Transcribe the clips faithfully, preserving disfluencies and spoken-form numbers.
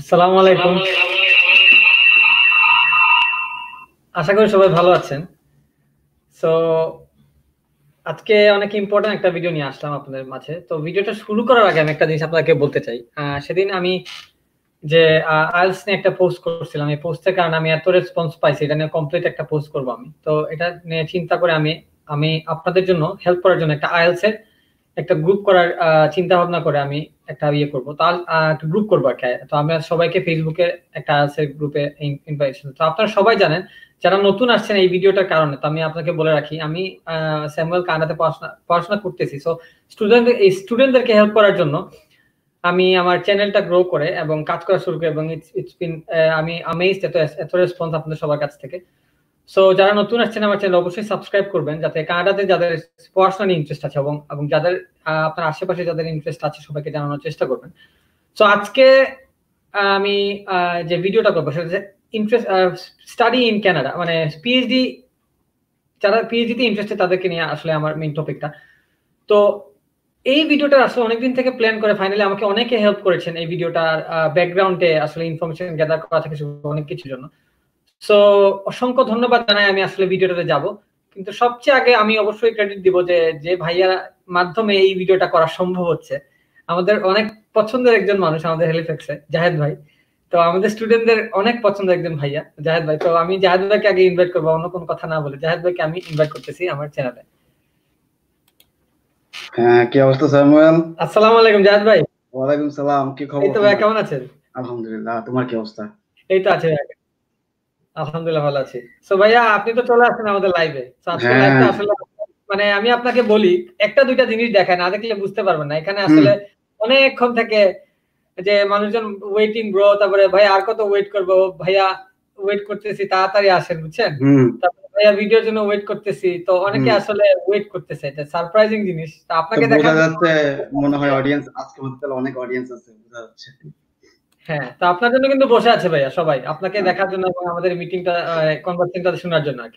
আসসালামু আলাইকুম। আশা করি সবাই ভালো আছেন। সো আজকে অনেক ইম্পর্টেন্ট একটা ভিডিও নিয়ে আসলাম আপনাদের মাঝে। তো ভিডিওটা শুরু করার আগে আমি একটা জিনিস আপনাকে বলতে চাই। আ সেদিন আমি যে আ আইএলটিএস নিয়ে একটা পোস্ট করছিলাম। এই পোস্টের কারণে আমি এত রেসপন্স পাইছি। এটা নিয়ে কমপ্লিট একটা পোস্ট করব আমি। তো এটা নিয়ে চিন্তা করে আমি আমি আপনাদের জন্য হেল্প করার জন্য একটা আইএলটিএস এর একটা গ্রুপ করার আ চিন্তা ভাবনা করে আমি একটা ইয়ে করব। তো আ একটা গ্রুপ করব আরকি। তো আমরা সবাইকে ফেসবুকে একটা আইএলটিএস এর গ্রুপে ইন ইনভাইটেশন। তো আপনারা সবাই জানেন যারা নতুন আসছেন এই ভিডিওটার কারণে তো আমি আপনাকে বলে রাখি আমি আ স্যামুয়েল কানাডাতে পড়াশোনা পড়াশোনা করতেছি। সো স্টুডেন্ট এই স্টুডেন্টদেরকে হেল্প করার জন্য আমি আমার চ্যানেলটা গ্রো করে এবং কাজ করা শুরু করি এবং ইটস ইটস বিন আমি অ্যামেজড এত এত রেসপন্স আপনাদের সবার কাছ থেকে। সো যারা নতুন আসছেন আমার চ্যানেল অবশ্যই সাবস্ক্রাইব করবেন যাতে কানাডাতে যাদের পড়াশোনা নিয়ে ইন্টারেস্ট আছে এবং এবং যাদের আপনার আশেপাশে যাদের ইন্টারেস্ট আছে সবাইকে জানানোর চেষ্টা করবেন। সো আজকে আমি যে ভিডিওটা করবো সেটা হচ্ছে ইন্টারেস্ট স্টাডি ইন কানাডা মানে পিএইচডি যারা পিএইচডি তে ইন্টারেস্টেড তাদেরকে নিয়ে আসলে আমার মেইন টপিকটা। তো এই ভিডিওটা আসলে অনেকদিন থেকে প্ল্যান করে ফাইনালি আমাকে অনেকে হেল্প করেছেন এই ভিডিওটার ব্যাকগ্রাউন্ডে আসলে ইনফরমেশন গ্যাদার করা থেকে অনেক কিছুর জন্য। সো অসংখ্য ধন্যবাদ জানাই আমি আসলে ভিডিওটাতে যাব। কিন্তু সবচেয়ে আগে আমি অবশ্যই ক্রেডিট দিব যে যে ভাইয়ার মাধ্যমে এই ভিডিওটা করা সম্ভব হচ্ছে। আমাদের অনেক পছন্দের একজন মানুষ আমাদের হেলিফ্যাক্সে জাহেদ ভাই। তো আমাদের স্টুডেন্টদের অনেক পছন্দের একজন ভাইয়া জাহেদ ভাই। তো আমি জাহেদ ভাইকে আগে ইনভাইট করব অন্য কোনো কথা না বলে জাহেদ ভাইকে আমি ইনভাইট করতেছি আমার চ্যানেলে। হ্যাঁ, কি অবস্থা স্যামুয়েল? আসসালামু আলাইকুম জাহেদ ভাই। ওয়ালাইকুম সালাম, কি খবর? এই তো ভাই কেমন আছেন? আলহামদুলিল্লাহ, তোমার কি অবস্থা? এই তো আছে ভাই। আলহামদুলিল্লাহ ভালো আছি। সো ভাইয়া আপনি তো চলে আসছেন আমাদের লাইভে। সো আজকে লাইভটা আসলে মানে আমি আপনাকে বলি একটা দুইটা জিনিস দেখায় না দেখলে বুঝতে পারবেন না। এখানে আসলে অনেকক্ষণ থেকে যে মানুষজন ওয়েটিং ব্রো তারপরে ভাই আর কত ওয়েট করব ভাইয়া ওয়েট করতেছি তাড়াতাড়ি আসেন বুঝছেন? তারপরে ভাইয়া ভিডিওর জন্য ওয়েট করতেছি। তো অনেকে আসলে ওয়েট করতেছে। এটা সারপ্রাইজিং জিনিস। তো আপনাকে দেখা যাচ্ছে মনে হয় অডিয়েন্স আজকে মধ্যে অনেক অডিয়েন্স আছে বোঝা যাচ্ছে। হ্যাঁ, তো আপনার জন্য কিন্তু বসে আছে ভাইয়া সবাই। আপনাকে দেখার জন্য এবং আমাদের মিটিংটা কনভারসেশনটা শোনার জন্য আরকি।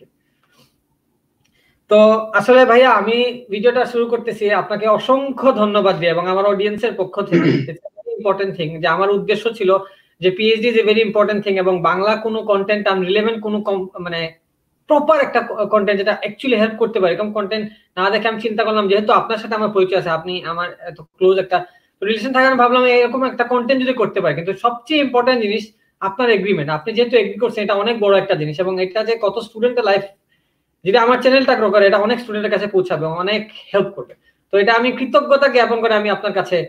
তো আসলে ভাইয়া আমি ভিডিওটা শুরু করতেছি আপনাকে অসংখ্য ধন্যবাদ দিয়ে এবং আমার অডিয়েন্সের পক্ষ থেকে it's a very important thing যে আমার উদ্দেশ্য ছিল যে PhD is a very important thing এবং বাংলা কোনো কন্টেন্ট আম রিলেভেন্ট কোনো মানে প্রপার একটা কন্টেন্ট যেটা অ্যাকচুয়ালি হেল্প করতে পারে এরকম কন্টেন্ট না দেখে আমি চিন্তা করলাম যেহেতু আপনার সাথে আমার পরিচয় আছে আপনি আমার এত ক্লোজ একটা রিলেশন থাকে আমি ভাবলাম এরকম একটা কন্টেন্ট যদি করতে পারি কিন্তু সবচেয়ে ইম্পর্টেন্ট জিনিস আপনার এগ্রিমেন্ট আপনি যেহেতু এগ্রি করছেন এটা অনেক বড় একটা জিনিস এবং এটা যে কত স্টুডেন্টের লাইফ যেটা আমার চ্যানেলটা গ্রো করে এটা অনেক স্টুডেন্টের কাছে পৌঁছাবে অনেক হেল্প করবে। তো এটা আমি কৃতজ্ঞতা জ্ঞাপন করে আমি আপনার কাছে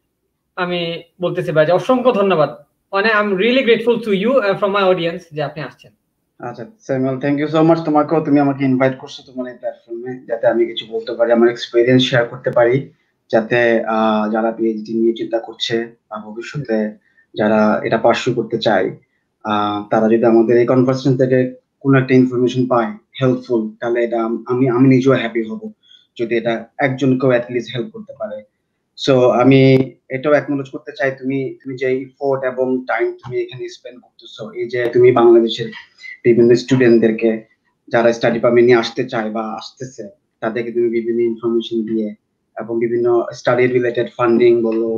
আমি বলতেছি ভাই যে অসংখ্য ধন্যবাদ। মানে I am really grateful to you from my audience যে আপনি আসছেন। আচ্ছা Samuel, thank you so much. তোমাকেও তুমি আমাকে ইনভাইট করছো তোমার এই প্ল্যাটফর্মে যাতে আমি কিছু বলতে পারি, আমার এক্সপেরিয়েন্স শেয়ার করতে পারি, যাতে যারা পিএইচডি নিয়ে চিন্তা করছে বা ভবিষ্যতে যারা এটা পার্সু করতে চায় তারা যদি আমাদের এই কনভারসেশন থেকে কোনো একটা ইনফরমেশন পায় হেল্পফুল তাহলে এটা আমি আমি নিজেও হ্যাপি হব যদি এটা একজনকেও অ্যাটলিস্ট হেল্প করতে পারে। সো আমি এটাও অ্যাকনোলেজ করতে চাই তুমি তুমি যে এফোর্ট এবং টাইম তুমি এখানে স্পেন্ড করতেছো, এই যে তুমি বাংলাদেশের বিভিন্ন স্টুডেন্টদেরকে যারা স্টাডি পারমিট নিয়ে আসতে চায় বা আসতেছে তাদেরকে তুমি বিভিন্ন ইনফরমেশন দিয়ে এবং বিভিন্ন স্টাডি রিলেটেড ফান্ডিং বলো,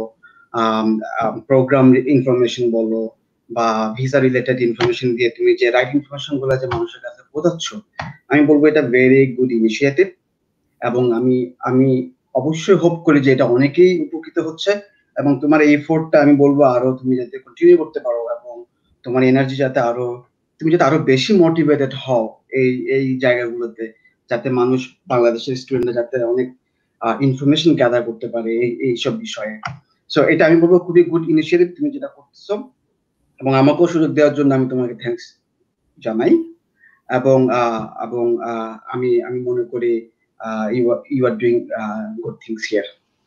প্রোগ্রাম ইনফরমেশন বলো বা ভিসা রিলেটেড ইনফরমেশন দিয়ে তুমি যে রাইট ইনফরমেশন গুলো যে মানুষের কাছে পৌঁছাচ্ছ, আমি বলবো এটা ভেরি গুড ইনিশিয়েটিভ এবং আমি আমি অবশ্যই হোপ করি যে এটা অনেকেই উপকৃত হচ্ছে এবং তোমার এই এফোর্টটা আমি বলবো আরো তুমি যাতে কন্টিনিউ করতে পারো এবং তোমার এনার্জি যাতে আরো তুমি যাতে আরো বেশি মোটিভেটেড হও এই এই জায়গাগুলোতে যাতে মানুষ বাংলাদেশের স্টুডেন্টরা যাতে অনেক ইনফরমেশন গ্যাদার করতে পারে এই এইসব বিষয়ে। সো এটা আমি বলবো খুবই গুড ইনিশিয়েটিভ তুমি যেটা করতেছো এবং আমাকেও সুযোগ দেওয়ার জন্য আমি তোমাকে থ্যাঙ্কস জানাই এবং এবং আমি আমি মনে করি you you are doing good things here.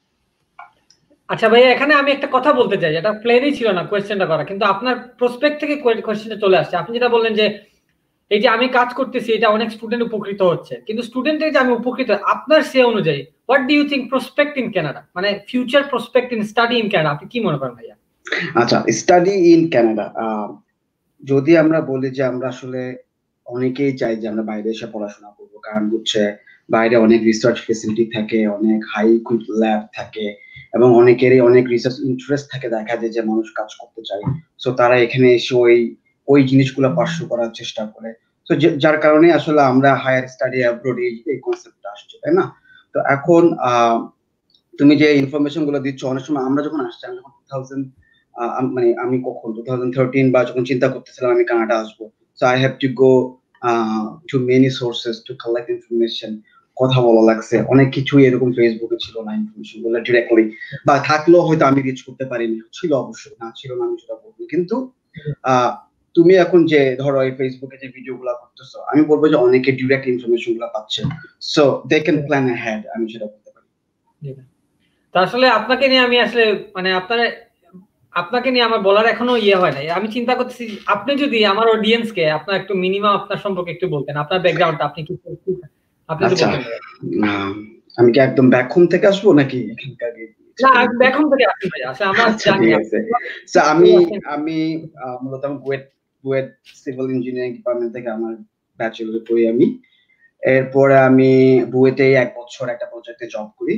আচ্ছা ভাইয়া এখানে আমি একটা কথা বলতে চাই এটা প্লেনই ছিল না কোয়েশ্চেনটা করা কিন্তু আপনার প্রসপেক্ট থেকে কোয়েশ্চেনটা চলে আসছে। আপনি যেটা বললেন যে এই যে আমি কাজ করতেছি এটা অনেক স্টুডেন্ট উপকৃত হচ্ছে কিন্তু স্টুডেন্টের যে আমি উপকৃত আপনার সে অনুযায়ী what do you think prospect in Canada মানে future prospect in study in Canada আপনি কি মনে করেন ভাইয়া? আচ্ছা স্টাডি ইন কানাডা যদি আমরা বলি যে আমরা আসলে অনেকেই চাই যে আমরা বাইরে এসে পড়াশোনা করবো কারণ হচ্ছে বাইরে অনেক রিসার্চ ফেসিলিটি থাকে, অনেক হাই ইকুইপড ল্যাব থাকে, এবং অনেকেরই অনেক রিসার্চ ইন্টারেস্ট থাকে, দেখা যায় যে মানুষ কাজ করতে চায়, সো তারা এখানে এসে ওই ওই জিনিসগুলো পার্সু করার চেষ্টা করে। তো যার কারণে আসলে আমরা হায়ার স্টাডি অ্যাব্রোড এই কনসেপ্টটা আসছে, তাই না? তো এখন তুমি যে ইনফরমেশন গুলো দিচ্ছ, অনেক সময় আমরা যখন আসছি, আমি যখন টু থাউজেন্ড মানে আমি কখন টু থাউজেন্ড থার্টিন বা যখন চিন্তা করতেছিলাম আমি কানাডা আসবো, so I have to go to many sources to collect information, কথা বলা লাগছে, অনেক কিছুই এরকম ফেসবুকে ছিল না ইনফরমেশন গুলো ডিরেক্টলি, বা থাকলেও হয়তো আমি রিচ করতে পারিনি, ছিল অবশ্যই, না ছিল না আমি সেটা বলবো, কিন্তু আহ তুমি এখন যে ধরো এই ফেসবুকে যে ভিডিও গুলা করতেছো, আমি বলবো যে অনেকে ডিরেক্ট ইনফরমেশন গুলা পাচ্ছে, so they can plan ahead, আমি সেটা বলতে পারি। তো আসলে আপনাকে নিয়ে আমি আসলে মানে আপনার আপনাকে নিয়ে আমার বলার এখনো ইয়ে হয় নাই, আমি চিন্তা করতেছি আপনি যদি আমার অডিয়েন্স কে আপনার একটু মিনিমাম আপনার সম্পর্কে একটু বলতেন, আপনার ব্যাকগ্রাউন্ডটা আপনি কি আপনি একটু বলতেন। আমি কি একদম ব্যাকহোম থেকে আসবো নাকি এখানকার? না, ব্যাকহোম থেকে আসি ভাই, আসলে আমরা জানি। সো আমি আমি মূলত BUET BUET civil engineering department থেকে আমার ব্যাচেলর করি আমি। এরপরে আমি বুয়েটে এক বছর একটা প্রজেক্টে জব করি,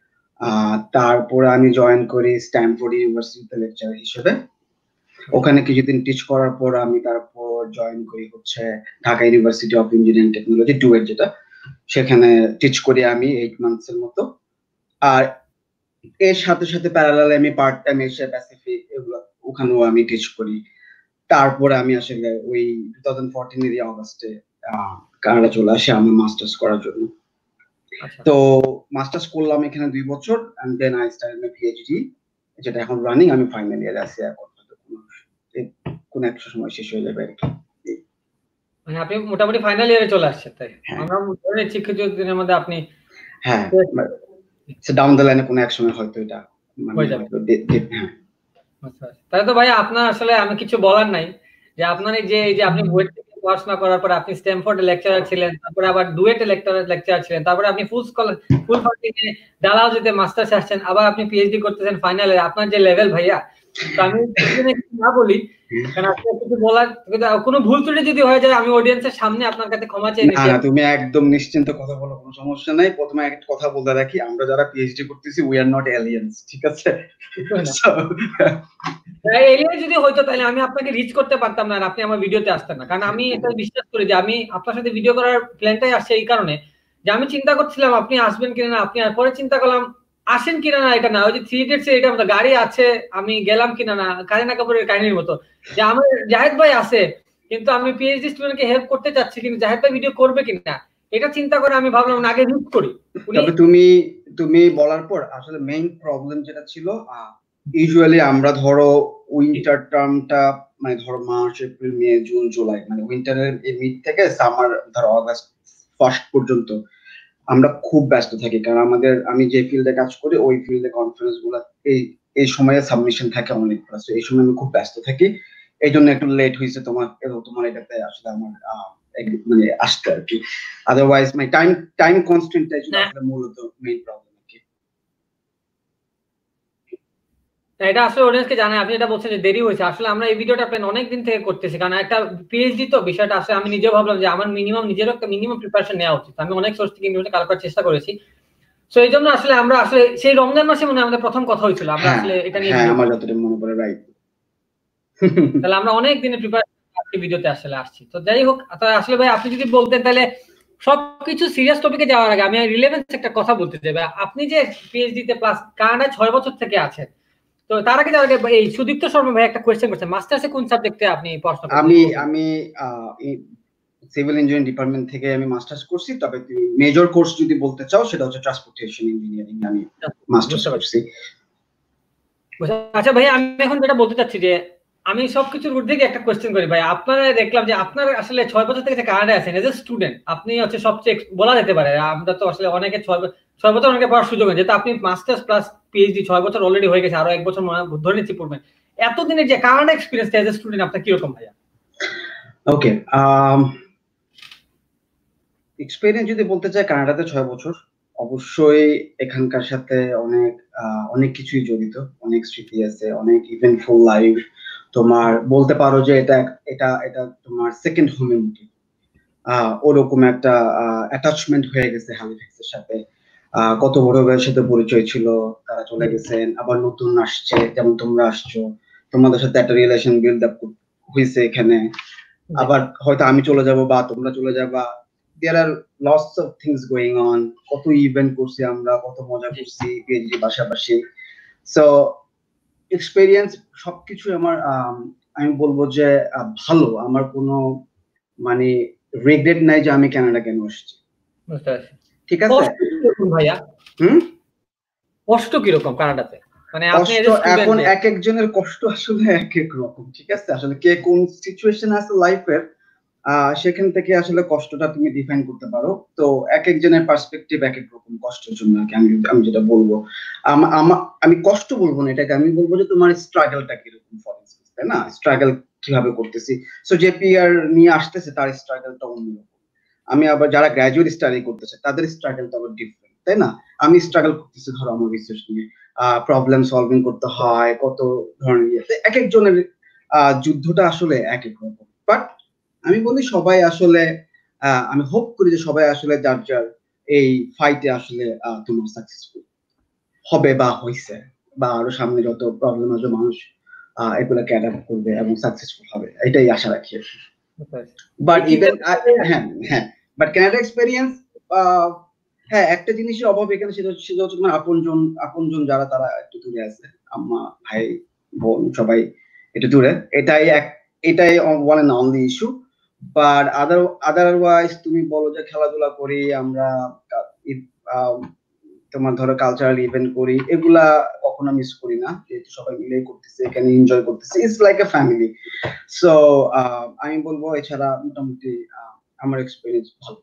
তারপরে আমি জয়েন করি স্ট্যানফোর্ড ইউনিভার্সিটিতে লেকচারার হিসেবে। ওখানে কিছুদিন টিচ করার পর আমি তারপর জয়েন করি হচ্ছে Dhaka University of Engineering Technology, DUET যেটা, সেখানে টিচ করি আমি এইট মান্থস এর মতো। আর এর সাথে সাথে প্যারালালে আমি পার্ট টাইম এশিয়া প্যাসিফিক এগুলো ওখানেও আমি টিচ করি। তারপরে আমি আসলে ওই টু থাউজেন্ড ফোরটিন এর অগস্টে কানাডা চলে আসি আমার মাস্টার্স করার জন্য। তো মাস্টার্স করলাম এখানে দুই বছর, and then I started my PhD, যেটা এখন রানিং, আমি ফাইনাল ইয়ারে আছি এখন, কোন একটা সময় শেষ হয়ে যাবে আর কি। মানে আপনি মোটামুটি ফাইনাল ইয়ারে চলে আসছেন, তাই আমরা ধরে নিচ্ছি কিছুদিনের মধ্যে আপনি, হ্যাঁ ডাউন দ্য লাইনে কোন এক সময় হয়তো এটা হয়ে যাবে। তাই তো ভাই, আপনার আসলে আমি কিছু বলার নাই, যে আপনার এই যে এই যে আপনি বুয়েট থেকে পড়াশোনা করার পর আপনি স্ট্যানফোর্ডে লেকচারার ছিলেন, তারপরে আবার ডুয়েটে লেকচারার লেকচারার ছিলেন, তারপরে আপনি ফুল স্কলার ফুল ফান্ডিংয়ে ডালহাউজিতে মাস্টার্স আসছেন, আবার আপনি পিএইচডি করতেছেন ফাইনালে, আপনার যে লেভেল ভাইয়া, তো আমি না বলি কারণ আপনি কিছু বলার, কোনো ভুল ত্রুটি যদি হয়ে যায় আমি অডিয়েন্সের সামনে আপনার কাছে ক্ষমা চেয়ে নিচ্ছি। না তুমি একদম নিশ্চিন্ত কথা বলো, কোনো সমস্যা নাই। প্রথমে একটা কথা বলতে রাখি, আমরা যারা পিএইচডি করতেছি উই আর নট এলিয়েন্স, ঠিক আছে? এলিয়েন যদি হইতো তাহলে আমি আপনাকে রিচ করতে পারতাম না আর আপনি আমার ভিডিওতে আসতেন না, কারণ আমি এটা বিশ্বাস করি যে আমি আপনার সাথে ভিডিও করার প্ল্যানটাই আসছে এই কারণে যে আমি চিন্তা করছিলাম আপনি আসবেন কিনা না, আপনি আর পরে চিন্তা করলাম আসেন কিনা না, এটা না ওই যে থ্রি ইডিয়টস এর এটার মতো গাড়ি আছে আমি গেলাম কিনা না, কারিনা কাপুরের কাহিনীর মতো, যে আমার জাহেদ ভাই আছে কিন্তু আমি পিএইচডি স্টুডেন্টকে হেল্প করতে চাচ্ছি কিন্তু জাহেদ ভাই ভিডিও করবে কিনা, এটা চিন্তা করে আমি ভাবলাম না আগে রিচ করি। তবে তুমি তুমি বলার পর আসলে মেইন প্রবলেম যেটা ছিল, ইউজুয়ালি আমরা ধরো উইন্টার টার্মটা মানে ধরো March April May June July মানে উইন্টারের মিড থেকে সামার ধরো অগাস্ট ফার্স্ট পর্যন্ত আমরা খুব ব্যস্ত থাকি, কারণ আমাদের আমি যে ফিল্ডে কাজ করি ওই ফিল্ডে কনফারেন্স গুলো এই এই সময়ে সাবমিশন থাকে অনেক, এই সময় আমি খুব ব্যস্ত থাকি, এই জন্য একটু লেট হয়েছে তোমার তোমার এটাতে আসলে আমার মানে আসতে আর কি, আদারওয়াইজ মাই টাইম টাইম কনস্ট্যান্টটা আসলে মূলত মেইন প্রবলেম আর কি। এটা আসলে অডিয়েন্সকে জানাই, আপনি এটা বলছেন যে দেরি হয়েছে, আসলে আমরা এই ভিডিওটা প্ল্যান অনেক দিন থেকে করতেছি, কারণ একটা পিএইচডি তো বিষয়টা আসলে আমি নিজেও ভাবলাম যে আমার মিনিমাম নিজেরও একটা মিনিমাম প্রিপারেশন নেওয়া উচিত, আমি অনেক সোর্স থেকে ইনফরমেশন কালেক্ট করার চেষ্টা করেছি, সো এই জন্য আসলে আমরা আসলে সেই রমজান মাসে মনে হয় আমাদের প্রথম কথা হয়েছিল, আমরা আসলে এটা নিয়ে আমার যতটুকু মনে পড়ে রাইট, তাহলে আমরা অনেক দিনের প্রিপারেশন আজকে ভিডিওতে আসলে আসছি। তো যাই হোক, আসলে ভাই আপনি যদি বলতেন তাহলে সবকিছু সিরিয়াস টপিকে যাওয়ার আগে আমি রিলেভেন্স একটা কথা বলতে চাই, আপনি যে পিএইচডি তে প্লাস কানাডায় ছয় বছর থেকে আছেন, তো তার আগে যাওয়ার আগে এই সুদীপ্ত শর্মা ভাই একটা কোয়েশ্চেন করছেন, মাস্টার্সে কোন সাবজেক্টে আপনি পড়াশোনা করেন? আমি আমি সিভিল ইঞ্জিনিয়ারিং ডিপার্টমেন্ট থেকে আমি মাস্টার্স করছি, তবে তুমি মেজর কোর্স যদি বলতে চাও সেটা হচ্ছে ট্রান্সপোর্টেশন ইঞ্জিনিয়ারিং আমি মাস্টার্স করছি। আচ্ছা ভাই, আমি এখন যেটা বলতে চাচ্ছি যে আমি সবকিছুর ঊর্ধ্বে একটা কোয়েশ্চেন করি ভাই, আপনারা দেখলাম যে আপনার আসলে ছয় বছর থেকে কানাডায় আছেন এজ এ স্টুডেন্ট, আপনি হচ্ছে সবচেয়ে বলা যেতে পারে, আমরা তো আসলে অনেকে ছয় ছয় বছর অনেকে পড়ার সুযোগ হয়, যেহেতু আপনি মাস্টার্স প্লাস পিএইচডি ছয় বছর অলরেডি হয়ে গেছে, আরো এক বছর ধরে নিচ্ছি পড়বেন, এতদিনের যে Canada experience as a student আপনার কিরকম ভাইয়া? ওকে, এক্সপিরিয়েন্স যদি বলতে চাই কানাডাতে ছয় বছর, অবশ্যই এখানকার সাথে অনেক অনেক কিছুই জড়িত, অনেক স্মৃতি আছে, অনেক ইভেন্টফুল লাইফ, তোমার বলতে পারো যে এটা এটা এটা তোমার সেকেন্ড হোমের মতো। ওরকম একটা অ্যাটাচমেন্ট হয়ে গেছে হ্যালিফ্যাক্সের সাথে। কত বড় ভাইয়ের সাথে পরিচয় ছিল, তারা চলে গেছেন, আবার নতুন আসছে, যেমন তোমরা আসছো, তোমাদের সাথে একটা রিলেশন বিল্ড আপ হয়েছে এখানে। আবার হয়তো আমি চলে যাব বা তোমরা চলে যাবা, there are lots of things going on. কত ইভেন্ট করছি আমরা, কত মজা করছি পিএইচডি পাশাপাশি। সো এক্সপেরিয়েন্স সবকিছু আমার, আমি বলবো যে ভালো। আমার কোনো মানে রিগ্রেট নাই যে আমি কানাডা কেন আসছি। ঠিক আছে ভাইয়া? হুম কষ্ট কিরকম কানাডাতে? মানে আপনি এখন এক একজনের কষ্ট আসলে এক এক রকম। ঠিক আছে, আসলে কে কোন সিচুয়েশন আছে লাইফের, সেখান থেকে আসলে কষ্টটা তুমি ডিফাইন করতে পারো। তো এক একজনের পার্সপেক্টিভ এক এক রকম কষ্টের জন্য আমি আমি যেটা বলবো, আমি কষ্ট বলবো না এটাকে, আমি বলবো যে তোমার স্ট্রাগলটা কিরকম, ফর ইনস্টেন্স, তাই না? স্ট্রাগল কিভাবে করতেছি। সো যে পিআর নিয়ে আসতেছে তার স্ট্রাগলটা অন্যরকম। আমি আবার যারা গ্র্যাজুয়েট স্টাডি করতেছে তাদের স্ট্রাগলটা আবার ডিফারেন্ট, তাই না? আমি স্ট্রাগল করতেছি ধরো আমার রিসার্চ নিয়ে, প্রবলেম সলভিং করতে হয়, কত ধরনের, এক একজনের যুদ্ধটা আসলে এক এক রকম। বাট আমি বলি সবাই আসলে, আমি হোপ করি যে সবাই আসলে যার যার এই ফাইটে আসলে তোমার সাকসেসফুল হবে বা হইছে, বা আরো সামনে যত প্রবলেম আসবে মানুষ এগুলোকে অ্যাডাপ্ট করবে এবং সাকসেসফুল হবে, এটাই আশা রাখি। বাট ইভেন হ্যাঁ হ্যাঁ বাট কানাডা এক্সপেরিয়েন্স, হ্যাঁ একটা জিনিসের অভাব এখানে, সেটা সেটা হচ্ছে তোমার আপনজন আপনজন যারা, তারা একটু দূরে আছে, আম্মা ভাই বোন সবাই একটু দূরে। এটাই এক এটাই one and only issue. But other otherwise তুমি বলো যে খেলাধুলা করি আমরা, তোমার ধরো কালচারাল ইভেন্ট করি, এগুলা কখনো মিস করি না, যেহেতু সবাই মিলে করতেছে, এখানে এনজয় করতেছে, it's like a family. So আমি বলবো এছাড়া মোটামুটি আমার এক্সপেরিয়েন্স ভালো।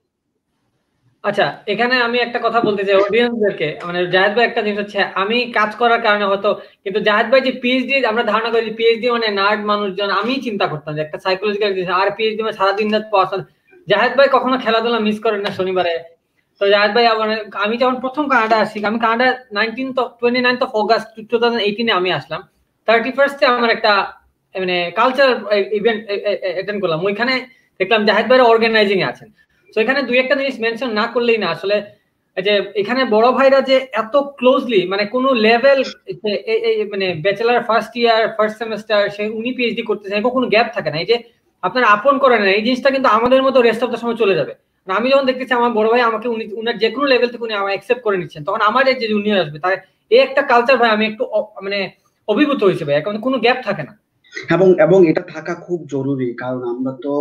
আচ্ছা, এখানে আমি একটা কথা বলতে চাই অডিয়েন্সদেরকে, মানে জাহেদ ভাই একটা জিনিস হচ্ছে, আমি কাজ করার কারণে হয়তো, কিন্তু জাহেদ ভাই যে পিএইচডি, আমরা ধারণা করি পিএইচডি মানে নার্ড মানুষজন, আমি চিন্তা করতাম যে একটা সাইকোলজিক্যাল জিনিস, আর পিএইচডি মানে সারাদিন রাত পড়াশোনা। জাহেদ ভাই কখনো খেলাধুলা মিস করেন না শনিবারে। তো জাহেদ ভাই, আমি যখন প্রথম কানাডা আসি, আমি Canada nineteenth twenty ninth of August two thousand এইটিনে আমি আসলাম। থার্টি ফার্স্টে আমার একটা মানে কালচারাল ইভেন্ট অ্যাটেন্ড করলাম, ওইখানে দেখলাম জাহেদ ভাই অর্গানাইজিং এ আছেন। তো এখানে দুই একটা জিনিস মেনশন না করলেই না আসলে, যে এখানে বড় ভাইরা যে এত ক্লোজলি, মানে কোন লেভেল, মানে bachelor first year first semester সে উনি পিএইচডি করতেছেন, এরকম কোনো গ্যাপ থাকে না। এই যে আপনারা আপন করেন না, এই জিনিসটা কিন্তু আমাদের মতো রেস্ট অফ দ্য সময় চলে যাবে। আমি যখন দেখতেছি আমার বড় ভাই আমাকে উনি উনার যে কোনো লেভেল থেকে উনি আমাকে অ্যাকসেপ্ট করে নিচ্ছেন, তখন আমার যে জুনিয়র আসবে তার এই একটা কালচার ভাই আমি একটু মানে অভিভূত হয়েছে ভাই, এখন কোনো গ্যাপ থাকে না। এবং এবং এটা থাকা খুব জরুরি, কারণ আমরা তো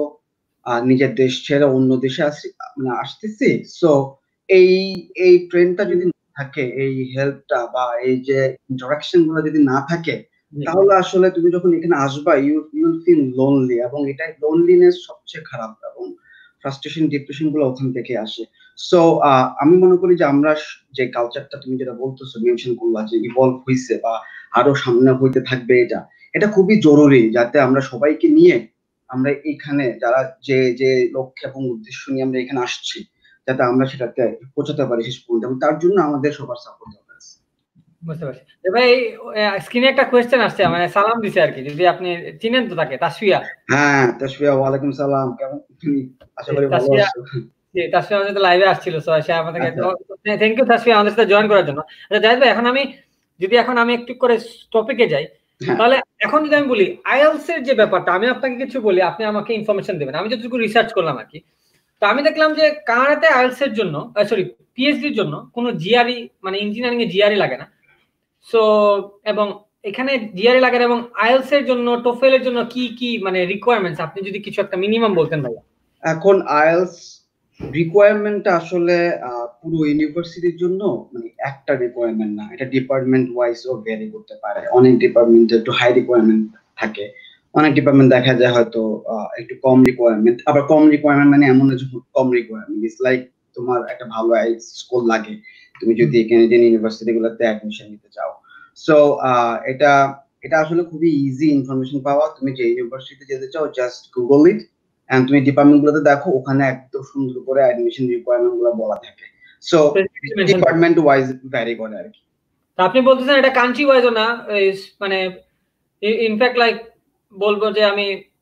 নিজের দেশ ছেড়ে অন্য দেশে আসি, মানে আসতেছি। সো এই এই ট্রেনটা যদি থাকে, এই হেল্পটা বা এই যে ইন্টারাকশন গুলো যদি না থাকে, তাহলে আসলে তুমি যখন এখানে আসবা ইউ ইউল ফিল লোনলি, এবং এটাই লোনলিনেস সবচেয়ে খারাপ, এবং ফ্রাস্ট্রেশন ডিপ্রেশন গুলো ওখান থেকে আসে। সো আমি মনে করি যে আমরা যে কালচারটা তুমি যেটা বলতেছো, মেনশন করলা যে ইভলভ হইছে বা আরো সামনে হইতে থাকবে, এটা এটা খুবই জরুরি, যাতে আমরা সবাইকে নিয়ে আমরা এখানে যারা যে যে লক্ষ্য এবং উদ্দেশ্য নিয়ে আমরা এখানে আসছি, যাতে আমরা সেটাতে পৌঁছাতে পারি শেষ পর্যন্ত, এবং তার জন্য আমাদের সবার সাপোর্ট দরকার আছে। বুঝতে পারছি ভাই। স্ক্রিনে একটা কোয়েশ্চেন আসছে, মানে সালাম দিছে আর কি, যদি আপনি চিনেন তো তাকে, তাসফিয়া। হ্যাঁ তাসফিয়া, ওয়ালাইকুম সালাম, কেমন তুমি? আশা করি ভালো আছো। জি, তাসফিয়া আমাদের সাথে লাইভে আসছিল, সো সে আমাদেরকে থ্যাংক ইউ তাসফিয়া আমাদের সাথে জয়েন করার জন্য। আচ্ছা জাহিদ ভাই, এখন আমি যদি এখন আমি একটু করে টপিকে যাই, তাহলে এখন যদি আমি বলি আইএলটিএস এর যে ব্যাপারটা, আমি আপনাকে কিছু বলি, আপনি আমাকে ইনফরমেশন দেবেন। আমি যতটুকু রিসার্চ করলাম আর কি, তো আমি দেখলাম যে কানাডাতে আইএলটিএস এর জন্য, সরি পিএইচডির জন্য কোনো জিআরই, মানে ইঞ্জিনিয়ারিং এ জিআরই লাগে না। সো এবং এখানে জিআরই লাগে না, এবং আইএলটিএস এর জন্য, টোফেল এর জন্য কি কি মানে রিকোয়ারমেন্টস, আপনি যদি কিছু একটা মিনিমাম বলতেন ভাই। এখন আইএলটিএস রিকোয়ারমেন্টটা আসলে পুরো ইউনিভার্সিটির জন্য মানে একটা রিকোয়ারমেন্ট না, এটা ডিপার্টমেন্ট ওয়াইজও ভ্যারি করতে পারে। অনেক ডিপার্টমেন্টে একটু হাই রিকোয়ারমেন্ট থাকে, অনেক ডিপার্টমেন্ট দেখা যায় হয়তো একটু কম রিকোয়ারমেন্ট। আবার কম রিকোয়ারমেন্ট মানে এমন না যে কম রিকোয়ারমেন্ট, ইটস লাইক তোমার একটা ভালো স্কুল লাগে তুমি যদি ক্যানাডিয়ান ইউনিভার্সিটি গুলোতে অ্যাডমিশন নিতে চাও। সো এটা এটা আসলে খুবই ইজি ইনফরমেশন পাওয়া। তুমি যে ইউনিভার্সিটিতে যেতে চাও জাস্ট গুগল ইট, এন্ড তুমি ডিপার্টমেন্ট গুলোতে দেখো, ওখানে একদম সুন্দর করে অ্যাডমিশন রিকোয়ারমেন্ট গুলো বলা থাকে। সো ডিপার্টমেন্ট ওয়াইজ ভ্যারি করে আর কি। তা আপনি বলতেছেন এটা কান্ট্রি ওয়াইজও না, মানে ইনফ্যাক্ট লাইক বলবো যে আমি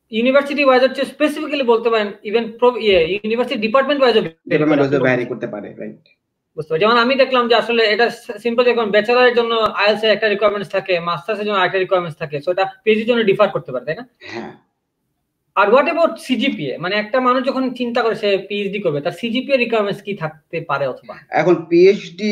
ইউনিভার্সিটি ওয়াইজ হচ্ছে স্পেসিফিক্যালি বলতে পারেন, even university department wise vary করতে পারে, রাইট? বুঝতে পারি। যেমন আমি দেখলাম যে আসলে এটা সিম্পল, যখন ব্যাচেলারের জন্য আইএলটিএস এর একটা রিকোয়ারমেন্টস থাকে, মাস্টার্স এর জন্য আরেকটা রিকোয়ারমেন্টস থাকে, সো এটা পিএইচডি এর জন্য ডিফার করতে পারে, তাই না? হ্যাঁ। আর হোয়াট অ্যাবাউট সিজিপিএ? মানে একটা মানুষ যখন চিন্তা করে সে পিএইচডি করবে, তার সিজিপিএ রিকোয়ারমেন্টস কি থাকতে পারে? অথবা এখন পিএইচডি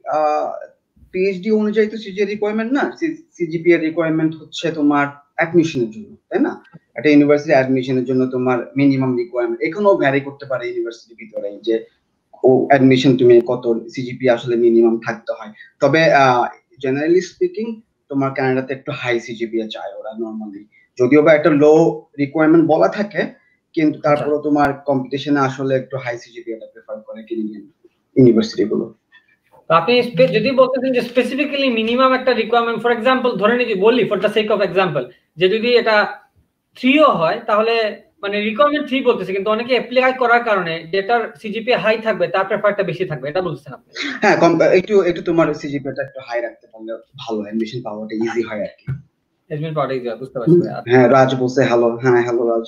পিএইচডি অনুযায়ী তো সিজিপিএ রিকোয়ারমেন্ট না, সিজিপিএ রিকোয়ারমেন্ট হচ্ছে তোমার অ্যাডমিশনের জন্য, তাই না? একটা ইউনিভার্সিটি অ্যাডমিশনের জন্য তোমার মিনিমাম রিকোয়ারমেন্ট এখনো ভ্যারি করতে পারে ইউনিভার্সিটির ভিতরে, যে ও অ্যাডমিশন তুমি কত সিজিপিএ আসলে মিনিমাম থাকতে হয়। তবে জেনারেলি স্পিকিং তোমার কানাডাতে একটু হাই সিজিপিএ চায় ওরা নরমালি, যদিও বা একটা লো রিকোয়ারমেন্ট বলা থাকে, কিন্তু তারপরে তোমার কম্পিটিশনে আসলে একটু হাই সিজিপিএটা প্রেফার করে ক্যানাডিয়ান ইউনিভার্সিটি গুলো। আপনি যদি বলতেছেন যে স্পেসিফিক্যালি মিনিমাম একটা রিকোয়ারমেন্ট, ফর এক্সাম্পল ধরে নিয়ে বলি for the sake of example, যে যদি এটা থ্রিও হয় তাহলে মানে রিকোয়ারমেন্ট থ্রি বলতেছে, কিন্তু অনেকে অ্যাপ্লাই করার কারণে যেটার সিজিপিএ হাই থাকবে তার প্রেফারটা বেশি থাকবে, এটা বলছেন আপনি? হ্যাঁ, একটু একটু তোমার সিজিপিএটা একটু হাই রাখতে পারলে ভালো, অ্যাডমিশন পাওয়াটা ইজি হয় আর কি। অ্যাডমিশন পাওয়াটা ইজি হয়, বুঝতে পারছি। হ্যাঁ, রাজ বলছে হ্যালো। হ্যাঁ, হ্যালো রাজ।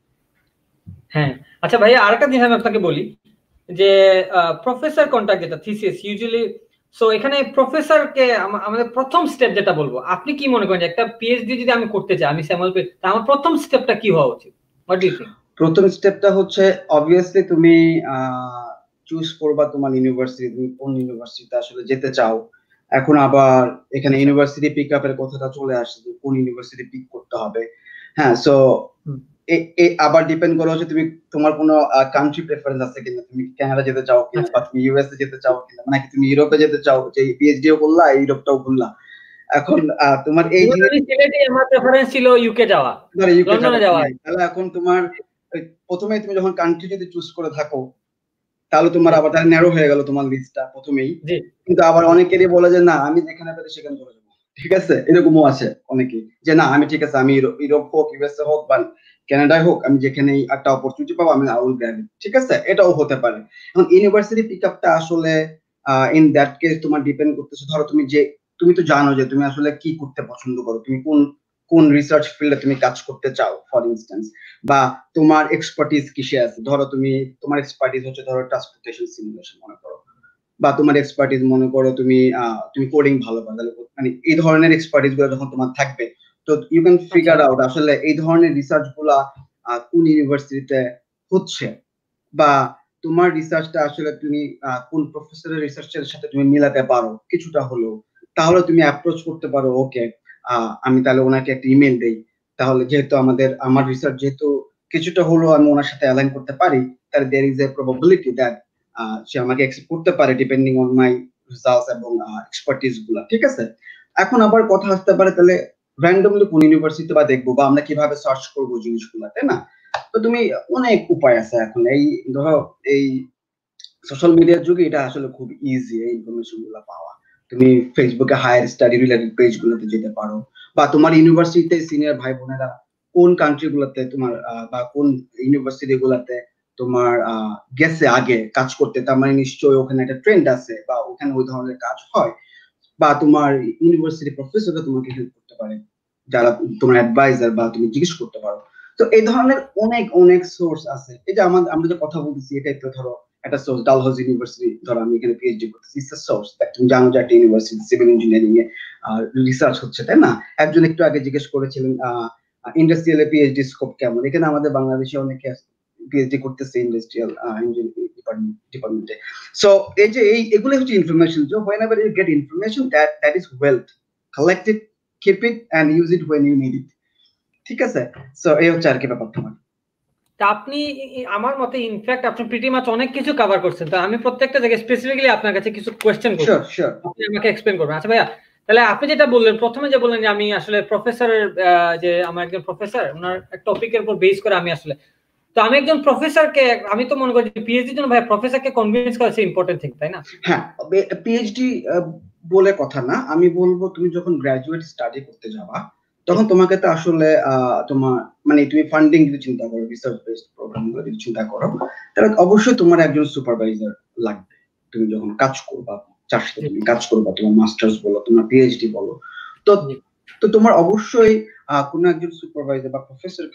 হ্যাঁ, আচ্ছা ভাইয়া, আরেকটা জিনিস আমি আপনাকে বলি যে প্রফেসর কন্টাক্ট যেটা থিসিস ইউজুয়ালি, সো এখানে প্রফেসরকে আমাদের প্রথম স্টেপ যেটা বলবো, আপনি কি মনে করেন যে একটা পিএইচডি যদি আমি করতে চাই, আমি স্যামুয়েল পে, তা আমার প্রথম স্টেপটা কি হওয়া উচিত? What do you think? প্রথম স্টেপটা হচ্ছে অবভিয়াসলি তুমি চুজ করবা তোমার ইউনিভার্সিটি, তুমি কোন ইউনিভার্সিটিতে আসলে যেতে চাও। এখন আবার এখানে ইউনিভার্সিটি পিক আপের কথাটা চলে আসছে, যে কোন ইউনিভার্সিটি পিক করতে হবে। হ্যাঁ, সো আবার ডিপেন্ড করে হচ্ছে তুমি তোমার কোনো কান্ট্রি প্রেফারেন্স আছে কিনা, তুমি কানাডা যেতে চাও কিনা, বা তুমি ইউএসএ যেতে চাও কিনা, মানে তুমি ইউরোপে যেতে চাও, যে পিএইচডিও করলা ইউরোপটাও ঘুরলা। এখন তোমার এই সিলেটে আমার প্রেফারেন্স ছিল ইউকে যাওয়া, লন্ডনে যাওয়া। তাহলে এখন তোমার প্রথমেই তুমি যখন কান্ট্রি যদি চুজ করে থাকো, তাহলে তোমার আবার তাহলে ন্যারো হয়ে গেল তোমার লিস্টটা প্রথমেই। কিন্তু আবার অনেকেরই বলে যে না, আমি যেখানে পেতে সেখানে চলে যাবো, ঠিক আছে? এরকমও আছে অনেকে, যে না আমি ঠিক আছে, আমি ইউরোপ হোক, ইউএসএ হোক বা কানাডায় হোক, আমি যেখানেই একটা অপরচুনিটি পাবো আমি আই উইল গ্র্যাব ইট, ঠিক আছে? এটাও হতে পারে। এখন ইউনিভার্সিটি পিক আপটা আসলে ইন দ্যাট কেস তোমার ডিপেন্ড করতেছে, ধরো তুমি যে তুমি তো জানো যে তুমি আসলে কি করতে পছন্দ করো, তুমি কোন কোন রিসার্চ ফিল্ডে তুমি কাজ করতে চাও ফর ইনস্ট্যান্স, বা তোমার এক্সপার্টিস কিসে আছে। ধরো তুমি তোমার এক্সপার্টিস হচ্ছে ধরো ট্রান্সপোর্টেশন সিমুলেশন মনে করো, বা তোমার এক্সপার্টিস মনে করো তুমি তুমি কোডিং ভালো পারো, মানে এই ধরনের এক্সপার্টিস গুলো যখন তোমার থাকবে, তো ইউ ক্যান ফিগার আউট আসলে এই ধরনের রিসার্চ গুলা কোন ইউনিভার্সিটিতে হচ্ছে, বা তোমার রিসার্চটা আসলে তুমি কোন প্রফেসরের রিসার্চের সাথে তুমি মিলাতে পারো কিছুটা হলেও, তাহলে তুমি অ্যাপ্রোচ করতে পারো, ওকে আমি তাহলে ওনাকে একটা ইমেল দেই, তাহলে যেহেতু আমাদের আমার রিসার্চ যেহেতু কিছুটা হলেও আমি ওনার সাথে অ্যালাইন করতে পারি, তাহলে there is a probability that সে আমাকে অ্যাকসেপ্ট করতে পারে ডিপেন্ডিং অন মাই রিসার্চ এবং এক্সপার্টিস গুলা, ঠিক আছে? এখন আবার কথা আসতে পারে তাহলে র্যান্ডমলি কোন ইউনিভার্সিটি বা দেখবো, বা আমরা কিভাবে সার্চ করবো জিনিসগুলা, তাই না? তো তুমি অনেক উপায় আছে এখন, এই ধরো এই সোশ্যাল মিডিয়ার যুগে এটা আসলে খুব ইজি এই ইনফরমেশন গুলো পাওয়া। তুমি ফেসবুকে হায়ার স্টাডি রিলেটেড পেজ গুলোতে যেতে পারো, বা তোমার ইউনিভার্সিটিতে সিনিয়র ভাই বোনেরা কোন কান্ট্রি গুলোতে তোমার বা কোন ইউনিভার্সিটি গুলোতে তোমার গেছে আগে কাজ করতে, তার মানে নিশ্চয়ই ওখানে একটা ট্রেন্ড আছে বা ওখানে ওই ধরনের কাজ হয়, বা তোমার ইউনিভার্সিটি প্রফেসররা তোমাকে হেল্প করতে পারে, যারা তোমার অ্যাডভাইজার, বা তুমি জিজ্ঞেস করতে পারো। তো এই ধরনের অনেক অনেক সোর্স আছে। এই যে আমাদের আমরা যে কথা বলতেছি, এটাই তো ধরো একটা সোর্স, ডালহৌজি ইউনিভার্সিটি, ধরো আমি এখানে পিএইচডি করতেছি, ইটস আ সোর্স। তুমি জানো যে একটা ইউনিভার্সিটি সিভিল ইঞ্জিনিয়ারিং এ রিসার্চ হচ্ছে, তাই না? একজন একটু আগে জিজ্ঞেস করেছিলেন ইন্ডাস্ট্রিয়াল এ পিএইচডি স্কোপ কেমন। এখানে আমাদের বাংলাদেশে অনেকে পিএইচডি করতেছে ইন্ডাস্ট্রিয়াল ইঞ্জিনিয়ারিং ডিপার্টমেন্টে। সো এই যে এই এগুলো হচ্ছে information. So whenever you get information, that that is wealth. Collect it, keep it and use it when you need it. ঠিক আছে? সো এই হচ্ছে আর কি ব্যাপার তোমার। তা আপনি আমার মতে ইনফ্যাক্ট আপনি প্রিটি মাচ অনেক কিছু কভার করছেন, তো আমি প্রত্যেকটা জায়গায় স্পেসিফিক্যালি আপনার কাছে কিছু কোশ্চেন করব। শিওর শিওর, আপনি আমাকে এক্সপ্লেইন করবেন। আচ্ছা ভাইয়া, তাহলে আপনি যেটা বললেন প্রথমে, যে বললেন যে আমি আসলে প্রফেসরের, যে আমার একজন প্রফেসর ওনার একটা টপিকের উপর বেস করে আমি আসলে, তো আমি একজন প্রফেসরকে, আমি তো মনে করি পিএইচডির জন্য ভাই প্রফেসরকে কনভিন্স করা হচ্ছে ইম্পর্টেন্ট থিং, তাই না? হ্যাঁ, পিএইচডি বলে কথা না, আমি বলবো তুমি যখন গ্রাজুয়েট স্টাডি করতে যাবা, তখন তোমাকে তো আসলে তোমার মানে তুমি ফান্ডিং যদি চিন্তা করো, রিসার্চ বেসড প্রোগ্রাম গুলো যদি চিন্তা করো, তাহলে অবশ্যই তোমার একজন সুপারভাইজার লাগবে। তুমি যখন কাজ করবা, চার সাথে তুমি কাজ করবা, তোমার মাস্টার্স বলো, তোমার পিএইচডি বলো, তো তো তোমার অবশ্যই কোনো একজন সুপারভাইজার বা প্রফেসরকে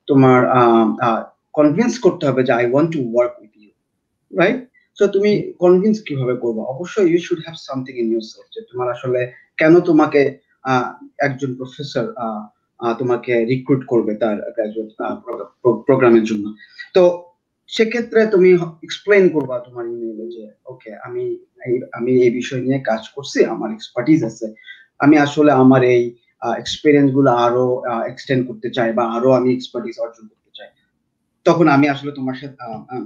তোমার কনভিন্স করতে হবে যে I want to work with you, right? So তুমি কনভিন্স কিভাবে করবে? অবশ্যই you should have something in yourself যে তোমার আসলে কেন তোমাকে একজন প্রফেসর তোমাকে রিক্রুট করবে তার গ্রাজুয়েট প্রোগ্রামের জন্য। তো সেক্ষেত্রে তুমি এক্সপ্লেইন করবা তোমার ইমেইলে যে ওকে আমি আমি এই বিষয় নিয়ে কাজ করছি, আমার এক্সপার্টিজ আছে, আমি আসলে আমার এই এক্সপেরিয়েন্স গুলো আরো এক্সটেন্ড করতে চাই বা আরো আমি এক্সপার্টিজ অর্জন করতে চাই। তখন আমি আসলে তোমার সাথে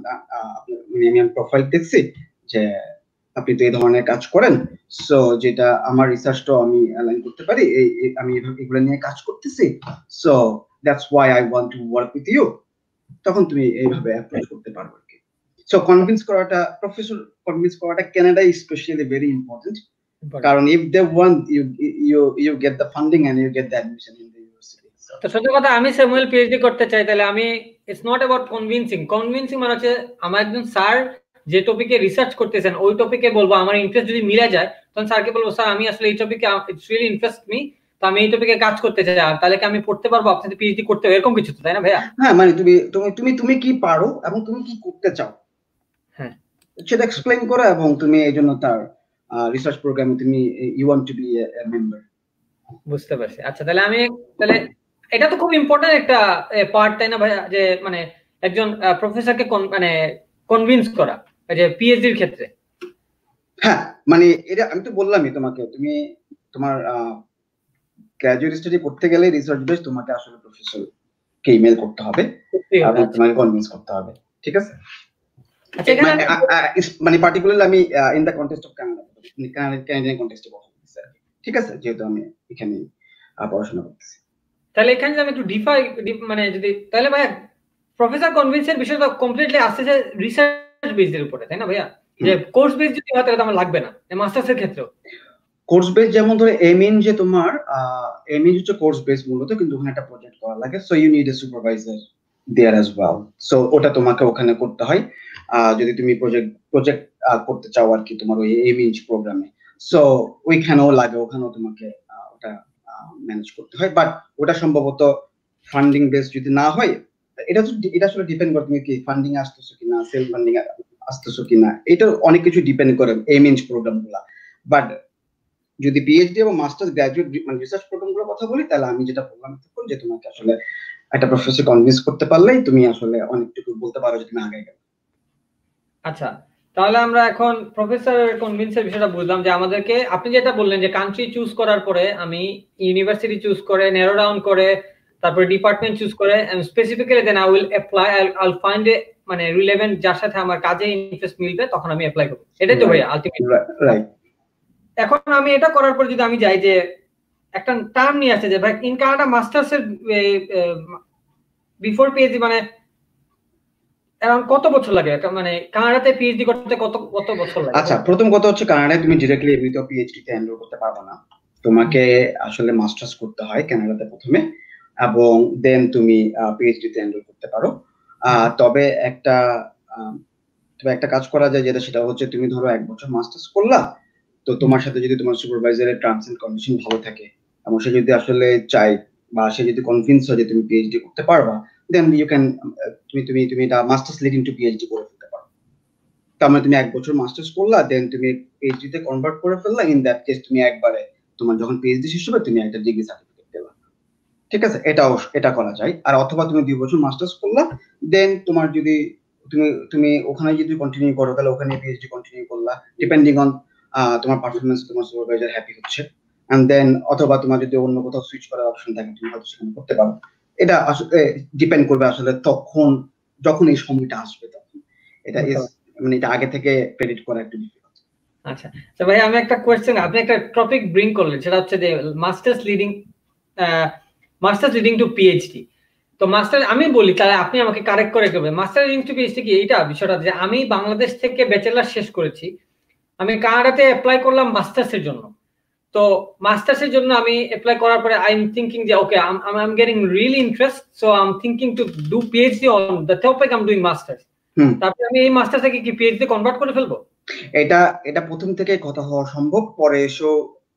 আমি প্রোফাইল দেখছি যে আপনি তো এই ধরনের কাজ করেন, সো যেটা আমার রিসার্চটাও আমি অ্যালাইন করতে পারি, এই আমি এগুলো নিয়ে কাজ করতেছি, so that's why I want to work with you. তখন তুমি এইভাবে অ্যাপ্রোচ করতে পারবে আর কি। সো কনভিন্স করাটা, প্রফেসর কনভিন্স করাটা কানাডায় স্পেশালি ভেরি ইম্পর্টেন্ট, কারণ if they want you you you get the funding and you get the admission in the university. তো সত্যি কথা, আমি স্যামুয়েল পিএইচডি করতে চাই, তাহলে আমি it's not about convincing. Convincing মানে হচ্ছে আমার একজন স্যার যে টপিকে রিসার্চ করতেছেন ওই টপিকে বলবো, আমার ইন্টারেস্ট যদি মিলে যায় তখন স্যারকে বলবো স্যার আমি আসলে এই টপিকে ইটস রিয়েলি ইন্টারেস্ট মি, তো আমি এই টপিকে কাজ করতে চাই, তাহলে কি আমি পড়তে পারবো আপনাদের পিএইচডি করতে, এরকম কিছু তো, তাই না ভাইয়া? হ্যাঁ, মানে তুমি তুমি তুমি তুমি কি পারো এবং তুমি কি করতে চাও, হ্যাঁ, সেটা এক্সপ্লেইন করো, এবং তুমি এই জন্য তার রিসার্চ প্রোগ্রামে তুমি you want to be a member. বুঝতে পারছি। আচ্ছা, তাহলে আমি তাহলে এটা তো খুব ইম্পর্টেন্ট একটা পার্ট, তাই না ভাইয়া, যে মানে একজন প্রফেসরকে মানে কনভিন্স করা যে পিএইচডির ক্ষেত্রে। হ্যাঁ, মানে এটা আমি তো বললামই তোমাকে, তুমি তোমার গ্র্যাজুয়েট স্টাডি করতে গেলে রিসার্চ বেস তোমাকে আসলে প্রফেসর কে ইমেল করতে হবে এবং তোমাকে কনভিন্স করতে হবে, ঠিক আছে? আচ্ছা, এখানে মানে পার্টিকুলারলি আমি in the context of Canada, Canadian কনটেক্সটে কথা বলছি, ঠিক আছে, যেহেতু আমি এখানে পড়াশোনা করতেছি। তাহলে এখানে আমি একটু ডিফাই মানে যদি তাহলে ভাইয়া প্রফেসর কনভিন্সের বিষয়টা কমপ্লিটলি আসছে যে রিসার্চ বেসের উপরে, তাই না ভাইয়া? যে কোর্স বেস যদি হয় তাহলে আমার লাগবে না, মাস্টার্সের ক্ষেত্রেও কোর্স বেস, যেমন ধরে এমিন যে তোমার এমিন হচ্ছে কোর্স বেস মূলত, কিন্তু ওখানে একটা প্রজেক্ট করা লাগে, so you need a supervisor there as well, so ওটা তোমাকে ওখানে করতে হয় যদি তুমি প্রজেক্ট প্রজেক্ট করতে চাও আর কি তোমার ওই এমিন প্রোগ্রামে, সো ওইখানেও লাগে, ওখানেও তোমাকে ওটা ম্যানেজ করতে হয়, বাট ওটা সম্ভবত ফান্ডিং বেস যদি না হয়, এটা এটা আসলে ডিপেন্ড করে তুমি কি ফান্ডিং আসতেছো কিনা, সেলফ ফান্ডিং আসতেছো কিনা, এটা অনেক কিছু ডিপেন্ড করে এমিন প্রোগ্রামগুলা। বাট যদি পিএইচডি এবং মাস্টার্স গ্র্যাজুয়েট মানে রিসার্চ প্রোগ্রামগুলোর কথা বলি, তাহলে আমি যেটা বললাম তখন যে তোমাকে আসলে একটা প্রফেসর কনভিন্স করতে পারলেই তুমি আসলে অনেকটুকু বলতে পারো যে তুমি আগে গেলে। আচ্ছা, তাহলে আমরা এখন প্রফেসর কনভিন্সের বিষয়টা বুঝলাম, যে আমাদেরকে আপনি যেটা বললেন যে কান্ট্রি চুজ করার পরে আমি ইউনিভার্সিটি চুজ করে ন্যারো ডাউন করে তারপরে ডিপার্টমেন্ট চুজ করে and specifically then I will apply, I will find a মানে রিলেভেন্ট যার সাথে আমার কাজে ইন্টারেস্ট মিলবে, তখন আমি অ্যাপ্লাই করব। এটাই তো ভাই আলটিমেটলি, রাইট? এখন আমি এটা করার পর যদি আমি যাই যে একটা টার্ম নিয়ে আসছে যে ভাই ইন কানাডা মাস্টার্স এর বিফোর পিএইচডি মানে এখন কত বছর লাগে, মানে কানাডাতে পিএইচডি করতে কত কত বছর লাগে? আচ্ছা, প্রথম কথা হচ্ছে কানাডায় তুমি ডিরেক্টলি এমনিতেও পিএইচডি তে এনরোল করতে পারবে না, তোমাকে আসলে মাস্টার্স করতে হয় কানাডাতে প্রথমে, এবং দেন তুমি পিএইচডি তে এনরোল করতে পারো। তবে একটা তবে একটা কাজ করা যায়, যেটা সেটা হচ্ছে তুমি ধরো এক বছর মাস্টার্স করলা, তো তোমার সাথে যদি তোমার সুপারভাইজারের টার্মস এন্ড কন্ডিশন ভালো থাকে এবং সে যদি আসলে চাই বা সে যদি কনভিন্স হয় যে তুমি পিএইচডি করতে পারবা, দেন ইউ ক্যান তুমি তুমি তুমি এটা মাস্টার্স লিডিং টু পিএইচডি করে ফেলতে পারো। তার মানে তুমি এক বছর মাস্টার্স করলা, দেন তুমি পিএইচডি তে কনভার্ট করে ফেললা, ইন দ্যাট কেস তুমি একবারে তোমার যখন পিএইচডি শেষ হবে তুমি একটা ডিগ্রি সার্টিফিকেট পেলা, ঠিক আছে? এটাও এটা করা যায়। আর অথবা তুমি দুই বছর মাস্টার্স করলা, দেন তোমার যদি তুমি তুমি ওখানে যদি কন্টিনিউ করো তাহলে ওখানে পিএইচডি কন্টিনিউ করলা, ডিপেন্ডিং অন তোমার পারফরমেন্স, তোমার সুপারভাইজার হ্যাপি হচ্ছে, এন্ড দেন অথবা তোমার যদি অন্য কোথাও সুইচ করার অপশন থাকে তুমি হয়তো সেখানে করতে পারো। এটা আসলে ডিপেন্ড করবে আসলে তখন যখন এই সময়টা আসবে তখন, এটা মানে এটা আগে থেকে প্রেডিক্ট করা একটু ডিফিকাল্ট। আচ্ছা, তো ভাই আমি একটা কোশ্চেন, আপনি একটা টপিক ব্রিং করলেন, সেটা হচ্ছে যে masters leading masters leading to PhD. তো মাস্টার আমি বলি, তাহলে আপনি আমাকে কারেক্ট করে দেবেন, মাস্টার লিডিং টু পিএইচডি কি এইটা বিষয়টা, যে আমি বাংলাদেশ থেকে ব্যাচেলর শেষ করেছি, আমি কানাডাতে অ্যাপ্লাই করলাম মাস্টার্সের জন্য, তো মাস্টার্সের জন্য আমি অ্যাপ্লাই করার পরে আই এম থিংকিং যে okay I am getting really interest, so I am thinking to do PhD on the topic I am doing masters. তারপরে আমি এই মাস্টার্সটাকে কি পিএইচডি কনভার্ট করে ফেলবো? এটা এটা প্রথম থেকে কথা হওয়া সম্ভব, পরে এসো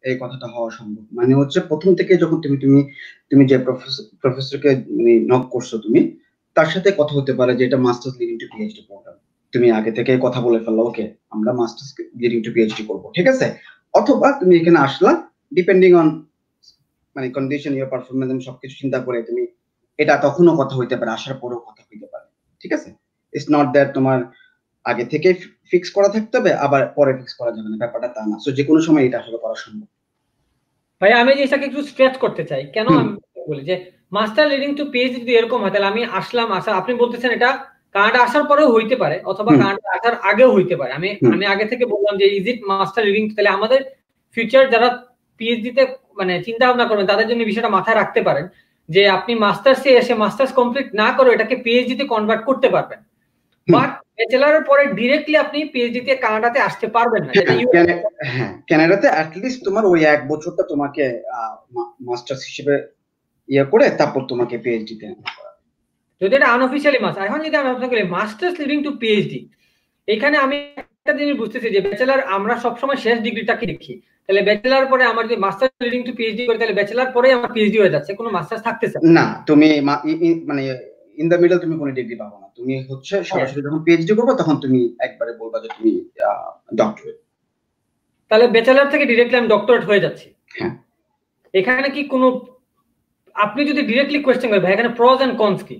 এই কথাটা হওয়া সম্ভব। মানে হচ্ছে প্রথম থেকে যখন তুমি তুমি তুমি যে প্রফেসর প্রফেসরকে মানে নক করছো তুমি, তার সাথে কথা হতে পারে যে এটা masters leading to PhD program. তুমি আগে থেকে কথা বলে ফেললো, ওকে আমরা মাস্টার্স লিডিং টু পিএইচডি করবো, ঠিক আছে? অথবা তুমি এখানে আসলা, ডিপেন্ডিং অন মানে কন্ডিশন, ইয়ার পারফরমেন্স, সবকিছু চিন্তা করে তুমি এটা তখনও কথা হইতে পারে, আসার পরেও কথা হইতে পারে, ঠিক আছে? ইটস নট দ্যাট তোমার আগে থেকে ফিক্স করা থাকতে হবে আবার পরে ফিক্স করা যাবে না, ব্যাপারটা তা না। সো যে কোনো সময় এটা আসলে করা সম্ভব। ভাই আমি জিনিসটাকে একটু স্ট্রেচ করতে চাই, কেন আমি বলি যে মাস্টার লিডিং টু পিএইচডি যদি এরকম হয়, তাহলে আমি আসলাম, আসা আপনি বলতেছেন এটা কানাডা আসার পরেও হইতে পারে অথবা কানাডা আসার আগেও হইতে পারে। আমি আমি আগে থেকে বললাম যে ইজ ইট মাস্টার লিডিং, তাহলে আমাদের ফিউচার যারা পিএইচডি তে মানে চিন্তা ভাবনা করবেন তাদের জন্য বিষয়টা মাথায় রাখতে পারেন যে আপনি মাস্টার্সে এসে মাস্টার্স কমপ্লিট না করে এটাকে পিএইচডি তে কনভার্ট করতে পারবেন, বাট ব্যাচেলারের পরে ডিরেক্টলি আপনি পিএইচডি তে কানাডাতে আসতে পারবেন না। হ্যাঁ, কানাডাতে অ্যাটলিস্ট তোমার ওই এক বছরটা তোমাকে মাস্টার্স হিসেবে ইয়ে করে তারপর তোমাকে পিএইচডি তে যদি এটা আনঅফিশিয়ালি মাস্টার। এখন যদি আমি আপনাকে বলি মাস্টার্স লিডিং টু পিএইচডি, এখানে আমি একটা জিনিস বুঝতেছি যে ব্যাচেলার আমরা সবসময় শেষ ডিগ্রিটাকে দেখি, তাহলে ব্যাচেলার পরে আমার যদি মাস্টার লিডিং টু পিএইচডি করি তাহলে ব্যাচেলার পরে আমার পিএইচডি হয়ে যাচ্ছে, কোনো মাস্টার্স থাকতেছে না। তুমি মানে ইন দ্য মিডল তুমি কোনো ডিগ্রি পাবো না, তুমি হচ্ছে সরাসরি যখন পিএইচডি করবে তখন তুমি একবারে বলবা যে তুমি ডক্টরেট। তাহলে ব্যাচেলার থেকে ডিরেক্টলি আমি ডক্টরেট হয়ে যাচ্ছি। হ্যাঁ, এখানে কি কোনো আপনি যদি ডিরেক্টলি কোশ্চেন করেন ভাই এখানে প্রস এন্ড কনস কি?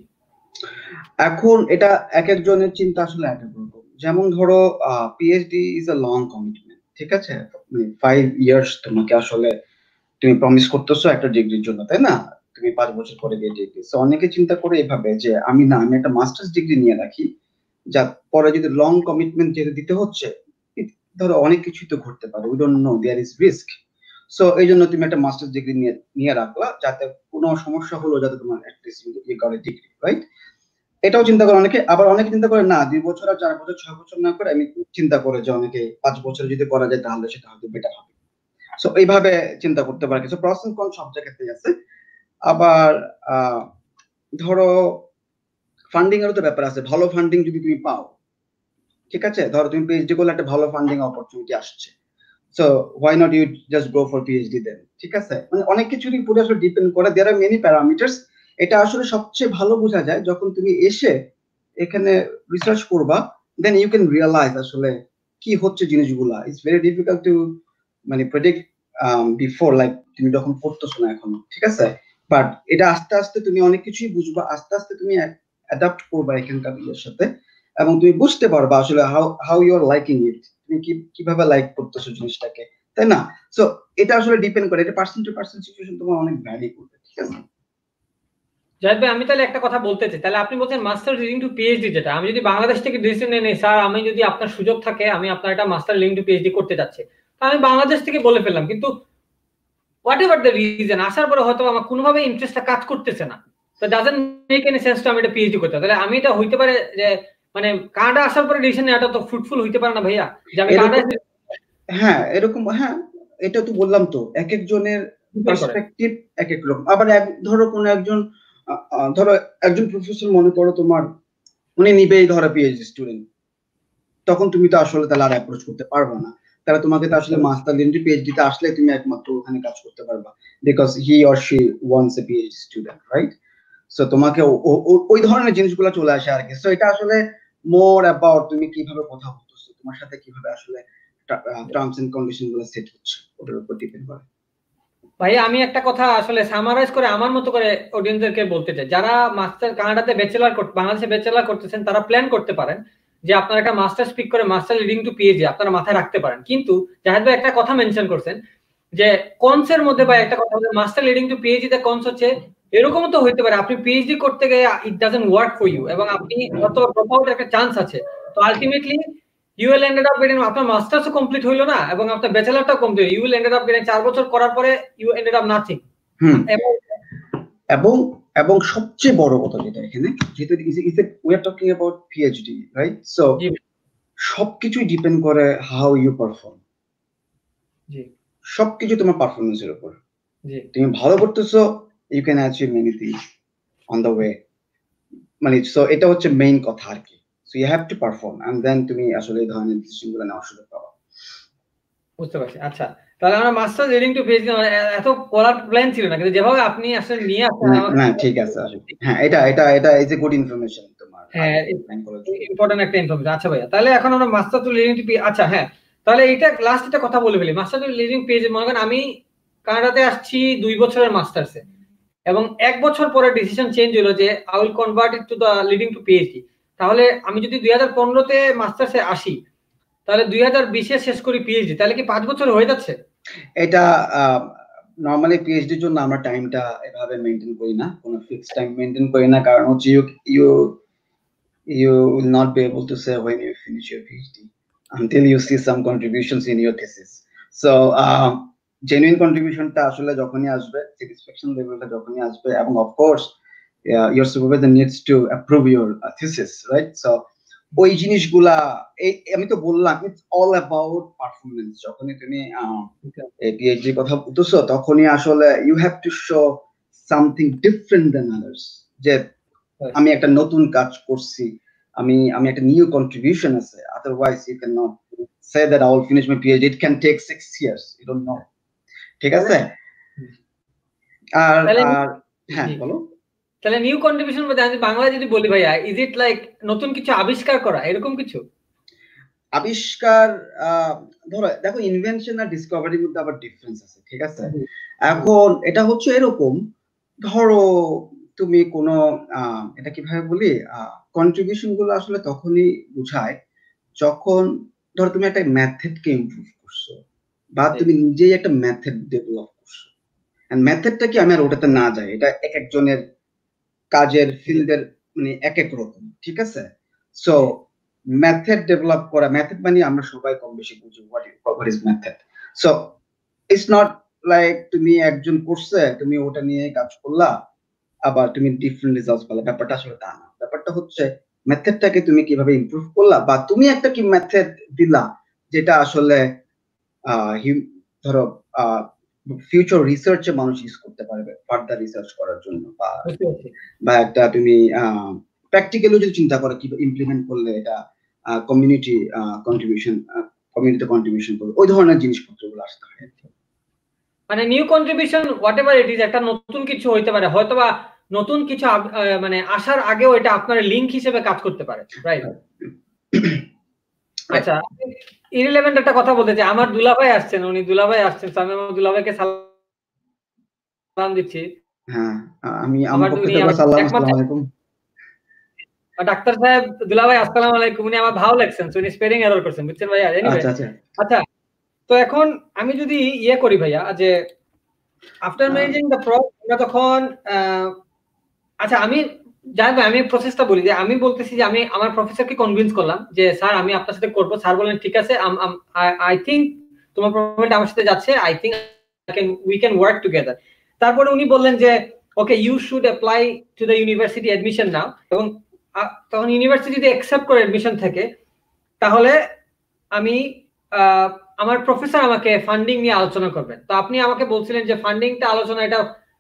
এখন এটা এক একজনের চিন্তা আসলে এক এক রকম। যেমন ধরো PhD is a long commitment, ঠিক আছে? ফাইভ ইয়ার্স তোমাকে আসলে তুমি প্রমিস করতেছো একটা ডিগ্রির জন্য, তাই না? তুমি পাঁচ বছর পরে দিয়ে ডিগ্রি। সো অনেকে চিন্তা করে এভাবে যে আমি না আমি একটা মাস্টার্স ডিগ্রি নিয়ে রাখি, যা পরে যদি লং কমিটমেন্ট যেটা দিতে হচ্ছে, ধরো অনেক কিছুই তো ঘটতে পারে, we don't know, there is risk. So এই জন্য তুমি একটা মাস্টার্স ডিগ্রি নিয়ে নিয়ে রাখলা, যাতে কোনো সমস্যা হলো যাতে তোমার at least you got a degree, right? এটাও চিন্তা করে অনেকে। আবার অনেকে চিন্তা করে না দুই বছর আর চার বছর ছয় বছর না করে আমি চিন্তা করে যে অনেকে পাঁচ বছর যদি করা যায় তাহলে সেটা হয়তো বেটার হবে। সো এইভাবে চিন্তা করতে পারে। কিছু প্রস এন্ড কনস সব জায়গাতেই আছে। আবার ধরো ফান্ডিং এরও তো ব্যাপার আছে। ভালো ফান্ডিং যদি তুমি পাও, ঠিক আছে, ধরো তুমি পিএইচডি করলে একটা ভালো ফান্ডিং অপরচুনিটি আসছে, so why not you just go for PhD then, ঠিক আছে? মানে অনেক কিছুরই পুরো আসলে ডিপেন্ড করে, দেয়ার আর মেনি প্যারামিটারস। এটা আসলে সবচেয়ে ভালো বোঝা যায় যখন তুমি এসে এখানে রিসার্চ করবা, দেন ইউ ক্যান রিয়ালাইজ আসলে কি হচ্ছে জিনিসগুলা। ইটস ভেরি ডিফিকাল্ট টু মানে প্রেডিক্ট বিফোর, লাইক তুমি যখন পড়তেছো না এখনো, ঠিক আছে? বাট এটা আস্তে আস্তে তুমি অনেক কিছুই বুঝবা, আস্তে আস্তে তুমি অ্যাডাপ্ট করবা এখানকার ইয়ের সাথে, এবং তুমি বুঝতে পারবা আসলে how how you are liking it, তুমি কি কিভাবে লাইক করতেছো জিনিসটাকে, তাই না? সো এটা আসলে ডিপেন্ড করে, এটা পার্সন টু পার্সন সিচুয়েশন তোমার অনেক ভ্যারি করবে, ঠিক আছে? জাহিদ ভাই আমি তাহলে একটা কথা বলতে চাই, তাহলে আপনি বলছেন মাস্টার লিডিং টু পিএইচডি, যেটা আমি যদি বাংলাদেশ থেকে ডিসিশন নেই স্যার আমি যদি আপনার সুযোগ থাকে আমি আপনার একটা মাস্টার লিডিং টু পিএইচডি করতে যাচ্ছি, আমি বাংলাদেশ থেকে বলে ফেললাম, কিন্তু হোয়াট এভার দ্য রিজন আসার পরে হয়তো আমার কোনোভাবে ইন্টারেস্টটা কাজ করতেছে না, তো doesn't make any sense to আমি এটা পিএইচডি করতে। তাহলে আমি এটা হইতে পারে যে মানে কানাডা আসার পরে ডিসিশন নেওয়াটা তো ফ্রুটফুল হইতে পারে না ভাইয়া, যে আমি কানাডা। হ্যাঁ এরকম, হ্যাঁ এটা তো বললাম তো এক একজনের পার্সপেক্টিভ এক এক রকম। আবার এক ধরো কোন একজন ধরো একজন প্রফেসর মনে করো তোমার উনি নিবেই ধরো পিএইচডি স্টুডেন্ট, তখন তুমি তো আসলে তাহলে আর অ্যাপ্রোচ করতে পারবে না, তাহলে তোমাকে তো আসলে মাস্টার লিডিং টু পিএইচডি তে আসলে তুমি একমাত্র ওখানে কাজ করতে পারবা, because he or she wants a PhD student, right? So তোমাকে ওই ধরনের জিনিসগুলো চলে আসে আর কি। সো এটা আসলে মোর অ্যাবাউট তুমি কিভাবে কথা বলতেছো, তোমার সাথে কিভাবে আসলে টার্মস এন্ড কন্ডিশন গুলো সেট হচ্ছে, ওটার উপর ডিপেন্ড করে। ভাই আমি একটা কথা আসলে সামারাইজ করে আমার মতো করে অডিয়েন্সদেরকে বলতে চাই, যারা মাস্টার কানাডাতে ব্যাচেলার বাংলাদেশে ব্যাচেলার করতেছেন তারা প্ল্যান করতে পারেন যে আপনারা একটা মাস্টার্স পিক করে মাস্টার লিডিং টু পিএইচডি আপনারা মাথায় রাখতে পারেন। কিন্তু জাহিদ ভাই একটা কথা মেনশন করছেন যে কনসের মধ্যে বা একটা কথা বলতে মাস্টার লিডিং টু পিএইচডি তে কনস হচ্ছে এরকমও তো হইতে পারে আপনি পিএইচডি করতে গিয়ে it doesn't work for you এবং আপনি হয়তো ড্রপ আউটের একটা চান্স আছে, তো ultimately you will ended up getting আপনার মাস্টার্সও কমপ্লিট হইলো না এবং আপনার ব্যাচেলারটাও complete, you will ended up getting চার বছর করার পরে you ended up nothing। এবং এবং সবচেয়ে বড় কথা যেটা এখানে, যেহেতু we are talking about PhD, right? So সবকিছুই ডিপেন্ড করে হাউ ইউ পারফর্ম। জি, সবকিছু তোমার পারফরম্যান্সের উপর। জি, তুমি ভালো করতেছো you can achieve many things on the way, মানে সো এটা হচ্ছে মেইন কথা আর কি। So you have to perform and then তুমি আসলে এই ধরনের ডিসিশনগুলো নেওয়ার সুযোগ পাবা। বুঝতে পারছি। আচ্ছা তাহলে আমরা মাস্টার্স লিডিং টু পিএইচডি এত বলার প্ল্যান ছিল না, কিন্তু যেভাবে আপনি আসলে নিয়ে আসেন আমাকে। না ঠিক আছে, হ্যাঁ এটা এটা এটা ইজ এ গুড ইনফরমেশন তোমার। হ্যাঁ, ইম্পর্টেন্ট একটা ইনফরমেশন। আচ্ছা ভাইয়া, তাহলে এখন আমরা master to leading to P, আচ্ছা হ্যাঁ, তাহলে এটা লাস্ট একটা কথা বলে ফেলি। মাস্টার টু লিডিং পেজ, মনে করেন আমি কানাডাতে আসছি দুই বছরের মাস্টার্সে, এবং এক বছর পরে ডিসিশন চেঞ্জ হলো যে I will convert it to the leading to PhD. তাহলে আমি যদি দুই হাজার পনেরোতে মাস্টার্সে আসি, তাহলে দুই হাজার বিশে শেষ করি পিএইচডি, তাহলে কি পাঁচ বছর হয়ে যাচ্ছে? এটা নরমালি পিএইচডির জন্য আমরা টাইমটা এভাবে মেইনটেইন করি না, কোনো ফিক্স টাইম মেইনটেইন করি না, কারণ হচ্ছে you you you will not be able to say when you finish your PhD until you see some contributions in your thesis. So uh, genuine contribution টা আসলে যখনই আসবে, satisfaction levelটা যখনই আসবে, এবং of course uh, your supervisor needs to approve your uh, thesis, right? So ওই জিনিসগুলা আমি তো বললাম, it's all about performance. যখনই তুমি পিএইচডি কথা বলতেছো, তখনই আসলে you have to show something different than others, যে আমি একটা নতুন কাজ করছি, আমি আমি একটা নিউ কন্ট্রিবিউশন আছে। Otherwise you can not say that I will finish my PhD, it can take six years, you don't know. ঠিক আছে? আর আর হ্যাঁ বলো। তাহলে নিউ কন্ট্রিবিউশন বলতে আমি বাংলায় যদি বলি ভাইয়া, ইজ ইট লাইক নতুন কিছু আবিষ্কার করা, এরকম কিছু? আবিষ্কার, ধরো দেখো ইনভেনশন আর ডিসকভারির মধ্যে আবার ডিফারেন্স আছে, ঠিক আছে? এখন এটা হচ্ছে এরকম, ধরো তুমি কোনো এটা কিভাবে বলি, কন্ট্রিবিউশন গুলো আসলে তখনই বুঝায় যখন ধরো তুমি একটা মেথডকে ইমপ্রুভ করছো, বা তুমি নিজেই একটা মেথড ডেভেলপ করছো। এন্ড মেথডটা কি, আমি আর ওটাতে না যাই, এটা এক একজনের কাজের ফিল্ডের মানে এক এক রকম, ঠিক আছে? সো মেথড ডেভেলপ করা, মেথড মানে আমরা সবাই কম বেশি বুঝি what what is method. So it's not like তুমি একজন করছে, তুমি ওটা নিয়ে কাজ করলা, আবার তুমি ডিফারেন্ট রেজাল্টস পেলে, ব্যাপারটা আসলে তা না। ব্যাপারটা হচ্ছে মেথডটাকে তুমি কিভাবে ইমপ্রুভ করলা, বা তুমি একটা কি মেথড দিলা যেটা আসলে ধরো ফিউচার রিসার্চে মানুষ ইউজ করতে পারবে, ফার্দার রিসার্চ করার জন্য, বা বা একটা তুমি প্র্যাকটিক্যালি যদি চিন্তা করো কি ইমপ্লিমেন্ট করলে এটা কমিউনিটি কন্ট্রিবিউশন কমিউনিটি কন্ট্রিবিউশন করবে, ওই ধরনের জিনিসপত্রগুলো আসতে হয়। মানে new contribution whatever it is, একটা নতুন কিছু হইতে পারে, হয়তোবা নতুন কিছু মানে আসার আগেও এটা আপনার লিংক হিসেবে কাজ করতে পারে, রাইট? আচ্ছা, ইরিলেভেন্ট একটা কথা বলতে চাই। আমার দুলাভাই আসছেন, উনি দুলাভাই আসছেন, আমি আমার দুলাভাইকে সালাম দিচ্ছি। হ্যাঁ, আমি আমার পক্ষ থেকে সালাম, আসসালামু আলাইকুম। ডাক্তার সাহেব, দুলাভাই আসসালামু আলাইকুম। উনি আমার ভালো লাগছেন, উনি স্পেলিং এরর করছেন, বুঝছেন ভাইয়া? আচ্ছা আচ্ছা আচ্ছা, তো এখন আমি যদি ইয়ে করি ভাইয়া, যে আফটার ম্যানেজিং দ্য প্রপ, আমরা তখন আচ্ছা আমি জানি, আমি প্রসেসটা বলি, যে আমি বলতেছি যে আমি আমার প্রফেসরকে কনভিন্স করলাম যে স্যার আমি আপনার সাথে করব। স্যার বলেন ঠিক আছে, আই থিংক তোমার প্রফেসর আমার সাথে যাচ্ছে, I think we can work together. তারপরে উনি বললেন যে okay, you should apply to the university admission now, এবং তখন ইউনিভার্সিটি যদি অ্যাকসেপ্ট করে অ্যাডমিশন থেকে, তাহলে আমি আমার প্রফেসর আমাকে ফান্ডিং নিয়ে আলোচনা করবেন। তো আপনি আমাকে বলছিলেন যে ফান্ডিংটা আলোচনা এটা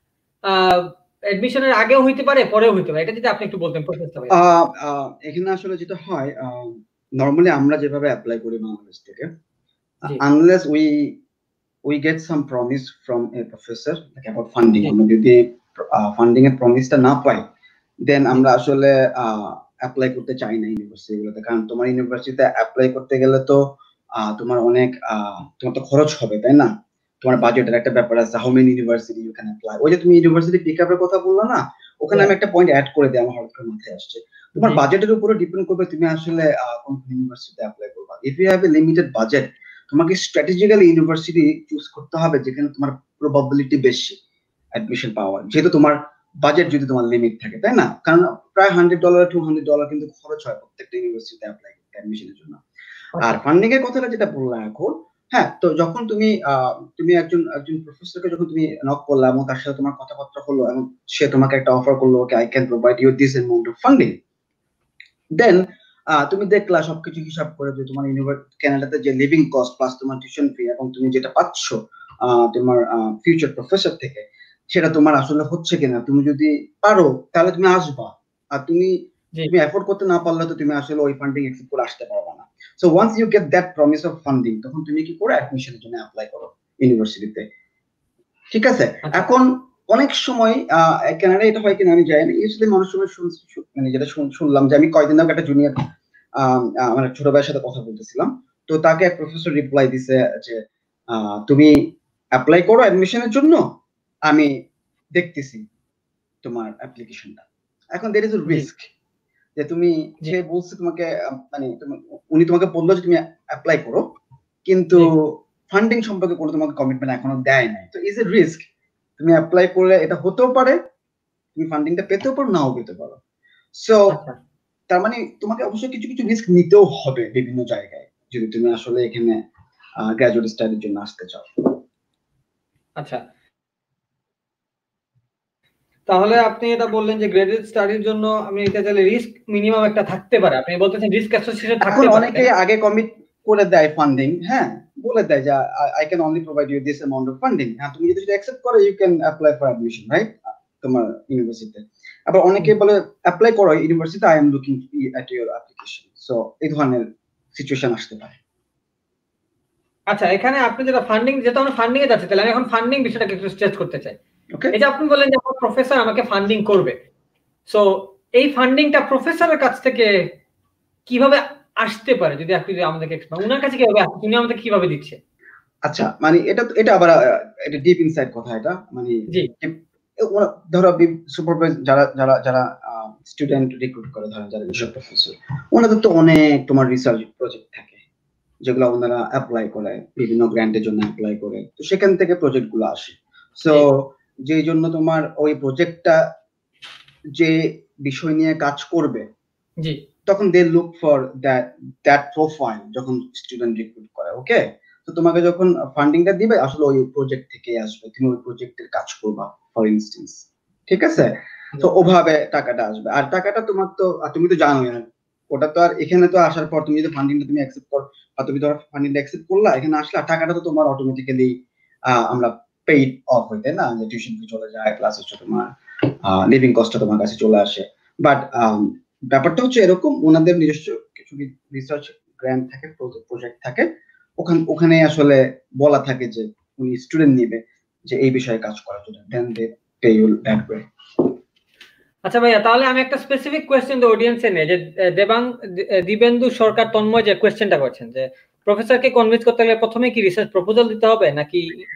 অ্যাডমিশনের আগেও হইতে পারে, পরেও হইতে পারে, এটা যদি আপনি একটু বলতেন প্রসেসটা। এখানে আসলে যেটা হয়, নরমালি আমরা যেভাবে অ্যাপ্লাই করি বাংলাদেশ থেকে, unless we we get some promise from a professor like about funding, আমরা যদি ফান্ডিং এর প্রমিসটা না পাই, দেন আমরা আসলে অ্যাপ্লাই করতে চাই না ইউনিভার্সিটিগুলোতে। কারণ তোমার ইউনিভার্সিটিতে অ্যাপ্লাই করতে গেলে তো তোমার অনেক তোমার তো খরচ হবে, তাই না? তোমার বাজেটের একটা ব্যাপার আছে, how many university you can apply. ওই যে তুমি ইউনিভার্সিটি পিকআপের কথা বললা না, ওখানে আমি একটা পয়েন্ট অ্যাড করে দিই, আমার হঠাৎ করে মাথায় আসছে। তোমার বাজেটের উপরে ডিপেন্ড করবে তুমি আসলে কোন ইউনিভার্সিটিতে অ্যাপ্লাই করবা। If you have a limited budget, তোমাকে স্ট্র্যাটেজিক্যালি ইউনিভার্সিটি চুজ করতে হবে যেখানে তোমার প্রবাবিলিটি বেশি অ্যাডমিশন পাওয়ার, যেহেতু তোমার বাজেট যদি তোমার লিমিট থাকে, তাই না? কারণ প্রায় hundred dollar two hundred dollar কিন্তু খরচ হয় প্রত্যেকটা ইউনিভার্সিটিতে অ্যাপ্লাই করতে অ্যাডমিশনের জন্য। আর ফান্ডিং এর কথাটা যেটা বললাম এখন, হ্যাঁ, তো যখন তুমি তুমি একজন একজন প্রফেসরকে যখন তুমি নক করলা এবং তার সাথে তোমার কথাবার্তা হলো এবং সে তোমাকে একটা অফার করলো, okay I can provide you this amount of funding, then তুমি দেখলা সবকিছু হিসাব করে যে তোমার ইউনিভার্সিটি কানাডাতে যে লিভিং কস্ট প্লাস তোমার টিউশন ফি এবং তুমি যেটা পাচ্ছ তোমার ফিউচার প্রফেসর থেকে, সেটা তোমার আসলে হচ্ছে কিনা। তুমি যদি পারো তাহলে তুমি আসবা, আর তুমি তুমি এফোর্ড করতে না পারলে তো তুমি আসলে ওই ফান্ডিং অ্যাকসেপ্ট করে আসতে পারবে না। So once you get that promise of funding, তখন তুমি কি করো, অ্যাডমিশনের জন্য অ্যাপ্লাই করো ইউনিভার্সিটিতে, ঠিক আছে। এখন অনেক সময় কানাডা এটা হয় কিনা আমি জানি না, ইউজুয়ালি মানুষ মানে যেটা শুনলাম যে আমি কয়েকদিন আগে একটা জুনিয়র আমার ছোট ভাইয়ের সাথে কথা বলতেছিলাম, তো তাকে এক প্রফেসর রিপ্লাই দিছে যে তুমি অ্যাপ্লাই করো অ্যাডমিশনের জন্য, আমি দেখতেছি তোমার অ্যাপ্লিকেশনটা। এখন দের ইজ এ রিস্ক যে তুমি, সে বলছে তোমাকে মানে উনি তোমাকে বললো যে তুমি অ্যাপ্লাই করো, কিন্তু ফান্ডিং সম্পর্কে কোনো তোমাকে কমিটমেন্ট এখনো দেয় নাই। তো ইজ এ রিস্ক, তুমি অ্যাপ্লাই করলে এটা হতেও পারে, তুমি ফান্ডিংটা পেতেও পারো, নাও পেতে পারো। সো তার মানে তোমাকে অবশ্যই কিছু কিছু রিস্ক নিতেও হবে বিভিন্ন জায়গায় যদি তুমি আসলে এখানে গ্র্যাজুয়েট স্টাডির জন্য আসতে চাও। আচ্ছা, তাহলে আপনি এটা বললেন যে গ্র্যাজুয়েট স্টাডির জন্য আমি এটা চাইলে রিস্ক মিনিমাম একটা থাকতে পারে, আপনি বলতেছেন রিস্ক অ্যাসোসিয়েটেড থাকতে পারে। অনেকে আগে কমিট করে দেয় ফান্ডিং, হ্যাঁ বলে দেয় যে I can only provide you this amount of funding, হ্যাঁ তুমি যদি সেটা অ্যাকসেপ্ট করো you can apply for admission right তোমার ইউনিভার্সিটিতে। আবার অনেকে বলে অ্যাপ্লাই করো university, I am looking at your application. So এই ধরনের সিচুয়েশন আসতে পারে। আচ্ছা, এখানে আপনি যেটা ফান্ডিং, যেটা আমরা ফান্ডিং এ যাচ্ছি, তাহলে আমি এখন ফান্ডিং বিষয়টাকে একটু স্ট্রেস করতে চাই। ওকে, এই যে আপনি বললেন যে আমার প্রফেসর আমাকে ফান্ডিং করবে, সো এই ফান্ডিংটা প্রফেসরের কাছ থেকে কিভাবে আসতে পারে যদি আপনি আমাদেরকে এক্সপ্লেইন, ওনার কাছে কিভাবে আসছে, উনি আমাদের কিভাবে দিচ্ছে? আচ্ছা, মানে এটা এটা আবার এটা ডিপ ইনসাইড কথা, এটা মানে জি ধরো সুপারভাইজ যারা যারা যারা স্টুডেন্ট রিক্রুট করে, ধরেন যারা বিশেষ প্রফেসর, ওনাদের তো অনেক তোমার রিসার্চ প্রজেক্ট থাকে যেগুলো ওনারা অ্যাপ্লাই করে, বিভিন্ন গ্র্যান্টের জন্য অ্যাপ্লাই করে, তো সেখান থেকে প্রজেক্ট গুলো আসে। সো যেই জন্য তোমার ওই প্রজেক্টটা যে বিষয় নিয়ে কাজ করবে, জি তখন they look for that that profile যখন স্টুডেন্ট রিক্রুট করে। ওকে, তো তোমাকে যখন ফান্ডিংটা দিবে আসলে ওই প্রজেক্ট থেকে আসবে, তুমি ওই প্রজেক্টের কাজ করবা ফর ইনস্টেন্স, ঠিক আছে। তো ওভাবে টাকাটা আসবে, আর টাকাটা তোমার তো তুমি তো জানোই না ওটা তো, আর এখানে তো আসার পর তুমি যদি ফান্ডিংটা তুমি অ্যাকসেপ্ট করো বা তুমি ধরো ফান্ডিংটা অ্যাকসেপ্ট করলা, এখানে আসলে টাকাটা তো তোমার অটোমেটিক্যালি আমরা পেইড অফ হইতে না, যে টিউশন ফি চলে যায়, প্লাস হচ্ছে তোমার লিভিং কস্টটা তোমার কাছে চলে আসে। বাট ব্যাপারটা হচ্ছে এরকম, ওনাদের নিজস্ব কিছু রিসার্চ গ্র্যান্ট থাকে, প্রজেক্ট থাকে, ওখানে ওখানে আসলে বলা থাকে যে উনি স্টুডেন্ট নেবে যে এই বিষয়ে কাজ করার জন্য, then they pay you that way. আচ্ছা ভাইয়া, তাহলে আমি একটা স্পেসিফিক কোয়েশ্চেন দ্য অডিয়েন্সে নেই, যে দেবাং দিবেন্দু সরকার তন্ময় যে কোয়েশ্চেনটা করছেন যে প্রফেসরকে কনভিন্স করতে গেলে প্রথমে কি রিসার্চ প্রপোজাল দিতে হবে নাকি?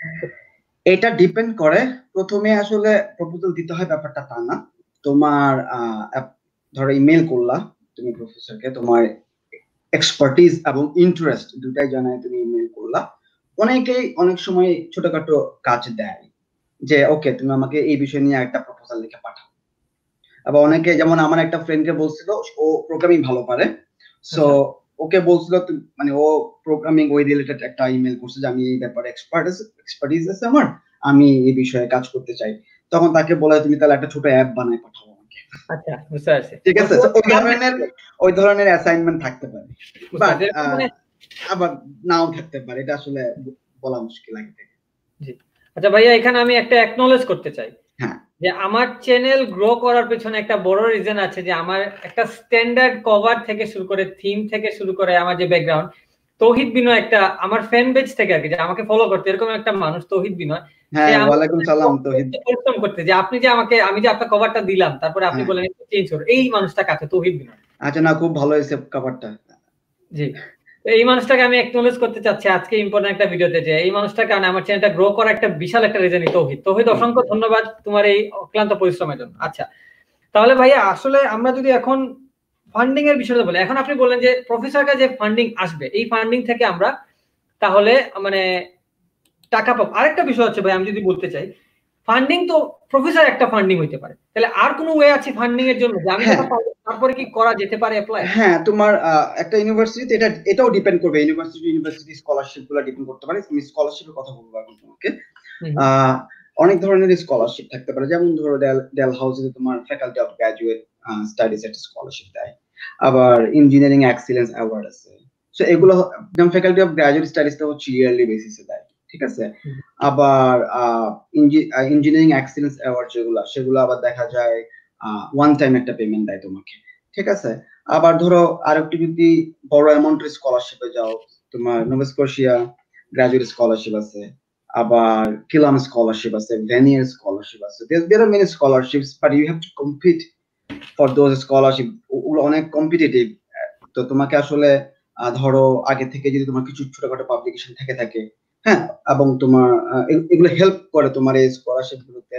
এটা ডিপেন্ড করে, প্রথমে আসলে প্রপোজাল দিতে হয় ব্যাপারটা তা না। তোমার ধরো ইমেল করলা তুমি প্রফেসরকে, তোমার এক্সপার্টিজ এবং ইন্টারেস্ট দুটাই জানায় তুমি ইমেল করলা। অনেকেই অনেক সময় ছোটখাটো কাজ দেয় যে ওকে তুমি আমাকে এই বিষয় নিয়ে একটা প্রপোজাল লিখে পাঠাও। আবার অনেকে, যেমন আমার একটা ফ্রেন্ডকে বলছিল, ও প্রোগ্রামিং ভালো পারে, সো ওকে বলছিল মানে ও প্রোগ্রামিং ওই রিলেটেড একটা ইমেল করছে যে আমি এই ব্যাপারে এক্সপার্ট এক্সপার্টিজ আছে আমার, আমি এই বিষয়ে কাজ করতে চাই। তখন তাকে বলে তুমি তাহলে একটা ছোট অ্যাপ বানায় পাঠাও আমাকে। আচ্ছা, বুঝতে পারছি, ঠিক আছে। ওই ধরনের ওই ধরনের অ্যাসাইনমেন্ট থাকতে পারে, বাট আবার নাও থাকতে পারে, এটা আসলে বলা মুশকিল আগে। জি আচ্ছা ভাইয়া, এখানে আমি একটা অ্যাকনলেজ করতে চাই, হ্যাঁ, যে আমার চ্যানেল গ্রো করার পেছনে একটা বড় রিজন আছে, যে আমার একটা স্ট্যান্ডার্ড কভার থেকে শুরু করে থিম থেকে শুরু করে আমার যে ব্যাকগ্রাউন্ড, তৌহিদ বিনয় একটা আমার ফ্যান পেজ থেকে আর কি, যে আমাকে ফলো করতে এরকম একটা মানুষ তৌহিদ বিনয়, হ্যাঁ ওয়ালাইকুম সালাম তৌহিদ, পরিশ্রম করতে, যে আপনি যে আমাকে, আমি যে আপনার কভারটা দিলাম তারপরে আপনি বলেন চেঞ্জ করো, এই মানুষটা কাছে তৌহিদ বিনয়। আচ্ছা, না খুব ভালো হয়েছে কভারটা। জি, এই মানুষটাকে আমি অ্যাকনলেজ করতে চাচ্ছি আজকে ইম্পর্টেন্ট একটা ভিডিওতে, যে এই মানুষটার কারণে আমার চ্যানেলটা গ্রো করা একটা বিশাল একটা রিজনই তৌহিদ। তৌহিদ, অসংখ্য ধন্যবাদ তোমার এই অক্লান্ত পরিশ্রমের জন্য। আচ্ছা, তাহলে ভাইয়া আসলে আমরা যদি এখন ফান্ডিং এর বিষয়টা বলি, এখন আপনি বললেন যে প্রফেসরকে যে ফান্ডিং আসবে, এই ফান্ডিং থেকে আমরা তাহলে মানে টাকা পাবো। আরেকটা বিষয় হচ্ছে ভাই, আমি যদি বলতে চাই, ফান্ডিং তো প্রফেসর একটা ফান্ডিং হইতে পারে, তাহলে আর কোনো ওয়ে আছে ফান্ডিং এর জন্য যে আমি তারপরে কি করা যেতে পারে অ্যাপ্লাই? হ্যাঁ, তোমার একটা ইউনিভার্সিটিতে এটা এটাও ডিপেন্ড করবে, ইউনিভার্সিটি ইউনিভার্সিটি স্কলারশিপ গুলো ডিপেন্ড করতে পারে। আমি স্কলারশিপের কথা বলবো এখন তোমাকে। অনেক ধরনের স্কলারশিপ থাকতে পারে, যেমন ধরো ডেল হাউসে তোমার ফ্যাকাল্টি অফ গ্র্যাজুয়েট স্টাডিজ একটা স্কলারশিপ দেয়, আবার ইঞ্জিনিয়ারিং এক্সিলেন্স অ্যাওয়ার্ড আছে। সো এগুলো যেমন ফ্যাকাল্টি অফ গ্র্যাজুয়েট স্টাডিজটা হচ্ছে ইয়ারলি বেসিসে দেয়, ঠিক আছে। আবার ইঞ্জিনিয়ারিং এক্সিলেন্স অ্যাওয়ার্ড যেগুলো, সেগুলো আবার দেখা যায় ওয়ান টাইম একটা পেমেন্ট দেয় তোমাকে, ঠিক আছে। আবার ধরো আরেকটু যদি বড় অ্যামাউন্টের স্কলারশিপে যাও, তোমার নোভা স্কশিয়া গ্র্যাজুয়েট স্কলারশিপ আছে, আবার কিলাম স্কলারশিপ আছে, ভ্যানিয়ার স্কলারশিপ আছে। there are many scholarships but you have to compete for those scholarship, ওগুলো অনেক কম্পিটিটিভ। তো তোমাকে আসলে ধরো আগে থেকে যদি তোমার কিছু ছোটখাটো পাবলিকেশন থেকে থাকে, হ্যাঁ, এবং তোমার এগুলো হেল্প করে তোমার এই স্কলারশিপ গুলোতে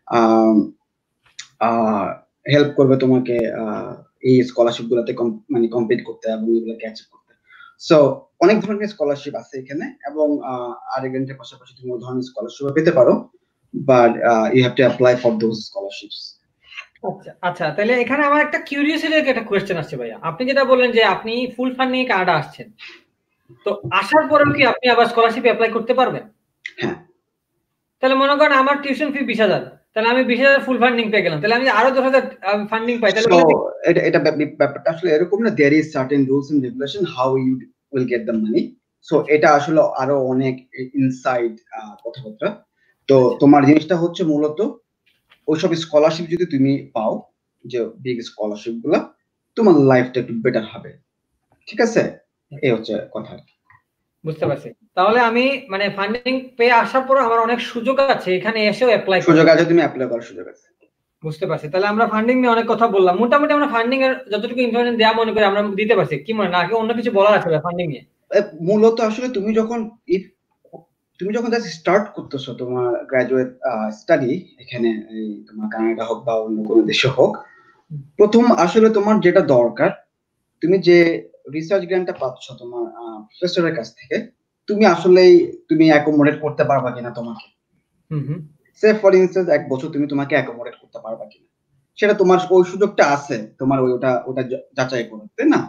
হেল্প করবে তোমাকে এই স্কলারশিপ গুলোতে মানে কমপ্লিট করতে এবং এগুলোকে অ্যাচিভ করতে। সো অনেক ধরনের স্কলারশিপ আছে এখানে, এবং আরেকজনের পাশাপাশি তুমি ওই ধরনের স্কলারশিপ পেতে পারো, but you have to apply for those scholarships. আচ্ছা আচ্ছা, তাহলে এখানে আমার একটা কিউরিওসিটির একটা কোয়েশ্চেন আসছে ভাইয়া। আপনি যেটা বললেন যে আপনি ফুল ফান্ড নিয়ে কানাডা আসছেন, তো আসার পরেও কি আপনি আবার স্কলারশিপ অ্যাপ্লাই করতে পারবেন? হ্যাঁ। তাহলে মনে করেন আমার টিউশন ফি বিশ হাজার, তাহলে আমি বিশ হাজার ফুল ফান্ডিং পেয়ে গেলাম, তাহলে আমি আরো দশ হাজার ফান্ডিং পাই, তাহলে এটা এটা ব্যাপারটা আসলে এরকম না, there is certain rules and regulation how you will get the money. So এটা আসলে আরো অনেক ইনসাইড কথাবার্তা। তো তোমার জিনিসটা হচ্ছে মূলত ওইসব স্কলারশিপ যদি তুমি পাও, যে বিগ স্কলারশিপ গুলা, তোমার লাইফটা একটু বেটার হবে, ঠিক আছে? এই হচ্ছে কথা। বুঝতে পারছি। তাহলে আমি মানে ফান্ডিং পেয়ে আসার পর আমার অনেক সুযোগ আছে এখানে এসেও অ্যাপ্লাই সুযোগ আছে, তুমি অ্যাপ্লাই করার সুযোগ আছে। বুঝতে পারছি। তাহলে আমরা ফান্ডিং নিয়ে অনেক কথা বললাম, মোটামুটি আমরা ফান্ডিং এর যতটুকু ইনফরমেশন দেয়া মনে করি আমরা দিতে পারছি, কি মনে না অন্য কিছু বলার আছে ফান্ডিং নিয়ে? মূলত আসলে তুমি যখন তুমি যখন জাস্ট স্টার্ট করতেছো তোমার গ্রাজুয়েট স্টাডি এখানে, এই তোমার কানাডা হোক বা অন্য কোনো দেশে হোক, প্রথম আসলে তোমার যেটা দরকার, তুমি যে রিসার্চ গ্র্যান্টটা পাচ্ছ তোমার প্রফেসরের কাছ থেকে, তুমি আসলেই তুমি অ্যাকোমোডেট করতে পারবা কিনা তোমাকে। হুম হুম। সে ফর ইনস্ট্যান্স এক বছর তুমি তোমাকে অ্যাকোমোডেট করতে পারবা কিনা, সেটা তোমার ওই সুযোগটা আছে, তোমার ওটা ওটা যাচাই করো, তাই না?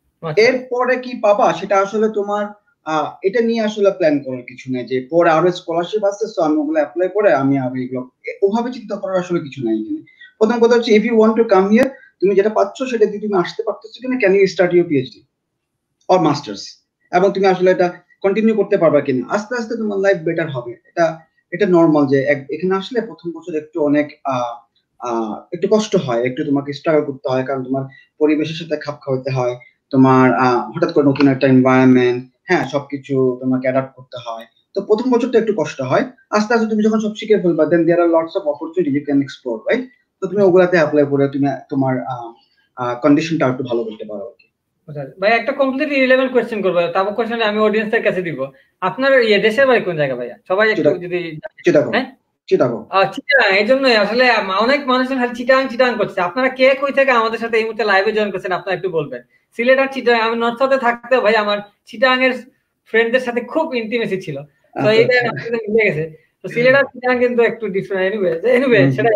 এরপরে কি পাবা সেটা আসলে তোমার এটা নিয়ে আসলে প্ল্যান করার কিছু নাই, যে পরে আরো স্কলারশিপ আছে সো আমি ওগুলো অ্যাপ্লাই করে আমি আমি এগুলো ওভাবে চিন্তা করার আসলে কিছু নাই এখানে। প্রথম কথা হচ্ছে if you want to come here, তুমি যেটা পাচ্ছ সেটা দিয়ে তুমি আসতে পারতেছো কিনা, can you start your PhD or masters, এবং তুমি আসলে এটা কন্টিনিউ করতে পারবা কিনা। আস্তে আস্তে তোমার লাইফ বেটার হবে। এটা এটা নর্মাল যে এখানে আসলে প্রথম বছর একটু অনেক আহ আহ একটু কষ্ট হয়, একটু তোমাকে স্ট্রাগল করতে হয়, কারণ তোমার পরিবেশের সাথে খাপ খাওয়াতে হয়, তোমার হঠাৎ করে নতুন একটা এনভায়রনমেন্ট, হ্যাঁ, সবকিছু তোমাকে অ্যাডাপ্ট করতে হয়। তো প্রথম বছরটা একটু কষ্ট হয়, আস্তে আস্তে তুমি যখন সব শিখে ফেলবা, then there are lots of opportunity you can explore, right? তো তুমি ওগুলাতে অ্যাপ্লাই করে তুমি তোমার কন্ডিশনটা একটু ভালো করতে পারো। ভাই একটা কমপ্লিটলি রিলেভেন্ট কোশ্চেন করব, তারপর কোশ্চেন আমি অডিয়েন্সের কাছে দিব। আপনার ইয়ে দেশের বাড়ি কোন জায়গা ভাইয়া? সবাই একটু যদি চিটাগং। হ্যাঁ চিটাগং। চিটাগাং। এই জন্যই আসলে অনেক মানুষ খালি চিটাগাং চিটাগাং করছে। আপনারা কে কই থেকে আমাদের সাথে এই মুহূর্তে লাইভে জয়েন করছেন আপনারা একটু বলবেন। সিলেট আর চিটাগাং, আমি নর্থ সাউথে থাকতে ভাই আমার চিটাগাং এর ফ্রেন্ডদের সাথে খুব ইন্টিমেসি ছিল, তো এইটা আমাদের মিলে গেছে। তো সিলেট আর চিটাগাং কিন্তু একটু ডিফারেন্ট। এনিওয়ে এনিওয়ে সেটা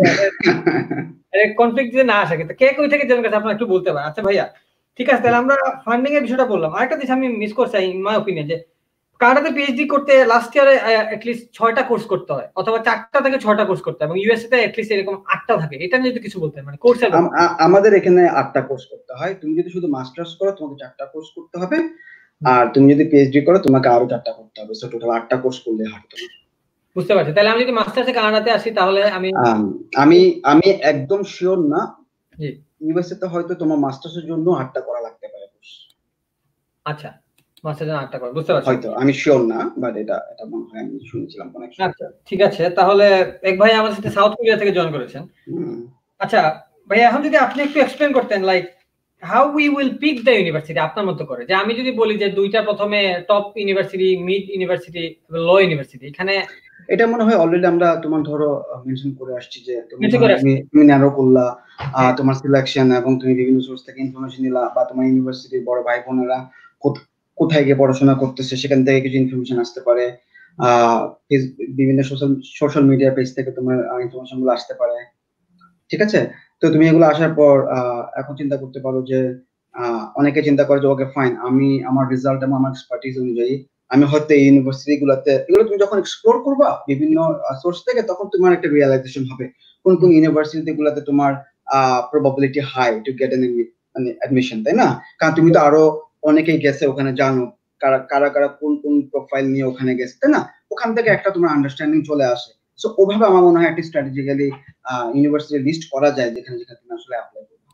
কনফ্লিক্ট যদি না আসে, কিন্তু কে কই থেকে জয়েন করছে আপনারা একটু বলতে পারেন। আচ্ছা ভাইয়া ঠিক আছে, তাহলে আমরা ফান্ডিং এর বিষয়টা বললাম। আরেকটা জিনিস আমি মিস করছি ইন মাই ওপিনিয়ন, যে কানাডাতে পিএইচডি করতে লাস্ট ইয়ারে অ্যাটলিস্ট ছয়টা কোর্স করতে হয়, অথবা চারটা থেকে ছয়টা কোর্স করতে হয়, এবং ইউএসএ তে অ্যাটলিস্ট এরকম আটটা থাকে। এটা নিয়ে যদি কিছু বলতেন, মানে কোর্সের আমাদের এখানে আটটা কোর্স করতে হয়। তুমি যদি শুধু মাস্টার্স করো তোমাকে চারটা কোর্স করতে হবে, আর তুমি যদি পিএইচডি করো তোমাকে আরো চারটা করতে হবে। সো টোটাল আটটা কোর্স করলে হয় তোমার। বুঝতে পারছি। তাহলে আমি যদি মাস্টার্সে কানাডাতে আসি তাহলে আমি আমি আমি একদম শিওর না, জি ইউএসএ তে হয়তো তোমার মাস্টার্সের জন্য আটটা করা লাগতে পারে কোর্স। আচ্ছা, মাস্টার্সের জন্য আটটা করা, বুঝতে পারছি। হয়তো, আমি শিওর না, বাট এটা এটা মনে হয় আমি শুনেছিলাম অনেক। আচ্ছা ঠিক আছে, তাহলে এক ভাই আমাদের সাথে সাউথ কোরিয়া থেকে জয়েন করেছেন। আচ্ছা ভাই, এখন যদি আপনি একটু এক্সপ্লেইন করতেন like how we will pick the university আপনার মতো করে, যে আমি যদি বলি যে দুইটা প্রথমে top university, mid university, low university, এখানে এটা মনে হয় অলরেডি আমরা তোমার ধরো মেনশন করে আসছি যে তুমি ন্যারো করলা তোমার সিলেকশন, এবং তুমি বিভিন্ন সোর্স থেকে ইনফরমেশন নিলা, বা তোমার ইউনিভার্সিটির বড় ভাই বোনেরা কোথায় গিয়ে পড়াশোনা করতেছে সেখান থেকে কিছু ইনফরমেশন আসতে পারে, আহ বিভিন্ন সোশ্যাল সোশ্যাল মিডিয়া পেজ থেকে তোমার ইনফরমেশন গুলো আসতে পারে, ঠিক আছে? তো তুমি এগুলো আসার পর এখন চিন্তা করতে পারো যে অনেকে চিন্তা করে যে ওকে ফাইন, আমি আমার রেজাল্ট এবং আমার এক্সপার্টিজ অনুযায়ী আমি হয়তো এই ইউনিভার্সিটি গুলোতে, এগুলো তুমি যখন এক্সপ্লোর করবা বিভিন্ন সোর্স থেকে, তখন তোমার একটা রিয়েলাইজেশন হবে কোন কোন ইউনিভার্সিটি গুলোতে তোমার probability high to get an admission, তাই না? কারণ তুমি তো আরো অনেকেই গেছে ওখানে, জানো কারা কারা কারা কোন কোন প্রোফাইল নিয়ে ওখানে গেছে, তাই না? ওখান থেকে একটা তোমার আন্ডারস্ট্যান্ডিং চলে আসে। সো ওভাবে আমার মনে হয় একটা স্ট্র্যাটেজিক্যালি ইউনিভার্সিটি লিস্ট করা যায় যেখানে যেখানে তুমি আসলে অ্যাপ্লাই করবে।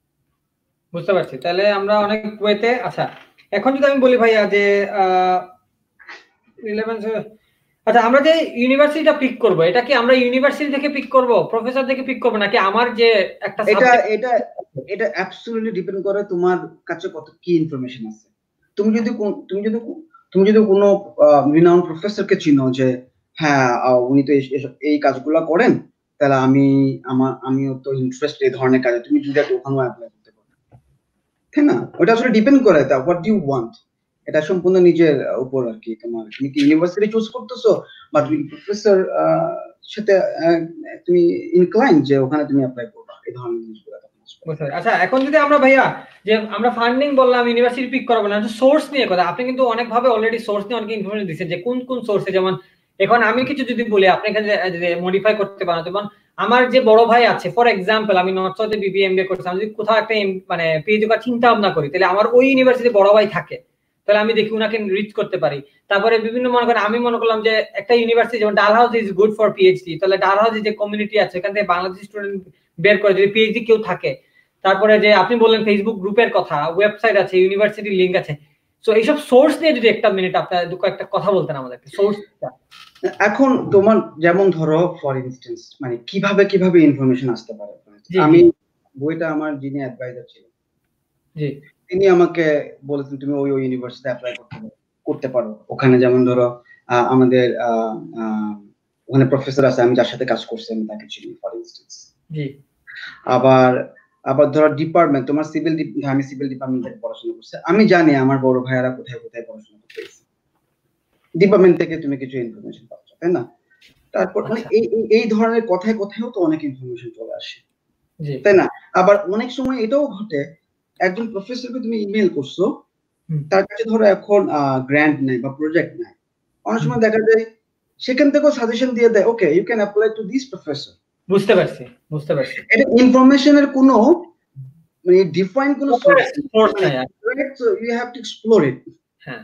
বুঝতে পারছি। তাহলে আমরা অনেক ওয়েতে। আচ্ছা এখন যদি আমি বলি ভাইয়া যে রিলেভেন্স, আচ্ছা, আমরা যে ইউনিভার্সিটিটা পিক করব, এটা কি আমরা ইউনিভার্সিটি থেকে পিক করব, প্রফেসর থেকে পিক করব, নাকি আমার যে একটা এটা সাবজেক্ট? এটা এটা অ্যাবসলিউটলি ডিপেন্ড করে তোমার কাছে কত কি ইনফরমেশন আছে। তুমি যদি তুমি যদি তুমি যদি কোনো রিনাউন্ড প্রফেসরকে চিনো যে হ্যাঁ উনি তো এই কাজগুলো করেন, তাহলে আমি আমার আমিও তো ইন্টারেস্ট এই ধরনের কাজে, তুমি যদি ওখানে অ্যাপ্লাই করতে পারো, তাই না? ওটা আসলে ডিপেন্ড করে তা হোয়াট ডু ইউ ওয়ান্ট, এটা সম্পূর্ণ নিজের উপর আর কি। তোমার তুমি কি ইউনিভার্সিটি চুজ করতেছো বা তুমি প্রফেসর সাথে তুমি ইনক্লাইন যে ওখানে তুমি অ্যাপ্লাই করবা, এই ধরনের জিনিসগুলো। আচ্ছা, এখন যদি আমরা ভাইয়া যে আমরা ফান্ডিং বললাম, ইউনিভার্সিটি পিক করাবো না, সোর্স নিয়ে কথা, আপনি কিন্তু অনেক ভাবে অলরেডি সোর্স নিয়ে অনেক ইনফরমেশন দিচ্ছেন যে কোন কোন সোর্সে, যেমন এখন আমি কিছু যদি বলি আপনি এখানে মডিফাই করতে পারেন। যেমন আমার যে বড় ভাই আছে, ফর এক্সাম্পল আমি নর্থ সাউথে বিবিএ এমবিএ করছি, আমি যদি কোথাও একটা মানে পিএইচডি করার চিন্তা ভাবনা করি, তাহলে আমার ওই ইউনিভার্সিটি বড় ভাই থাকে, তাহলে আমি দেখি উনাকে রিচ করতে পারি। তারপরে বিভিন্ন মনে করেন আমি মনে করলাম যে একটা ইউনিভার্সিটি যেমন Dalhousie is good for PhD, তাহলে ডালহাউসে যে কমিউনিটি আছে এখান থেকে বাংলাদেশি স্টুডেন্ট বের করে যদি পিএইচডি কেউ থাকে। তারপরে যে আপনি বললেন ফেসবুক গ্রুপের কথা, ওয়েবসাইট আছে, ইউনিভার্সিটি লিংক আছে। সো এইসব সোর্স নিয়ে যদি একটা মিনিট আপনার দুটো একটা কথা বলতেন আমাদেরকে সোর্সটা। এখন তোমার যেমন ধরো ফর ইনস্ট্যান্স মানে কিভাবে কিভাবে ইনফরমেশন আসতে পারে, আমি বইটা আমার যিনি অ্যাডভাইজার ছিলেন জি তিনি আমাকে বলেছেন তুমি ওই ওই ইউনিভার্সিটি অ্যাপ্লাই করতে করতে পারো। ওখানে যেমন ধরো আমাদের ওখানে প্রফেসর আছে, আমি যার সাথে কাজ করছি আমি তাকে চিনি ফর ইনস্ট্যান্স। জি আবার আবার ধরো ডিপার্টমেন্ট, তোমার সিভিল, আমি সিভিল ডিপার্টমেন্ট থেকে পড়াশোনা করছি, আমি জানি আমার বড় ভাইয়েরা কোথায় কোথায় পড়াশোনা করতে গেছে, ডিপার্টমেন্ট থেকে তুমি কিছু ইনফরমেশন পাচ্ছ, তাই না? তারপর মানে এই এই ধরনের কথায় কথায়ও তো অনেক ইনফরমেশন চলে আসে, তাই না? আবার অনেক সময় এটাও ঘটে, একজন প্রফেসরকে তুমি ইমেল করছো, তার কাছে ধরো এখন গ্র্যান্ট নাই বা প্রজেক্ট নাই, অনেক সময় দেখা যায় সেখান থেকেও সাজেশন দিয়ে দেয়, okay you can apply to this professor. বুঝতে পারছি বুঝতে পারছি এটা ইনফরমেশনের কোনো মানে ডিফাইন কোনো সোর্স নাই, so you have to explore it. হ্যাঁ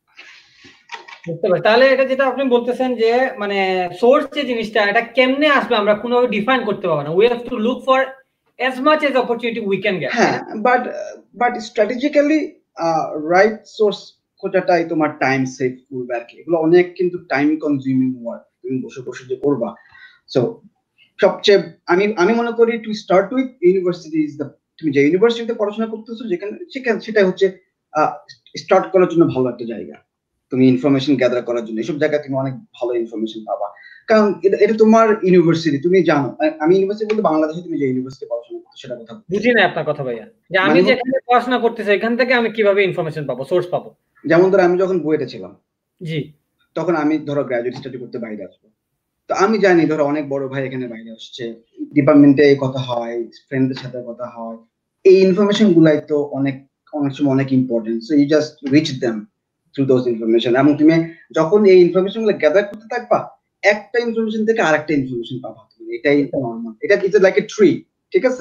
বুঝতে পারছি। তাহলে এটা যেটা আপনি বলতেছেন যে মানে সোর্স যে জিনিসটা এটা কেমনে আসবে আমরা কোনোভাবে ডিফাইন করতে পারবো না, we have to look for as much as opportunity we can get. হ্যাঁ but but strategically right source খোঁজাটাই তোমার টাইম সেভ করবে আর কি। এগুলো অনেক কিন্তু টাইম কনজিউমিং ওয়ার্ক, তুমি বসে বসে যে করবা। সো সবচেয়ে আমি আমি মনে করি to start with university is the, তুমি যে ইউনিভার্সিটিতে পড়াশোনা করতেছো যেখানে সেখানে সেটা হচ্ছে স্টার্ট করার জন্য ভালো একটা জায়গা, তুমি ইনফরমেশন গ্যাদার করার জন্য এসব জায়গায় তুমি অনেক ভালো ইনফরমেশন পাবা, কারণ এটা এটা তোমার ইউনিভার্সিটি, তুমি জানো। আমি ইউনিভার্সিটি বলতে বাংলাদেশে তুমি যে ইউনিভার্সিটি পড়াশোনা করছো সেটা কথা বুঝি না আপনার কথা ভাইয়া, যে আমি যেখানে পড়াশোনা করতেছি এখান থেকে আমি কিভাবে ইনফরমেশন পাবো, সোর্স পাবো। যেমন ধরো আমি যখন বুয়েটে ছিলাম, জি, তখন আমি ধরো গ্রাজুয়েট স্টাডি করতে বাইরে আসবো, তো আমি জানি ধরো অনেক বড় ভাই এখানে বাইরে আসছে, ডিপার্টমেন্টে কথা হয়, ফ্রেন্ডদের সাথে কথা হয়, এই ইনফরমেশন গুলাই তো অনেক অনেক সময় অনেক important. So you just reach them through those information, এবং তুমি যখন এই ইনফরমেশন গুলো গ্যাদার করতে থাকবা একটা ইনফরমেশন থেকে আরেকটা ইনফরমেশন পাবা, এটাই নরমাল, এটা ইজ লাইক এ ট্রি, ঠিক আছে?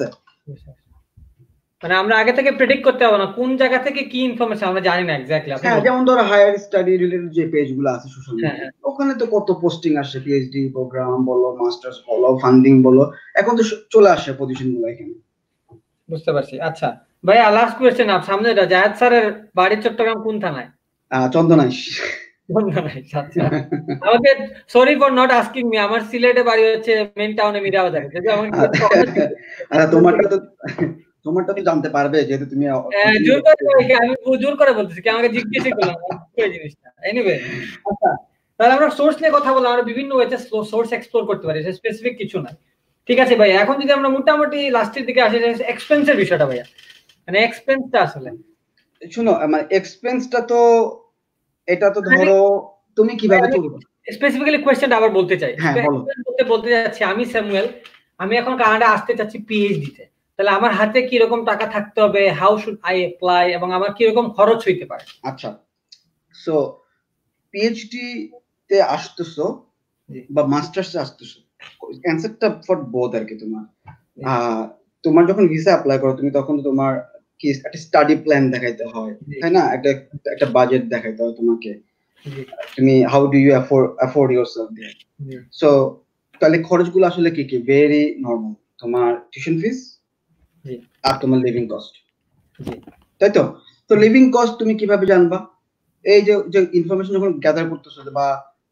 মানে আমরা আগে থেকে প্রেডিক্ট করতে পারবো না কোন জায়গা থেকে কি ইনফরমেশন আমরা জানি না এক্স্যাক্টলি। হ্যাঁ যেমন ধরো হায়ার স্টাডি রিলেটেড যে পেজগুলো আছে সোশ্যাল মিডিয়া, ওখানে তো কত পোস্টিং আসে, পিএইচডি প্রোগ্রাম বলো, মাস্টার্স বলো, ফান্ডিং বলো, এখন তো চলে আসে পজিশন গুলো এখানে। বুঝতে পারছি। আচ্ছা ভাই লাস্ট কোশ্চেন, আপ সামনে এটা জায়েদ স্যারের বাড়ি চট্টগ্রাম কোন থানায়? চন্দনাইশ। চন্দনাইশ, আচ্ছা। আমাকে sorry for not asking me, আমার সিলেটে বাড়ি হচ্ছে মেইন টাউনে মিরাবাজারে, যদি আমাকে আচ্ছা তোমারটা তো তোমারটা তো জানতে পারবে যেহেতু তুমি জোর করে, আমি জোর করে বলতেছি কি আমাকে জিজ্ঞেসই করলাম এই জিনিসটা। এনিওয়ে আচ্ছা, তাহলে আমরা সোর্স নিয়ে কথা বললাম, আমরা বিভিন্ন ওয়েতে সোর্স এক্সপ্লোর করতে পারি, স্পেসিফিক কিছু না। ঠিক আছে ভাই, এখন যদি আমরা মোটামুটি লাস্টের দিকে আসি, এক্সপেন্সের বিষয়টা ভাইয়া, মানে এক্সপেন্সটা আসলে শুনো, মানে এক্সপেন্সটা তো এটা তো ধরো তুমি কিভাবে চলবে, স্পেসিফিক্যালি কোশ্চেনটা আবার বলতে চাই। হ্যাঁ বলো। বলতে বলতে যাচ্ছি আমি স্যামুয়েল, আমি এখন কানাডা আসতে চাচ্ছি পিএইচডি তে, তাহলে আমার হাতে কি রকম টাকা থাকতে হবে, হাউ শুড আই অ্যাপ্লাই, এবং আমার কি রকম খরচ হইতে পারে? আচ্ছা, সো পিএইচডি তে আসতেছো বা মাস্টার্স এ আসতেছো, অ্যানসারটা ফর বোথ আর কি। তোমার তোমার যখন ভিসা অ্যাপ্লাই করো তুমি তখন তোমার কি একটা স্টাডি প্ল্যান দেখাইতে হয়, তাই না? একটা একটা বাজেট দেখাইতে হয় তোমাকে, তুমি how do you afford afford yourself there. So তাহলে খরচগুলো আসলে কি কি? ভেরি নরমাল, তোমার টিউশন ফিস আর তোমার লিভিং কস্ট, তাই তো? তো লিভিং কস্ট তুমি কিভাবে জানবা? এই যে যে ইনফরমেশন যখন গ্যাদার করতেছো বা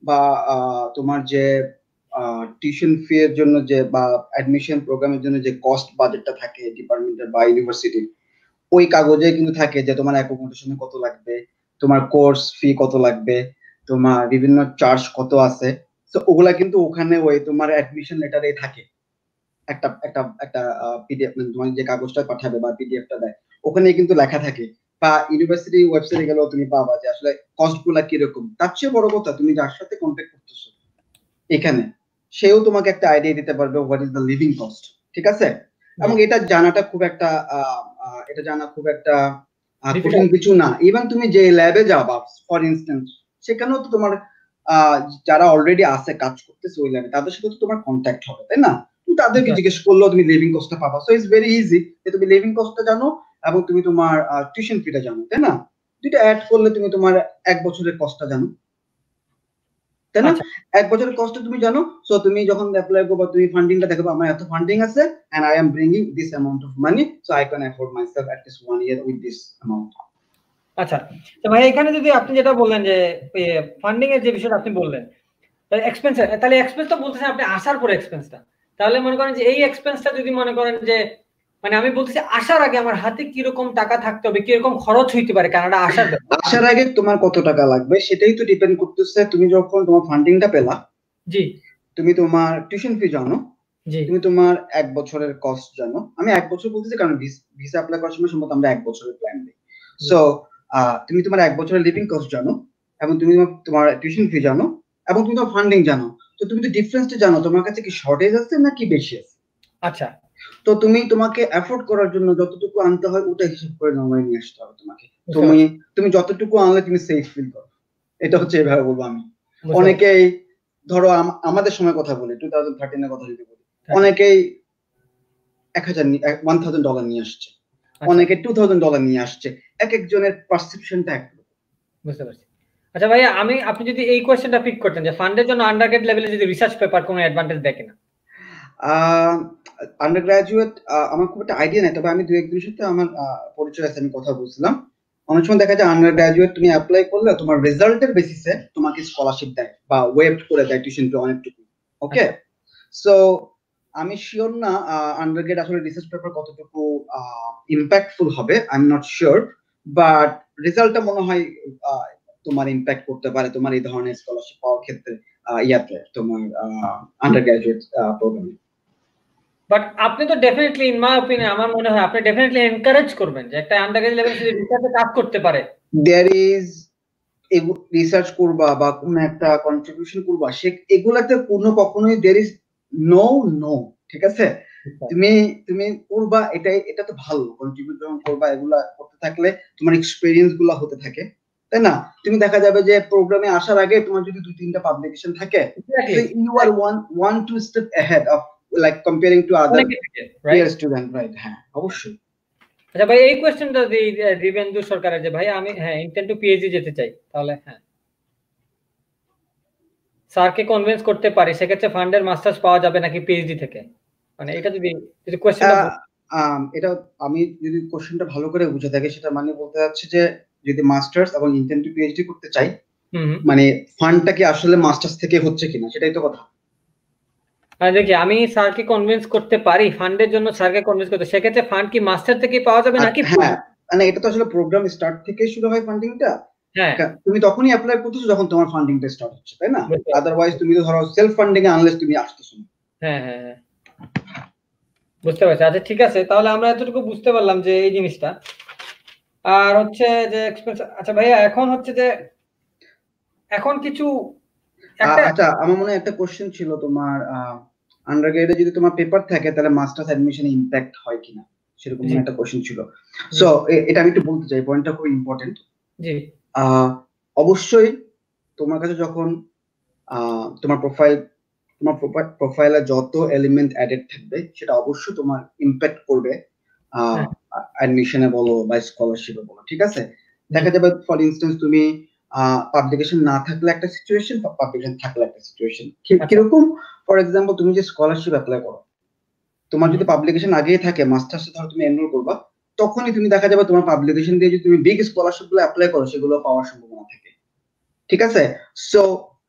বা তোমার যে টিউশন ফি এর জন্য যে বা অ্যাডমিশন প্রোগ্রামের জন্য যে কস্ট বাজেটটা থাকে ডিপার্টমেন্টের বা ইউনিভার্সিটির, ওই কাগজে কিন্তু থাকে যে তোমার অ্যাকোমোডেশনে কত লাগবে, তোমার কোর্স ফি কত লাগবে, তোমার বিভিন্ন চার্জ কত আছে। তো ওগুলা কিন্তু ওখানে ওই তোমার অ্যাডমিশন লেটারে থাকে, একটা একটা একটা পিডিএফ, তোমার যে কাগজটা পাঠাবে বা পিডিএফটা দেয় ওখানে কিন্তু লেখা থাকে। বা ইউনিভার্সিটি ওয়েবসাইটে গেলেও তুমি পাবা যে আসলে কস্ট গুলা কিরকম। তার চেয়ে বড় কথা, তুমি যার সাথে কন্ট্যাক্ট করতেছো এখানে, সেও তোমাকে একটা আইডিয়া দিতে পারবে what is the living cost, ঠিক আছে? এবং এটা জানাটা খুব একটা এটা জানা খুব একটা কঠিন কিছু না। ইভেন তুমি যে ল্যাবে যাবা ফর ইনস্ট্যান্স, সেখানেও তো তোমার যারা অলরেডি আছে কাজ করতেছে ওই ল্যাবে, তাদের সাথে তো তোমার কন্ট্যাক্ট হবে, তাই না? তুমি তাদেরকে জিজ্ঞেস করলেও তুমি লিভিং কস্টটা পাবা। সো ইটস ভেরি ইজি যে তুমি লিভিং কস্টটা জানো এবং তুমি তোমার টিউশন ফিটা জানো, তাই না? দুইটা অ্যাড করলে তুমি তোমার এক বছরের কস্টটা জানো, তাই না? এক বছরের কষ্ট তুমি জানো। সো তুমি যখন অ্যাপ্লাই করবে তুমি ফান্ডিংটা দেখাবে আমার এত ফান্ডিং আছে and I am bringing this amount of money, so I can afford myself at least one year with this amount. আচ্ছা, তো ভাই এখানে যদি আপনি যেটা বললেন যে ফান্ডিং এর যে বিষয়টা আপনি বললেন, তাহলে এক্সপেন্স, তাহলে এক্সপেন্স তো বলতেছেন আপনি আসার পরে এক্সপেন্সটা, তাহলে মনে করেন যে এই এক্সপেন্সটা যদি মনে করেন যে মানে আমি বলতেছি আসার আগে আমার হাতে কিরকম টাকা থাকতে হবে, কিরকম খরচ হইতে পারে কানাডা আসার আসার আগে তোমার কত টাকা লাগবে সেটাই তো ডিপেন্ড করতেছে তুমি যখন তোমার ফান্ডিংটা পেলা, জি, তুমি তোমার টিউশন ফি জানো, জি, তুমি তোমার এক বছরের কস্ট জানো। আমি এক বছর বলতেছি কারণ ভিসা অ্যাপ্লাই করার সময় সম্ভবত আমরা এক বছরের প্ল্যান দিই। সো তুমি তোমার এক বছরের লিভিং কস্ট জানো এবং তুমি তোমার টিউশন ফি জানো এবং তুমি তোমার ফান্ডিং জানো। তো তুমি তো ডিফারেন্সটা জানো, তোমার কাছে কি শর্টেজ আছে নাকি বেশি আছে। আচ্ছা, তো তুমি তোমাকে অ্যাফোর্ড করার জন্য যতটুকু আনতে হয় ওটা হিসাব করে নরমালি নিয়ে আসতে হবে তোমাকে। তুমি তুমি যতটুকু আনলে তুমি সেফ ফিল করো, এটা হচ্ছে এভাবে বলবো আমি। অনেকেই ধরো আমাদের সময় কথা বলি, টু থাউজেন্ড থার্টিন এর কথা যদি বলি, অনেকেই এক হাজার ওয়ান থাউজেন্ড ডলার নিয়ে আসছে, অনেকে টু থাউজেন্ড ডলার নিয়ে আসছে। এক একজনের পারসেপশনটা এক। বুঝতে পারছি। আচ্ছা ভাইয়া, আমি আপনি যদি এই কোয়েশ্চেনটা পিক করতেন যে ফান্ডের জন্য আন্ডারগ্রেড লেভেলে যদি রিসার্চ পেপার কোনো অ্যাডভান্টেজ দেয় কিনা? আন্ডার গ্রাজুয়েট আমার খুব একটা আইডিয়া নেই, তবে আমি দু একজনের সাথে আমার পরিচয় আছে, আমি কথা বলছিলাম। অনেক সময় দেখা যায় আন্ডার গ্রাজুয়েট তুমি অ্যাপ্লাই করলে তোমার রেজাল্টের বেসিসে তোমাকে স্কলারশিপ দেয় বা ওয়েভ করে দেয় টিউশন ফি অনেকটুকু। ওকে, সো আমি শিওর না আন্ডারগ্রেড আসলে রিসার্চ পেপার কতটুকু ইম্প্যাক্টফুল হবে, I am not sure, but রেজাল্টটা মনে হয় তোমার ইম্প্যাক্ট করতে পারে তোমার এই ধরনের স্কলারশিপ পাওয়ার ক্ষেত্রে ইয়াতে তোমার আন্ডার গ্রাজুয়েট প্রোগ্রামে। বাট আপনি তো ডেফিনেটলি ইন মাই অপিনিয়ন আমার মনে হয় আপনি ডেফিনেটলি এনকারেজ করবেন যে একটা আন্ডারগ্রেড লেভেলে যদি রিসার্চে কাজ করতে পারে, দেয়ার ইজ রিসার্চ করবা বা কোনো একটা কন্ট্রিবিউশন করবা, সে এগুলাতে কোনো কখনোই দেয়ার ইজ নো নো, ঠিক আছে? তুমি তুমি করবা, এটাই এটা তো ভালো, কন্ট্রিবিউশন করবা, এগুলা করতে থাকলে তোমার এক্সপেরিয়েন্স গুলা হতে থাকে, তাই না? তুমি দেখা যাবে যে প্রোগ্রামে আসার আগে তোমার যদি দুই তিনটা পাবলিকেশন থাকে, you are one one two step ahead of like comparing to other peer student, right? হ্যাঁ, অবশ্যই। আচ্ছা ভাই, এই কোশ্চেনটা দিবেন্দু সরকারের যে ভাই আমি হ্যাঁ ইন্টেন্ট টু পিএইচডি যেতে চাই, তাহলে হ্যাঁ স্যারকে কনভিন্স করতে পারি, সেক্ষেত্রে ফান্ডের মাস্টার্স পাওয়া যাবে নাকি পিএইচডি থেকে? মানে এটা যদি যদি কোশ্চেনটা এটা আমি যদি কোশ্চেনটা ভালো করে বুঝে থাকি, সেটা মানে বলতে যাচ্ছে যে যদি মাস্টার্স এবং ইন্টেন্ট টু পিএইচডি করতে চাই, মানে ফান্ডটা কি আসলে মাস্টার্স থেকে হচ্ছে কিনা, সেটাই তো কথা। দেখি আমি স্যারকে কনভিন্স করতে পারি ফান্ডের জন্য, স্যারকে কনভিন্স করতে, সেক্ষেত্রে ফান্ড কি মাস্টার থেকে পাওয়া যাবে নাকি? হ্যাঁ, মানে এটা তো আসলে প্রোগ্রাম স্টার্ট থেকে শুরু হয় ফান্ডিংটা। হ্যাঁ, তুমি তখনই অ্যাপ্লাই করতেছো যখন তোমার ফান্ডিংটা স্টার্ট হচ্ছে, তাই না? আদারওয়াইজ তুমি তো ধরো সেলফ ফান্ডিং এ আনলেস তুমি আসতেছো না। হ্যাঁ হ্যাঁ হ্যাঁ, বুঝতে পারছি। আচ্ছা ঠিক আছে, তাহলে আমরা এতটুকু বুঝতে পারলাম যে এই জিনিসটা। আর হচ্ছে যে এক্সপেন্স, আচ্ছা ভাইয়া এখন হচ্ছে যে এখন কিছু আচ্ছা আমার মনে হয় একটা কোশ্চেন ছিল তোমার, আন্ডারগ্রেডে যদি তোমার পেপার থাকে তাহলে মাস্টার্স অ্যাডমিশনে ইমপ্যাক্ট হয় কিনা, সেরকম একটা কোশ্চেন ছিল। সো এটা আমি একটু বলতে চাই, পয়েন্টটা খুব ইম্পর্টেন্ট। জি, অবশ্যই তোমার কাছে যখন তোমার প্রোফাইল তোমার প্রোফাইলে যত এলিমেন্ট অ্যাডেড থাকবে সেটা অবশ্যই তোমার ইমপ্যাক্ট করবে অ্যাডমিশনে বলো বা স্কলারশিপে বলো, ঠিক আছে? দেখা যাবে ফর ইনস্ট্যান্স তুমি পাবলিকেশন না থাকলে একটা সিচুয়েশন, পাবলিকেশন থাকলে একটা সিচুয়েশন। কিরকম? ফর এক্সাম্পল তুমি যে স্কলারশিপ অ্যাপ্লাই করো, তোমার যদি পাবলিকেশন আগেই থাকে, মাস্টার্সে ধরো তুমি এনরোল করবা, তখনই তুমি দেখা যাবে তোমার পাবলিকেশন দিয়ে যদি তুমি বিগ স্কলারশিপ গুলো অ্যাপ্লাই করো সেগুলো পাওয়ার সম্ভাবনা থাকে, ঠিক আছে? সো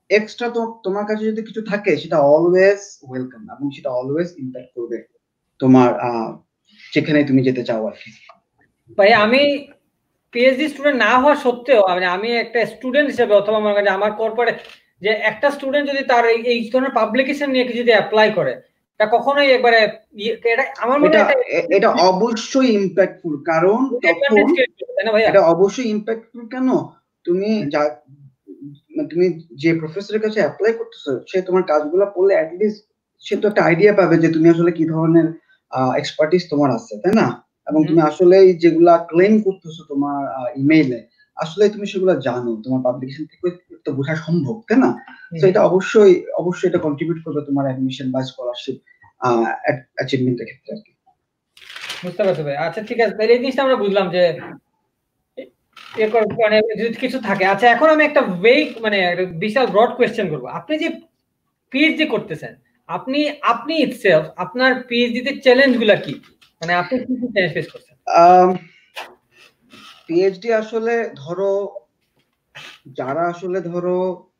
এক্সট্রা তো তোমার কাছে যদি কিছু থাকে সেটা অলওয়েজ ওয়েলকাম, এবং সেটা অলওয়েজ ইম্প্যাক্ট করবে তোমার যেখানে তুমি যেতে চাও আর কি। ভাই আমি পিএইচডি স্টুডেন্ট না হওয়া সত্ত্বেও মানে আমি একটা স্টুডেন্ট হিসেবে অথবা আমার কর্পোরেট যে একটা স্টুডেন্ট যদি তার এই ধরনের পাবলিকেশন নিয়ে কিছু যদি অ্যাপ্লাই করে তা কখনোই একবারে এটা আমার মনে হয় এটা অবশ্যই ইম্প্যাক্টফুল, কারণ তখন এটা অবশ্যই ইম্প্যাক্টফুল কেন, তুমি যা তুমি যে প্রফেসরের কাছে অ্যাপ্লাই করতেছো সে তোমার কাজগুলো পড়লে অ্যাটলিস্ট সে তো একটা আইডিয়া পাবে যে তুমি আসলে কি ধরনের এক্সপার্টিস তোমার আছে, তাই না? এবং তুমি আসলে যেগুলা ক্লেম করতেছো তোমার ইমেইলে আসলে তুমি সেগুলো জানো, তোমার পাবলিকেশন থেকে তো বোঝা সম্ভব, তাই না? তো এটা অবশ্যই অবশ্যই এটা কন্ট্রিবিউট করবে তোমার অ্যাডমিশন বা স্কলারশিপ অ্যাচিভমেন্টের ক্ষেত্রে আর কি। বুঝতে পারছি ভাই। আচ্ছা ঠিক আছে, এই জিনিসটা আমরা বুঝলাম যে মানে যদি কিছু থাকে। আচ্ছা এখন আমি একটা ওয়েক মানে বিশাল ব্রড কোয়েশ্চেন করবো। আপনি যে পিএইচডি করতেছেন, আপনি আপনি ইটসেলফ আপনার পিএইচডি তে চ্যালেঞ্জ গুলা কি, মানে আপনি কি কি চ্যালেঞ্জ ফেস করছেন? পিএইচডি আসলে ধরো যারা আসলে ধরো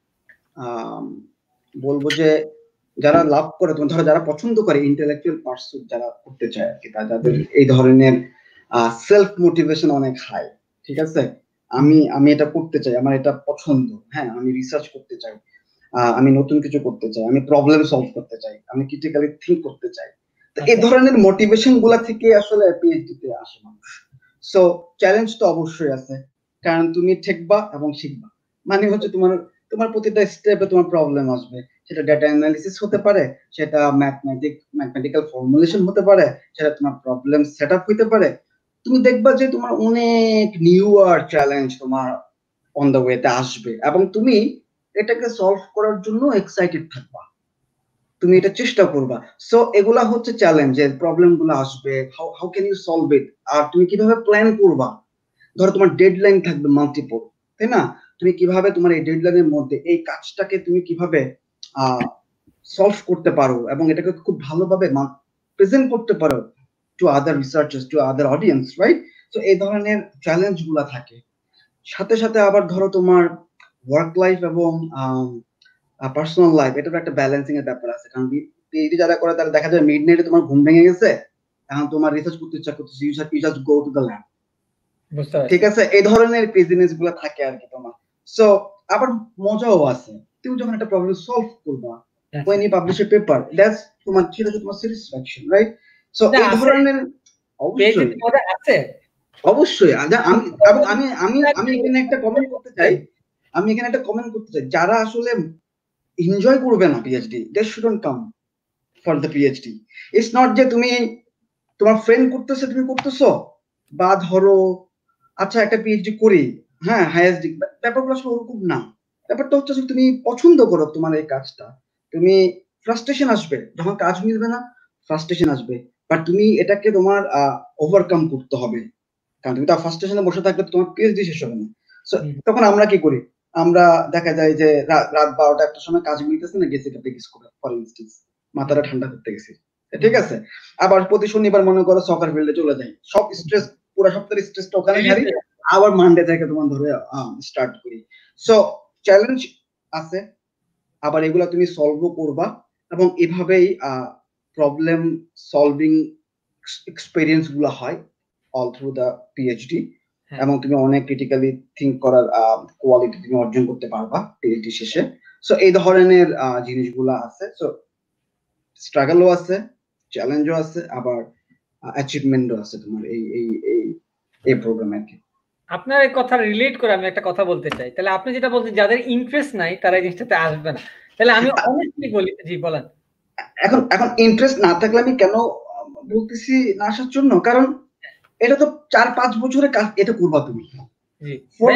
বলবো যে যারা লাভ করে, তোমার ধরো যারা পছন্দ করে ইন্টেলেকচুয়াল পারসুট যারা করতে চায় আর কি, তাদের এই ধরনের সেলফ মোটিভেশন অনেক হাই। ঠিক আছে, আমি আমি এটা করতে চাই, আমার এটা পছন্দ, হ্যাঁ আমি রিসার্চ করতে চাই, আমি নতুন কিছু করতে চাই, আমি প্রবলেম সলভ করতে চাই, আমি ক্রিটিক্যালি থিঙ্ক করতে চাই। তো এই ধরনের মোটিভেশন গুলা থেকে আসলে পিএইচডি তে আসে মানুষ। সো চ্যালেঞ্জ তো অবশ্যই আছে, কারণ তুমি ঠেকবা এবং শিখবা, মানে হচ্ছে তোমার তোমার প্রতিটা স্টেপে তোমার প্রবলেম আসবে, সেটা ডেটা অ্যানালিসিস হতে পারে, সেটা ম্যাথমেটিক ম্যাথমেটিক্যাল ফর্মুলেশন হতে পারে, সেটা তোমার প্রবলেম সেটআপ হতে পারে। তুমি দেখবা যে তোমার অনেক নিউ আর চ্যালেঞ্জ তোমার অন দ্য ওয়েতে আসবে, এবং তুমি এটাকে সলভ করার জন্য এক্সাইটেড থাকবা, তুমি এটা চেষ্টা করবা। সো এগুলা হচ্ছে চ্যালেঞ্জ, এর প্রবলেম গুলো আসবে, how how can you solve it, আর তুমি কিভাবে প্ল্যান করবা। ধরো তোমার ডেডলাইন থাকবে মাল্টিপল, তাই না? তুমি কিভাবে তোমার এই ডেডলাইনের মধ্যে এই কাজটাকে তুমি কিভাবে সলভ করতে পারো এবং এটাকে খুব ভালোভাবে প্রেজেন্ট করতে পারো to other researchers, to other audience, right? So এই ধরনের চ্যালেঞ্জ গুলা থাকে। সাথে সাথে আবার ধরো তোমার ওয়ার্ক লাইফ এবং পার্সোনাল লাইফ, এটার একটা ব্যালেন্সিং এর ব্যাপার আছে। কারণ পিএইচডি যারা করে তারা দেখা যায় মিড নাইটে তোমার ঘুম ভেঙে গেছে, এখন তোমার রিসার্চ করতে ইচ্ছা করতেছে, you just go to the lab. ঠিক আছে, এই ধরনের ক্রেজিনেস গুলো থাকে আর কি তোমার। সো আবার মজাও আছে, তুমি যখন একটা প্রবলেম সলভ করবা, when you publish a paper, that's তোমার সেটা তোমার স্যাটিসফ্যাকশন, রাইট? সো এই ধরনের অবশ্যই আছে অবশ্যই আমি আমি আমি আমি এখানে একটা কমেন্ট করতে চাই, আমি এখানে একটা কমেন্ট করতে চাই যারা আসলে এনজয় করবে না PhD, they shouldn't come for the PhD. It's not যে তুমি তোমার ফ্রেন্ড করতেছে তুমি করতেছো, বা ধরো আচ্ছা একটা পিএইচডি করি, হ্যাঁ হাইয়েস্ট ব্যাপারগুলো আসলে ওরকম না। ব্যাপারটা হচ্ছে তুমি পছন্দ করো তোমার এই কাজটা, তুমি ফ্রাস্ট্রেশন আসবে যখন কাজ মিলবে না, ফ্রাস্ট্রেশন আসবে, বাট তুমি এটাকে তোমার ওভারকাম করতে হবে, কারণ তুমি তো ফ্রাস্ট্রেশনে বসে থাকলে তোমার পিএইচডি শেষ হবে না। সো তখন আমরা কি করি, আমরা দেখা যায় যে রাত বারোটা একটা সময় কাজ মিলতেছে না, গেছি একটা বিগ স্কুলে ফর ইনস্টেন্স, মাথাটা ঠান্ডা করতে গেছি, ঠিক আছে, আবার প্রতি শনিবার মনে করো সকার ফিল্ডে চলে যাই, সব স্ট্রেস পুরো সপ্তাহের স্ট্রেসটা ওখানে ছাড়ি, আবার মানডে থেকে তোমার ধরে স্টার্ট করি। সো চ্যালেঞ্জ আছে, আবার এগুলা তুমি সলভও করবা, এবং এভাবেই প্রবলেম সলভিং এক্সপেরিয়েন্স গুলা হয় অল থ্রু দ্য পিএইচডি, এবং তুমি অনেক ক্রিটিক্যালি থিঙ্ক করার কোয়ালিটি তুমি অর্জন করতে পারবা পিএইচডি শেষে। সো এই ধরনের জিনিসগুলা আছে। সো স্ট্রাগলও আছে, চ্যালেঞ্জও আছে, আবার অ্যাচিভমেন্টও আছে তোমার এই এই এই এই প্রোগ্রামে আর কি। আপনার এই কথা রিলেট করে আমি একটা কথা বলতে চাই। তাহলে আপনি যেটা বলছেন যাদের ইন্টারেস্ট নাই তারা এই জিনিসটাতে আসবে না, তাহলে আমি অনেস্টলি বলি, জি বলেন। এখন এখন ইন্টারেস্ট না থাকলে আমি কেন বলতেছি না আসার জন্য, কারণ এটা তো চার পাঁচ বছরের কাজ, এটা করবা তুমি। জি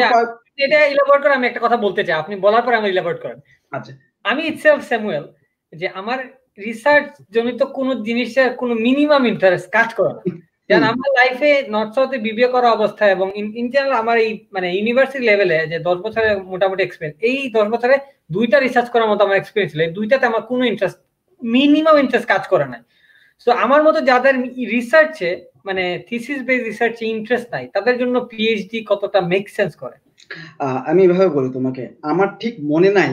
এটা ইলাবোরেট করে আমি একটা কথা বলতে চাই, আপনি বলার পরে আমি ইলাবোরেট করেন। আচ্ছা, আমি ইটসেলফ স্যামুয়েল যে আমার রিসার্চ জনিত কোনো জিনিসের কোনো মিনিমাম ইন্টারেস্ট কাজ করে না, কারণ আমার লাইফে নর্থ সাউথে বিবিএ করা অবস্থায় এবং ইন জেনারেল আমার এই মানে ইউনিভার্সিটি লেভেলে যে দশ বছরের মোটামুটি এক্সপিরিয়েন্স, এই দশ বছরে দুইটা রিসার্চ করার মতো আমার এক্সপিরিয়েন্স ছিল, এই দুইটাতে আমার কোনো ইন্টারেস্ট মিনিমাম ইন্টারেস্ট কাজ করে না। সো আমার মতো যাদের রিসার্চে মানে থিসিস বেস রিসার্চে ইন্টারেস্ট নাই তাদের জন্য পিএইচডি কতটা মেক সেন্স করে? আমি এভাবে বলি তোমাকে, আমার ঠিক মনে নাই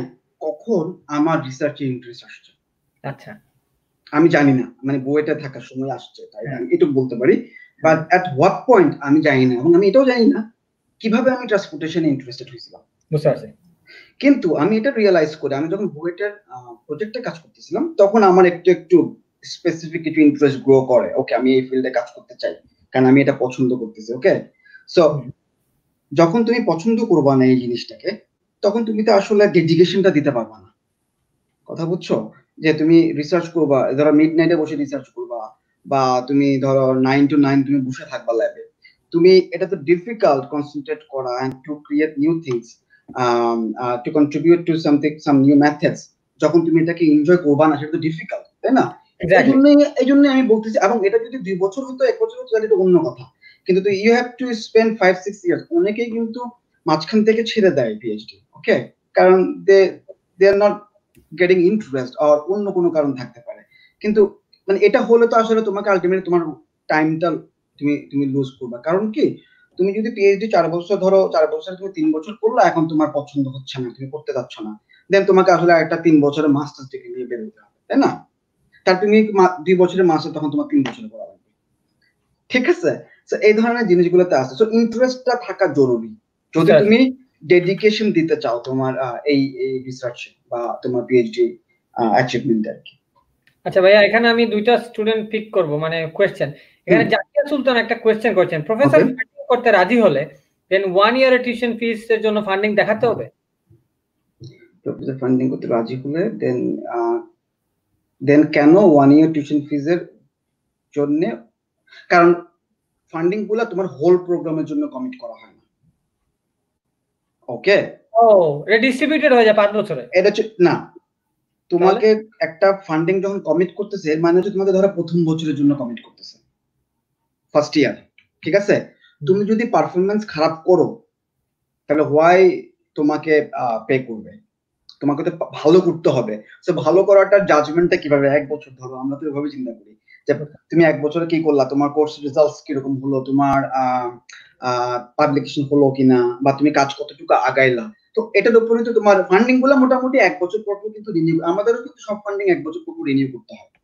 কখন আমার রিসার্চে ইন্টারেস্ট আসছে। আচ্ছা, আমি জানি না, মানে বইটা থাকার সময় আসছে, তাই আমি এটুকু বলতে পারি। বাট এট হোয়াট পয়েন্ট আমি জানি না, এবং আমি এটাও জানি না কিভাবে আমি ট্রান্সপোর্টেশনে ইন্টারেস্টেড হয়েছিলাম। বুঝতে পারছি। কিন্তু আমি এটা রিয়েলাইজ করি, আমি যখন বুয়েটের প্রজেক্টে কাজ করতেছিলাম তখন আমার একটু একটু স্পেসিফিক কিছু ইন্টারেস্ট গ্রো করে। ওকে, আমি এই ফিল্ডে কাজ করতে চাই কারণ আমি এটা পছন্দ করতেছি। ওকে, সো যখন তুমি পছন্দ করবা না এই জিনিসটাকে, তখন তুমি তো আসলে ডেডিকেশনটা দিতে পারবা না। কথা বুঝছো? যে তুমি রিসার্চ করবা, ধরো মিড নাইটে বসে রিসার্চ করবা, বা তুমি ধরো নাইন টু নাইন তুমি বসে থাকবা ল্যাবে, তুমি এটা তো ডিফিকাল্ট কনসেন্ট্রেট করা and to create new things, to contribute to something, some new methods. যখন তুমি এটাকে এনজয় করবা না, সেটা তো ডিফিকাল্ট, তাই না? এই জন্য এই জন্য আমি বলতেছি, এবং এটা যদি দুই বছর হতো, এক বছর হতো, তাহলে এটা অন্য কথা। কিন্তু you have to spend five six years. অনেকেই কিন্তু মাঝখান থেকে ছেড়ে দেয় পিএইচডি, ওকে, কারণ they they are not getting interest, আর অন্য কোনো কারণ থাকতে পারে। কিন্তু মানে এটা হলে তো আসলে তোমাকে আলটিমেটলি তোমার টাইমটা তুমি তুমি লুজ করবে। কারণ কি, তুমি যদি পিএইচডি চার বছর ধরো, চার বছর তুমি তিন বছর করলে, এখন তোমার পছন্দ হচ্ছে না, তুমি করতে যাচ্ছ না, দেন তোমাকে আসলে একটা তিন বছরের মাস্টার্স ডিগ্রি নিয়ে বের হতে হবে, তাই না? তার তুমি দুই বছরের মাস্টার, তখন তোমার তিন বছরে করা লাগবে, ঠিক আছে? তো এই ধরনের জিনিসগুলোতে আছে। সো ইন্টারেস্টটা থাকা জরুরি যদি তুমি ডেডিকেশন দিতে চাও তোমার এই এই রিসার্চে বা তোমার পিএইচডি অ্যাচিভমেন্ট আর কি। আচ্ছা ভাইয়া, এখানে আমি দুইটা স্টুডেন্ট পিক করব, মানে কোশ্চেন। এখানে জাকিয়া সুলতান একটা কোশ্চেন করছেন, প্রফেসর ফান্ডিং করতে রাজি হলে দেন ওয়ান ইয়ার টিউশন ফিস এর জন্য ফান্ডিং দেখাতে হবে? প্রফেসর ফান্ডিং করতে রাজি হলে দেন দেন কেন ওয়ান ইয়ার টিউশন ফিস এর জন্য? কারণ ফান্ডিং গুলা তোমার হোল প্রোগ্রামের জন্য কমিট করা হয় না। ওকে, ও এটা ডিস্ট্রিবিউটেড হয়ে যায় পাঁচ বছরে? এটা না, তোমাকে একটা ফান্ডিং যখন কমিট করতেছে, এর মানে হচ্ছে তোমাকে ধরো প্রথম বছরের জন্য কমিট করতেছে, ফার্স্ট ইয়ার, ঠিক আছে? তুমি যদি পারফরমেন্স খারাপ করো, তাহলে হোয়াই তোমাকে পে করবে? তোমাকে তো ভালো করতে হবে। সো ভালো করাটার জাজমেন্টটা কিভাবে? এক বছর ধরো, আমরা তো এভাবে চিন্তা করি যে তুমি এক বছরে কি করলা, তোমার কোর্স রেজাল্টস কিরকম হলো, তোমার পাবলিকেশন হলো কিনা, বা তুমি কাজ কতটুকু আগাইলা। তো এটার উপরে তো তোমার ফান্ডিং গুলো মোটামুটি এক বছর পর পর কিন্তু রিনিউ, আমাদেরও কিন্তু সব ফান্ডিং এক বছর পর পর রিনিউ করতে হয়।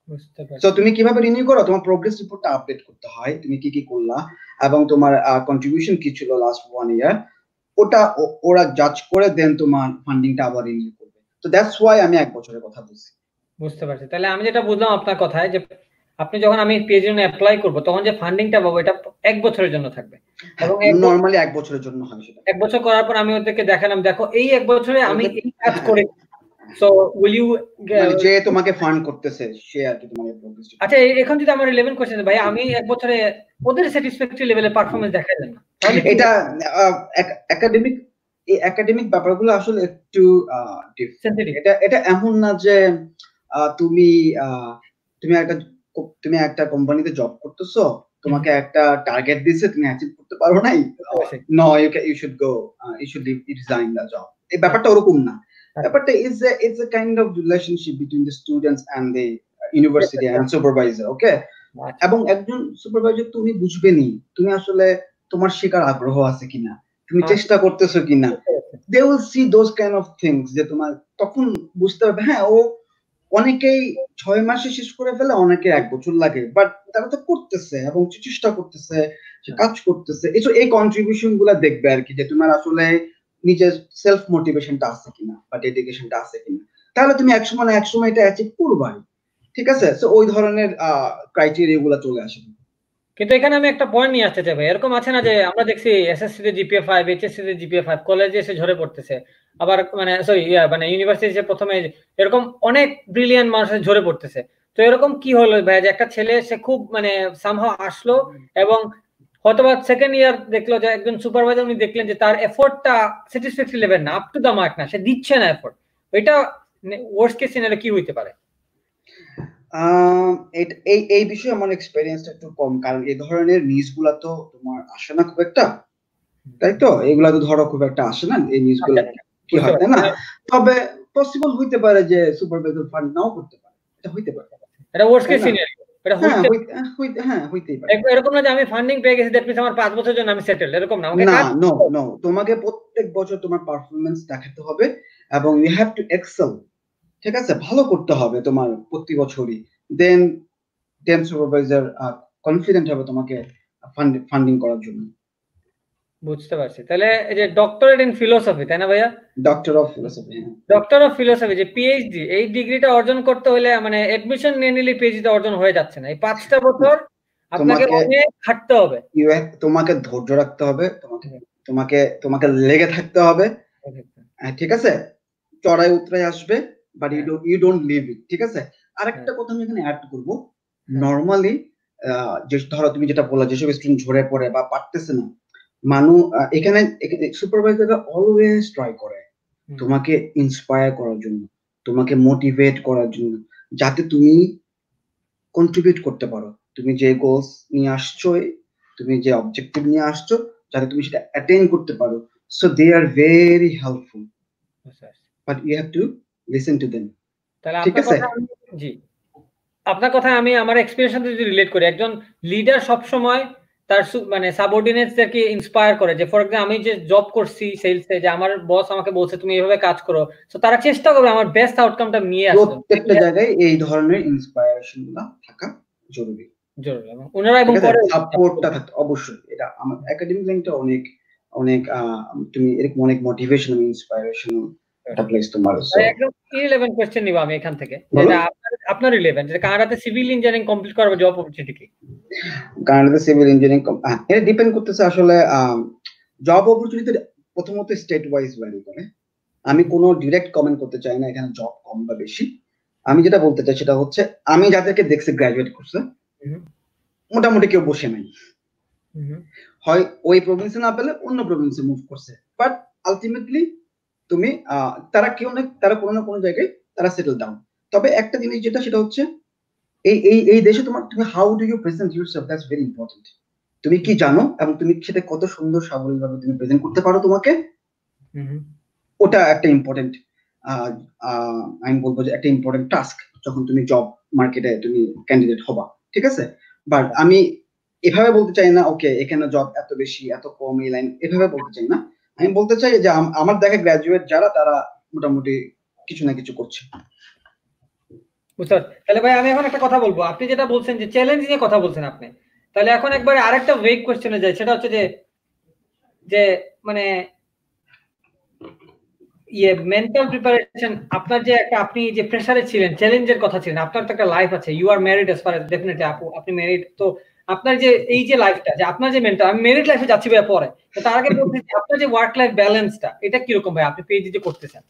তো তুমি কিভাবে রিনিউ করো? তোমার প্রোগ্রেস রিপোর্টটা আপডেট করতে হয়, তুমি কি কি করলা এবং তোমার কন্ট্রিবিউশন কি ছিল লাস্ট ওয়ান ইয়ার, ওটা ওরা জাজ করে দেন তোমার ফান্ডিংটা আবার রিনিউ করবে। তো দ্যাটস ওয়াই আমি এক বছরের কথা বলছি। বুঝতে পারছি। তাহলে আমি যেটা বুঝলাম আপনার কথায়, যে আপনি যখন আমি পিএইচডি জন্য অ্যাপ্লাই করব, তখন যে ফান্ডিংটা পাবো এটা এক বছরের জন্য থাকবে, এবং নরমালি এক বছরের জন্য হয় সেটা। এক বছর করার পর আমি ওদেরকে দেখালাম, দেখো এই এক বছরে আমি এই কাজ করে। সো উইল ইউ, মানে যে তোমাকে ফান্ড করতেছে সে আর কি তোমাকে প্রোগ্রেস। আচ্ছা, এখন যদি আমার রিলেভেন্ট কোশ্চেন, ভাই আমি এক বছরে ওদের স্যাটিসফ্যাক্টরি লেভেলে পারফরম্যান্স দেখাইলাম না, তাহলে এটা একাডেমিক, এই একাডেমিক ব্যাপারগুলো আসলে একটু সেনসিটিভ। এটা এটা এমন না যে তুমি তুমি একটা তুমি একটা কোম্পানিতে জব করতেছো, তোমাকে একটা টার্গেট দিয়েছে, তুমি অ্যাচিভ করতে পারো নাই, no you you should go, you should resign the job. এই ব্যাপারটা ওরকম না। ব্যাপারটা is a it's a kind of relationship between the students and the university and supervisor. Okay, এবং একজন সুপারভাইজার তুমি বুঝবেনি তুমি আসলে তোমার শেখার আগ্রহ আছে কিনা, তুমি চেষ্টা করতেছো কিনা। They will see those kind of things, যে তোমার তখন বুঝতে হবে হ্যাঁ ও অনেকেই ছয় মাসে শেষ করে ফেলে, অনেকে এক বছর লাগে, বাট তারা তো করতেছে এবং চেষ্টা করতেছে, কাজ করতেছে। এই কন্ট্রিবিউশন গুলা দেখবে আর কি, যে তোমার আসলে নিজের সেলফ মোটিভেশনটা আছে কিনা বা ডেডিকেশনটা আছে কিনা, তাহলে তুমি এক সময় এক সময় এটা অ্যাচিভ করবাই, ঠিক আছে? সো ওই ধরনের ক্রাইটেরিয়া গুলা চলে আসে। কিন্তু এখানে আমি একটা পয়েন্ট নিয়ে আসতে চাই ভাই, এরকম আছে না যে আমরা দেখছি এসএসসি তে জিপিএ ফাইভ, এইচএসসি তে জিপিএ ফাইভ, কলেজে এসে ঝরে পড়তেছে, আবার মানে সরি মানে ইউনিভার্সিটি এসে প্রথমে এরকম অনেক ব্রিলিয়ান্ট মানুষ ঝরে পড়তেছে। তো এরকম কি হলো ভাই, যে একটা ছেলে সে খুব মানে সামহাও আসলো এবং হয়তোবা সেকেন্ড ইয়ার দেখলো যে একজন সুপারভাইজার উনি দেখলেন যে তার এফোর্টটা স্যাটিসফ্যাক্টরি লেভেল না, আপ টু দা মার্ক না, সে দিচ্ছে না এফোর্ট, এটা ওয়ার্স্ট কেস সিনারিও কি হইতে পারে? এই এই বিষয়ে আমার এক্সপেরিয়েন্সটা একটু কম, কারণ এই ধরনের নিউজগুলো তো তোমার আসে না খুব একটা, তাই তো? এগুলা তো ধরো খুব একটা আসে না এই নিউজগুলো, কি হয় তাই না? তবে পসিবল হইতে পারে যে সুপারভাইজার ফান্ড নাও করতে পারে, এটা হইতে পারে, এটা ওয়ার্স্ট কেস সিনারিও, এটা হইতে হইতে হ্যাঁ হইতেই পারে। এরকম না যে আমি ফান্ডিং পেয়ে গেছি দ্যাট মিন্স আমার পাঁচ বছরের জন্য আমি সেটেল, এরকম না। আমাকে না নো নো তোমাকে প্রত্যেক বছর তোমার পারফরম্যান্স দেখাতে হবে এবং ইউ হ্যাভ টু এক্সেল, ঠিক আছে, ভালো করতে হবে তোমার প্রতি বছরই, দেন দেন সুপারভাইজার কনফিডেন্ট হবে তোমাকে ফান্ডিং করার জন্য। বুঝতে পারছি। তাহলে এই যে ডক্টরেট ইন ফিলোসফি, তাই না ভাইয়া? ডক্টর অফ ফিলোসফি, হ্যাঁ। ডক্টর অফ ফিলোসফি যে পিএইচডি, এই ডিগ্রিটা অর্জন করতে হলে মানে এডমিশন নিয়ে নিলে পিএইচডি অর্জন হয়ে যাচ্ছে না। এই পাঁচটা বছর আপনাকে অনেক খাটতে হবে, তোমাকে ধৈর্য রাখতে হবে, তোমাকে তোমাকে তোমাকে লেগে থাকতে হবে, ঠিক আছে, চড়াই উতরাই আসবে, but you don't you don't leave it, ঠিক আছে। আরেকটা কথা আমি এখানে অ্যাড করব, নরমালি যে ধরো তুমি যেটা বললা যেসব স্টুডেন্ট ঝরে পড়ে বা পারতেছে না, মানুষ এখানে সুপারভাইজাররা অলওয়েজ ট্রাই করে তোমাকে ইন্সপায়ার করার জন্য, তোমাকে মোটিভেট করার জন্য, যাতে তুমি কন্ট্রিবিউট করতে পারো, তুমি যে গোলস নিয়ে আসছো, তুমি যে অবজেক্টিভ নিয়ে আসছো, যাতে তুমি সেটা অ্যাটেইন করতে পারো। So they are very helpful, but you have to listen to them. তাহলে আপনার কথা, জি, আপনার কথা আমি আমার এক্সপেরিয়েন্স সাথে যদি রিলেট করি, একজন লিডার সব সময় তার মানে সাবঅর্ডিনেটসদেরকে ইন্সপায়ার করে, যে ফর এক্সাম্পল আমি যে জব করছি সেলসে, যে আমার বস আমাকে বলছে তুমি এইভাবে কাজ করো, তো তারা চেষ্টা করবে আমার বেস্ট আউটকামটা নিয়ে আসতে। প্রত্যেকটা জায়গায় এই ধরনের ইন্সপায়ারেশনগুলো থাকা জরুরি জরুরি, এবং ওনারা এবং পরে সাপোর্টটা থাকতে অবশ্যই। এটা আমার একাডেমিক লাইনটা অনেক অনেক তুমি এরকম অনেক মোটিভেশন এবং ইন্সপায়ারেশন একটা প্লেস তোমার। একদম ইররিলেভেন্ট কোশ্চেন নিব আমি এখান থেকে, যেটা আপনার আপনার রিলেভেন্ট, যে কানাডাতে সিভিল ইঞ্জিনিয়ারিং কমপ্লিট করার জব অপরচুনিটি কি? কানাডাতে সিভিল ইঞ্জিনিয়ারিং এটা ডিপেন্ড করতেছে আসলে জব অপরচুনিটি প্রথমত স্টেট ওয়াইজ ভ্যারি করে। আমি কোনো ডিরেক্ট কমেন্ট করতে চাই না এখানে জব কম বা বেশি। আমি যেটা বলতে চাই সেটা হচ্ছে আমি যাদেরকে দেখছি গ্রাজুয়েট করছে মোটামুটি কেউ বসে নাই, হয় ওই প্রভিন্সে না পেলে অন্য প্রভিন্সে মুভ করছে, বাট আলটিমেটলি তুমি তারা কেউ না তারা কোনো না কোনো জায়গায় তারা সেটেল ডাউন। তবে একটা জিনিস যেটা সেটা হচ্ছে এই এই এই দেশে তোমার তুমি how do you present yourself, that's very important. তুমি কি জানো এবং তুমি সেটা কত সুন্দর সাবলীলভাবে তুমি প্রেজেন্ট করতে পারো তোমাকে, ওটা একটা ইম্পর্টেন্ট আমি বলবো যে একটা ইম্পর্টেন্ট টাস্ক যখন তুমি জব মার্কেটে তুমি ক্যান্ডিডেট হবা, ঠিক আছে। বাট আমি এভাবে বলতে চাই না ওকে এখানে জব এত বেশি এত কম এই লাইন, এভাবে বলতে চাই না। আমি বলতে চাই যে আমার দেখা গ্রাজুয়েট যারা তারা মোটামুটি কিছু না কিছু করছে। বুঝতে পারছি। তাহলে ভাই আমি এখন একটা কথা বলবো, আপনি যেটা বলছেন যে চ্যালেঞ্জ নিয়ে কথা বলছেন আপনি, তাহলে এখন একবারে আরেকটা ওয়েক কোশ্চেনে যাই, সেটা হচ্ছে যে যে মানে ইয়ে মেন্টাল প্রিপারেশন, আপনার যে একটা আপনি যে প্রেসারে ছিলেন, চ্যালেঞ্জের কথা ছিলেন, আপনার তো একটা লাইফ আছে, you are married as far as definitely আপু আপনি ম্যারিড, তো আপনার যে এই যে লাইফটা, যে আপনার যে মেন্টাল, আমি ম্যারিড লাইফে যাচ্ছি ভাই পরে, তো তার আগে বলতে চাই আপনার যে ওয়ার্ক লাইফ ব্যালেন্সটা এটা কি রকম ভাই, আপনি পিএইচডি যে করতেছেন?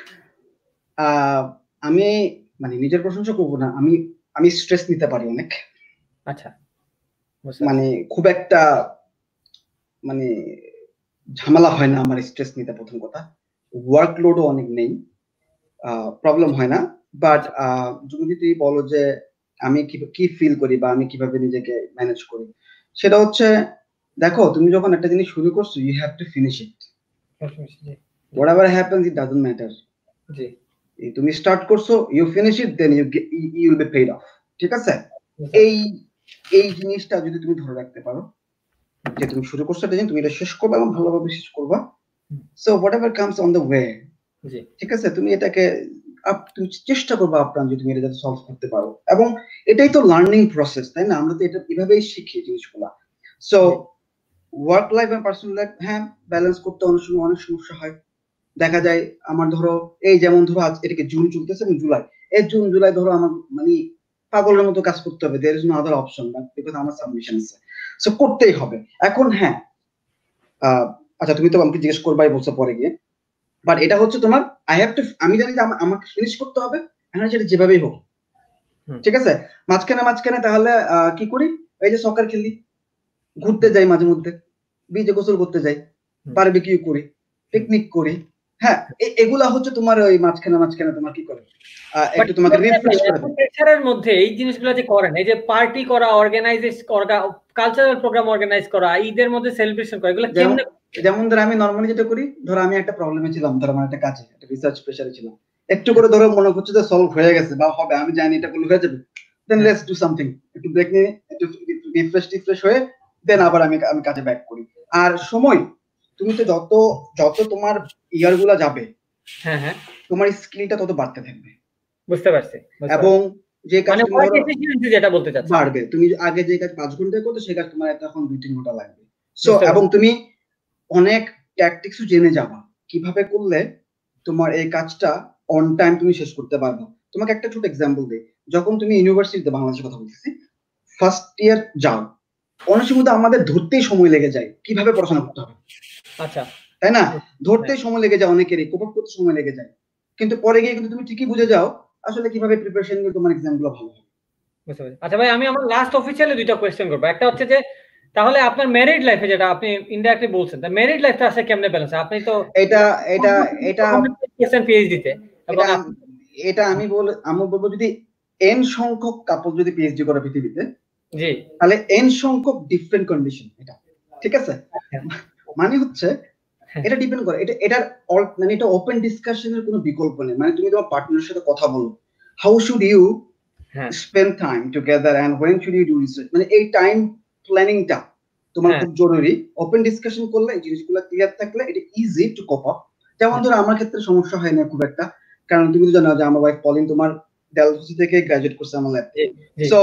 আমি মানে নিজের প্রশংসা করব না, আমি আমি স্ট্রেস নিতে পারি অনেক। আচ্ছা, মানে খুব একটা মানে ঝামেলা হয় না আমার স্ট্রেস নিতে, প্রথম কথা। ওয়ার্কলোডও অনেক নেই, প্রবলেম হয় না। বাট যদি তুই বলো যে আমি কি ফিল করি বা আমি কিভাবে নিজেকে ম্যানেজ করি, সেটা হচ্ছে দেখো তুমি যখন একটা জিনিস শুরু করছো you have to finish it, whatever happens it doesn't matter. জি, তুমি স্টার্ট করছো you finish it then you you will be paid off, ঠিক আছে। এই এই জিনিসটা যদি তুমি ধরে রাখতে পারো যে তুমি শুরু করছো একটা জিনিস তুমি এটা শেষ করবে এবং ভালোভাবে শেষ করবা, so whatever comes on the way, জি, ঠিক আছে, তুমি এটাকে তুমি চেষ্টা করবে আপ্রাণ যে তুমি এটা যাতে সলভ করতে পারো। এবং এটাই তো লার্নিং প্রসেস, তাই না? আমরা তো এটা এভাবেই শিখি জিনিসগুলা। সো ওয়ার্ক লাইফ এবং পার্সোনাল লাইফ হ্যাঁ ব্যালেন্স করতে অনেক সময় অনেক সমস্যা হয়। দেখা যায় আমার ধরো এই যেমন ধরো আজ এটাকে জুন চলতেছে এবং জুলাই, এই জুন জুলাই ধরো আমার মানে পাগলের মতো কাজ করতে হবে, there is no other option, because আমার সাবমিশন আছে, সো করতেই হবে। এখন হ্যাঁ আচ্ছা তুমি তো আমাকে জিজ্ঞেস করবাই বলছো পরে গিয়ে, বাট এটা হচ্ছে তোমার আই হ্যাভ টু, আমি জানি যে আমাকে ফিনিশ করতে হবে, হ্যাঁ সেটা যেভাবেই হোক, ঠিক আছে। মাঝখানে মাঝখানে তাহলে কি করি, এই যে সকার খেলি, ঘুরতে যাই, মাঝে মধ্যে বিচে গোসল করতে যাই, বারবিকিউ করি, পিকনিক করি, হ্যাঁ এগুলা হচ্ছে তোমার ওই মাঝখানে মাঝখানে তোমার কি করে একটু তোমাকে রিফ্রেশ করে দেয়। প্রেসারের মধ্যে এই জিনিসগুলো যে করেন, এই যে পার্টি করা, অর্গানাইজেশন করা, কালচারাল প্রোগ্রাম অর্গানাইজ করা, ঈদের মধ্যে সেলিব্রেশন করা, এগুলো কেমনে? যেমন ধর আমি নরমালি যেটা করি, ধর আমি একটা প্রবলেমে ছিলাম, ধর আমার একটা কাজে একটা রিসার্চ প্রেসারে ছিলাম, একটু করে ধরো মনে হচ্ছে যে সলভ হয়ে গেছে বা হবে, আমি জানি এটা করলে হয়ে যাবে, দেন লেটস ডু সামথিং, একটু ব্রেক নিয়ে একটু রিফ্রেশ রিফ্রেশ হয়ে দেন আবার আমি আমি কাজে ব্যাক করি। আর সময় তুমি তো যত যত তোমার ইয়ার গুলা যাবে হ্যাঁ হ্যাঁ তোমার স্কিলটা তত বাড়তে থাকবে। বুঝতে পারছি। এবং যে কাজ মানে তুমি ওয়ার্ক ধরো এফিসিয়েন্সি যেটা বলতে চাচ্ছেন। বাড়বে, তুমি আগে যে কাজ পাঁচ ঘন্টায় করতে সেই কাজ তোমার এখন দুই তিন ঘন্টা লাগবে। সো বুঝতে এবং পারছি। তুমি অনেক ট্যাকটিক্সও জেনে যাবা কিভাবে করলে তোমার এই কাজটা অন টাইম তুমি শেষ করতে পারবে। তোমাকে একটা ছোট এক্সাম্পল দিই, যখন তুমি ইউনিভার্সিটিতে, বাংলাদেশের কথা বলতেছি, ফার্স্ট ইয়ার যাও, অনেক সময় তো আমাদের ধরতেই সময় লেগে যায় কিভাবে পড়াশোনা করতে হবে, আচ্ছা তাই না? হ্যাঁ। ধরতেই সময় লেগে যায়, অনেকেরই কোপ আপ করতে সময় লেগে যায়, কিন্তু পরে গিয়ে কিন্তু তুমি ঠিকই বুঝে যাও আসলে কিভাবে প্রিপারেশন নিলে তোমার এক্সাম গুলো ভালো হবে। বুঝতে পারছি। আচ্ছা ভাই, আমি আমার লাস্ট অফিসিয়ালি দুইটা কোয়েশ্চেন করবো। একটা হচ্ছে যে তাহলে আপনার ম্যারিড লাইফে, যেটা আপনি ইনডাইরেক্টলি বলছেন, ম্যারিড লাইফটা আসলে কেমনে ব্যালেন্স? আপনি তো এটা এটা এটা পিএইচডি তে, এবং এটা এটা আমি বল আমি বলবো, যদি এন সংখ্যক কাপল যদি পিএইচডি করে পৃথিবীতে, জি, তাহলে এন সংখ্যক ডিফারেন্ট কন্ডিশন এটা, ঠিক আছে? মানে হচ্ছে এটা ডিপেন্ড করে, এটা এটার মানে এটা ওপেন ডিসকাশনের কোনো বিকল্প নেই। মানে তুমি তোমার পার্টনারের সাথে কথা বলো, how should you spend time together and when should you do research, মানে এই টাইম প্ল্যানিংটা তোমার খুব জরুরি। ওপেন ডিসকাশন করলে এই জিনিসগুলো ক্লিয়ার থাকলে এটা ইজি টু কোপ আপ। যেমন ধরো আমার ক্ষেত্রে সমস্যা হয় না খুব একটা, কারণ তুমি তো জানো যে আমার ওয়াইফ পলিন তোমার ডেলহৌসি থেকে গ্রাজুয়েট করছে আমার ল্যাব। সো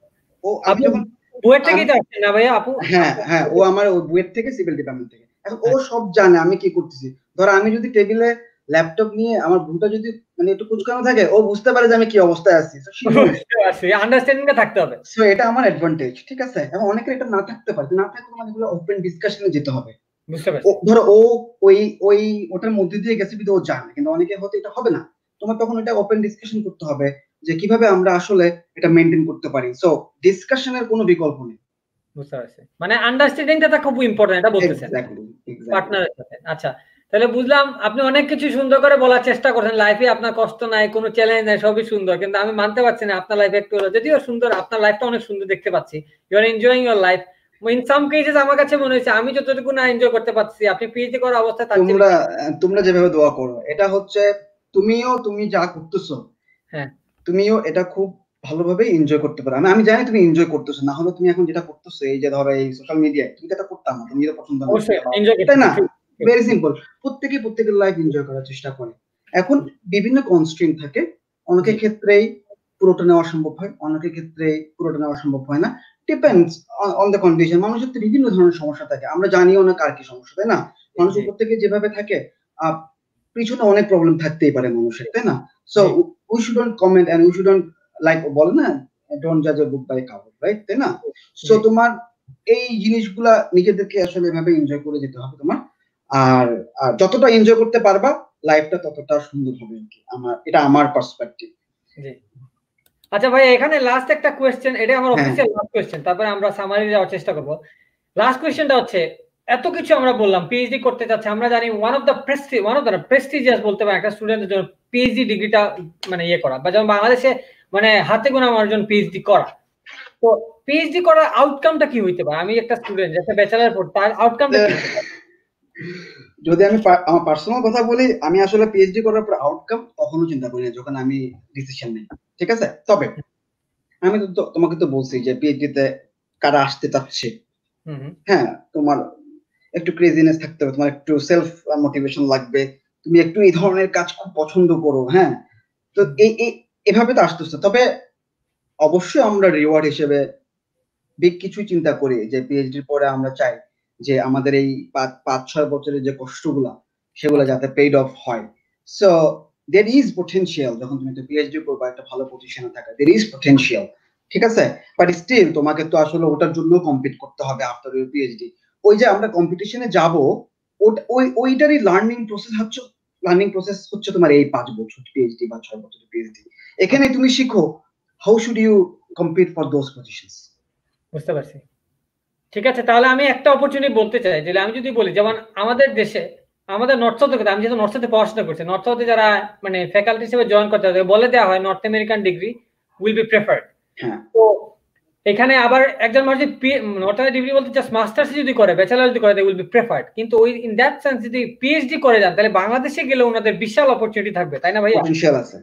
ও আমি যখন বুয়েট থেকে যাচ্ছেন না ভাইয়া আপু? হ্যাঁ হ্যাঁ ও আমার বুয়েট থেকে, সিভিল ডিপার্টমেন্ট থেকে। এখন ও সব জানে আমি কি করতেছি। ধরো আমি যদি টেবিলে ল্যাপটপ নিয়ে আমার ভুলটা যদি মানে একটু কুচকানো থাকে, ও বুঝতে পারে যে আমি কি অবস্থায় আছি। সো শি নোস, আন্ডারস্ট্যান্ডিংটা থাকতে হবে। সো এটা আমার অ্যাডভান্টেজ, ঠিক আছে? এবং অনেকের এটা না থাকতে পারে, না থাকলে মানে এগুলো ওপেন ডিসকাশনে যেতে হবে। বুঝতে পারছি। ধরো ও ওই ওই ওটার মধ্যে দিয়ে গেছে কিন্তু ও জানে, কিন্তু অনেকে হয়তো এটা হবে না। তোমার তখন এটা ওপেন ডিসকাশন করতে হবে যে কিভাবে আমরা আসলে এটা মেইনটেইন করতে পারি। সো ডিসকাশনের কোনো বিকল্প নেই। বুঝতে পারছি, মানে আন্ডারস্ট্যান্ডিংটা খুব ইম্পর্টেন্ট, এটা বলতেছেন এক্স্যাক্টলি এক্স্যাক্টলি পার্টনারের সাথে। আচ্ছা তাহলে বুঝলাম, আপনি অনেক কিছু সুন্দর করে বলার চেষ্টা করছেন। লাইফে আপনার কষ্ট নাই, কোনো চ্যালেঞ্জ নাই, সবই সুন্দর, কিন্তু আমি মানতে পারছি না আপনার লাইফে একটু, যদিও সুন্দর, আপনার লাইফটা অনেক সুন্দর দেখতে পাচ্ছি। You are enjoying your life. In some cases আমার কাছে মনে হয়েছে আমি যতটুকু না এনজয় করতে পারছি, আপনি পিএইচডি করার অবস্থায় তার চেয়ে তোমরা তোমরা যেভাবে দোয়া করো, এটা হচ্ছে তুমিও তুমি যা করতেছো, হ্যাঁ তুমিও এটা খুব ভালোভাবে এনজয় করতে পারো। আমি আমি জানি তুমি এনজয় করতেছো, না হলে তুমি এখন যেটা করতেছো, এই যে ধরো এই সোশ্যাল মিডিয়ায়, তুমি তো এটা করতাম না, তুমি যেটা পছন্দ না, অবশ্যই এনজয় তাই না? করতেছি। ভেরি সিম্পল, প্রত্যেকে প্রত্যেকের লাইফ এনজয় করার চেষ্টা করে। এখন বিভিন্ন কনস্ট্রেইন থাকে, অনেকের ক্ষেত্রেই পুরোটা নেওয়া সম্ভব হয়, অনেকের ক্ষেত্রে পুরোটা নেওয়া সম্ভব হয় না। Depends on the condition. মানুষের তো বিভিন্ন ধরনের সমস্যা থাকে, আমরা জানিও না কার কি সমস্যা, তাই না? মানুষ উপর থেকে যেভাবে থাকে, আহ পিছনে অনেক প্রবলেম থাকতেই পারে মানুষের, তাই না? So we shouldn't comment and we shouldn't, like বলে না, ডোন্ট জাজ a book by cover, right? তাই না? সো তোমার এই জিনিসগুলা নিজেদেরকে আসলে এভাবে এনজয় করে যেতে হবে তোমার। আর যতটা এনজয় করতে পারবা লাইফটা ততটা সুন্দর হবে আর কি, আমার এটা আমার পার্সপেক্টিভ। জি আচ্ছা ভাই, এখানে লাস্ট একটা কোয়েশ্চেন, এটা আমার অফিসিয়াল লাস্ট কোয়েশ্চেন, তারপরে আমরা সামারি যাওয়ার চেষ্টা করব। লাস্ট কোয়েশ্চেনটা হচ্ছে, এত কিছু আমরা বললাম, পিএইচডি করতে যাচ্ছে, আমরা জানি one of the presti one of the prestigious বলতে পারি একটা স্টুডেন্টের জন্য পিএইচডি ডিগ্রিটা মানে ইয়ে করা, বা যেমন বাংলাদেশে মানে হাতে গোনা আমার জন্য পিএইচডি করা। তো পিএইচডি করার আউটকামটা কি হইতে পারে? আমি একটা স্টুডেন্ট, একটা ব্যাচেলর পড়ি, তার আউটকামটা কি হতে পারে? যদি আমি আমার পার্সোনাল কথা বলি, আমি আসলে পিএইচডি করার পর আউটকাম কখনো চিন্তা করি না যখন আমি ডিসিশন নেই, ঠিক আছে? তবে আমি তো তোমাকে তো বলছি যে পিএইচডি তে কারা আসতে চাচ্ছে, হ্যাঁ, তোমার একটু ক্রেজিনেস থাকতে হবে, তোমার একটু সেলফ মোটিভেশন লাগবে, তুমি একটু এই ধরনের কাজ খুব পছন্দ করো, হ্যাঁ। তো এই এভাবে তো আসতেছে। তবে অবশ্যই আমরা রিওয়ার্ড হিসেবে বিগ কিছুই চিন্তা করি, যে পিএইচডির পরে আমরা চাই যে আমাদের এই পাঁচ ছয় বছরের যে কষ্টগুলা সেগুলো যাতে পেইড অফ হয়। সো দের ইজ পোটেনশিয়াল, যখন তুমি তো পিএইচডি করবা একটা ভালো পজিশনে থাকা, দের ইজ পোটেনশিয়াল, ঠিক আছে? বাট স্টিল তোমাকে তো আসলে ওটার জন্য কম্পিট করতে হবে আফটার ইউর পিএইচডি। ওই যে আমরা কম্পিটিশনে যাব, ওই ওইটারই লার্নিং প্রসেস হচ্ছে, লার্নিং প্রসেস হচ্ছে তোমার এই পাঁচ বছর পিএইচডি বা ছয় বছর পিএইচডি। এখানে তুমি শিখো how should you compete for those positions. বুঝতে পারছি। ঠিক আছে, তাহলে আমি একটা অপরচুনিটি বলতে চাই, যে আমি যদি বলি, যেমন আমাদের দেশে, আমাদের নর্থ সাউথে, আমি যেহেতু নর্থ সাউথে পড়াশোনা করছি, নর্থ সাউথে যারা মানে ফ্যাকাল্টি হিসেবে জয়েন করতে হবে, বলে দেওয়া হয় North American degree will be preferred. তো এখানে আবার একজন মানুষ যদি নর্থ আমেরিকান ডিগ্রি বলতে জাস্ট মাস্টার্স যদি করে, ব্যাচেলর যদি করে, দে উইল বি প্রেফার্ড। কিন্তু ওই ইন দ্যাট সেন্স যদি পিএইচডি করে যান, তাহলে বাংলাদেশে গেলে ওনাদের বিশাল অপরচুনিটি থাকবে, তাই না ভাইয়া? পটেনশিয়াল আছে,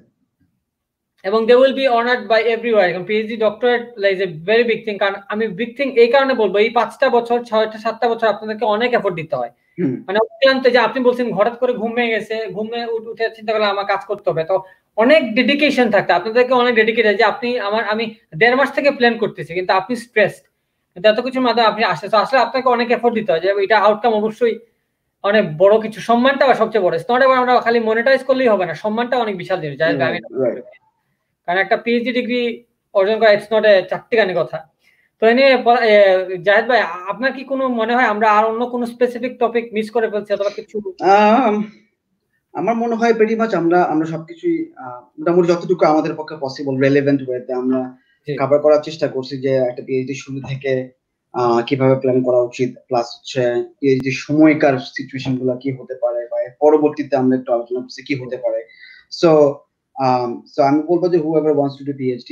এবং they will be honoured by everywhere. এখন PhD doctorate is a very big thing. কারণ আমি বিগ থিং এই কারণে বলবো, এই পাঁচটা বছর ছয়টা সাতটা বছর আপনাদেরকে অনেক এফোর্ট দিতে হয়। মানে অক্লান্ত, যে আপনি বলছেন হঠাৎ করে ঘুম ভেঙে গেছে, ঘুমে উঠে চিন্তা করলে আমার কাজ করতে হবে, তো অনেক ডেডিকেশন থাকতে, আপনাদেরকে অনেক ডেডিকেটেড, যে আপনি আমার আমি দেড় মাস থেকে প্ল্যান করতেছি কিন্তু আপনি স্ট্রেসড, কিন্তু এত কিছুর মাধ্যমে আপনি আসছে, তো আসলে আপনাকে অনেক এফোর্ট দিতে হয় যে এটা আউটকাম অবশ্যই অনেক বড় কিছু। সম্মানটা সবচেয়ে বড়, নট এবার আমরা খালি মনিটাইজ করলেই হবে না, সম্মানটা অনেক বিশাল জিনিস। যাই হোক, আমি কারণ একটা পিএইচডি ডিগ্রি অর্জন করা ইটস নট এ চারটিখানি কথা। তো এ নিয়ে জাহেদ ভাই, আপনার কি কোনো মনে হয় আমরা আর অন্য কোনো স্পেসিফিক টপিক মিস করে ফেলছি অথবা কিছু? আমার মনে হয় প্রিটি মাচ আমরা আমরা সবকিছুই মোটামুটি যতটুকু আমাদের পক্ষে পসিবল রেলেভেন্ট ওয়েতে আমরা কভার করার চেষ্টা করছি, যে একটা পিএইচডি শুরু থেকে কিভাবে প্ল্যান করা উচিত, প্লাস হচ্ছে পিএইচডি সময়কার সিচুয়েশন গুলো কি হতে পারে, বা পরবর্তীতে আমরা একটু আলোচনা করছি কি হতে পারে। সো সো আমি বলবো যে whoever wants to do PhD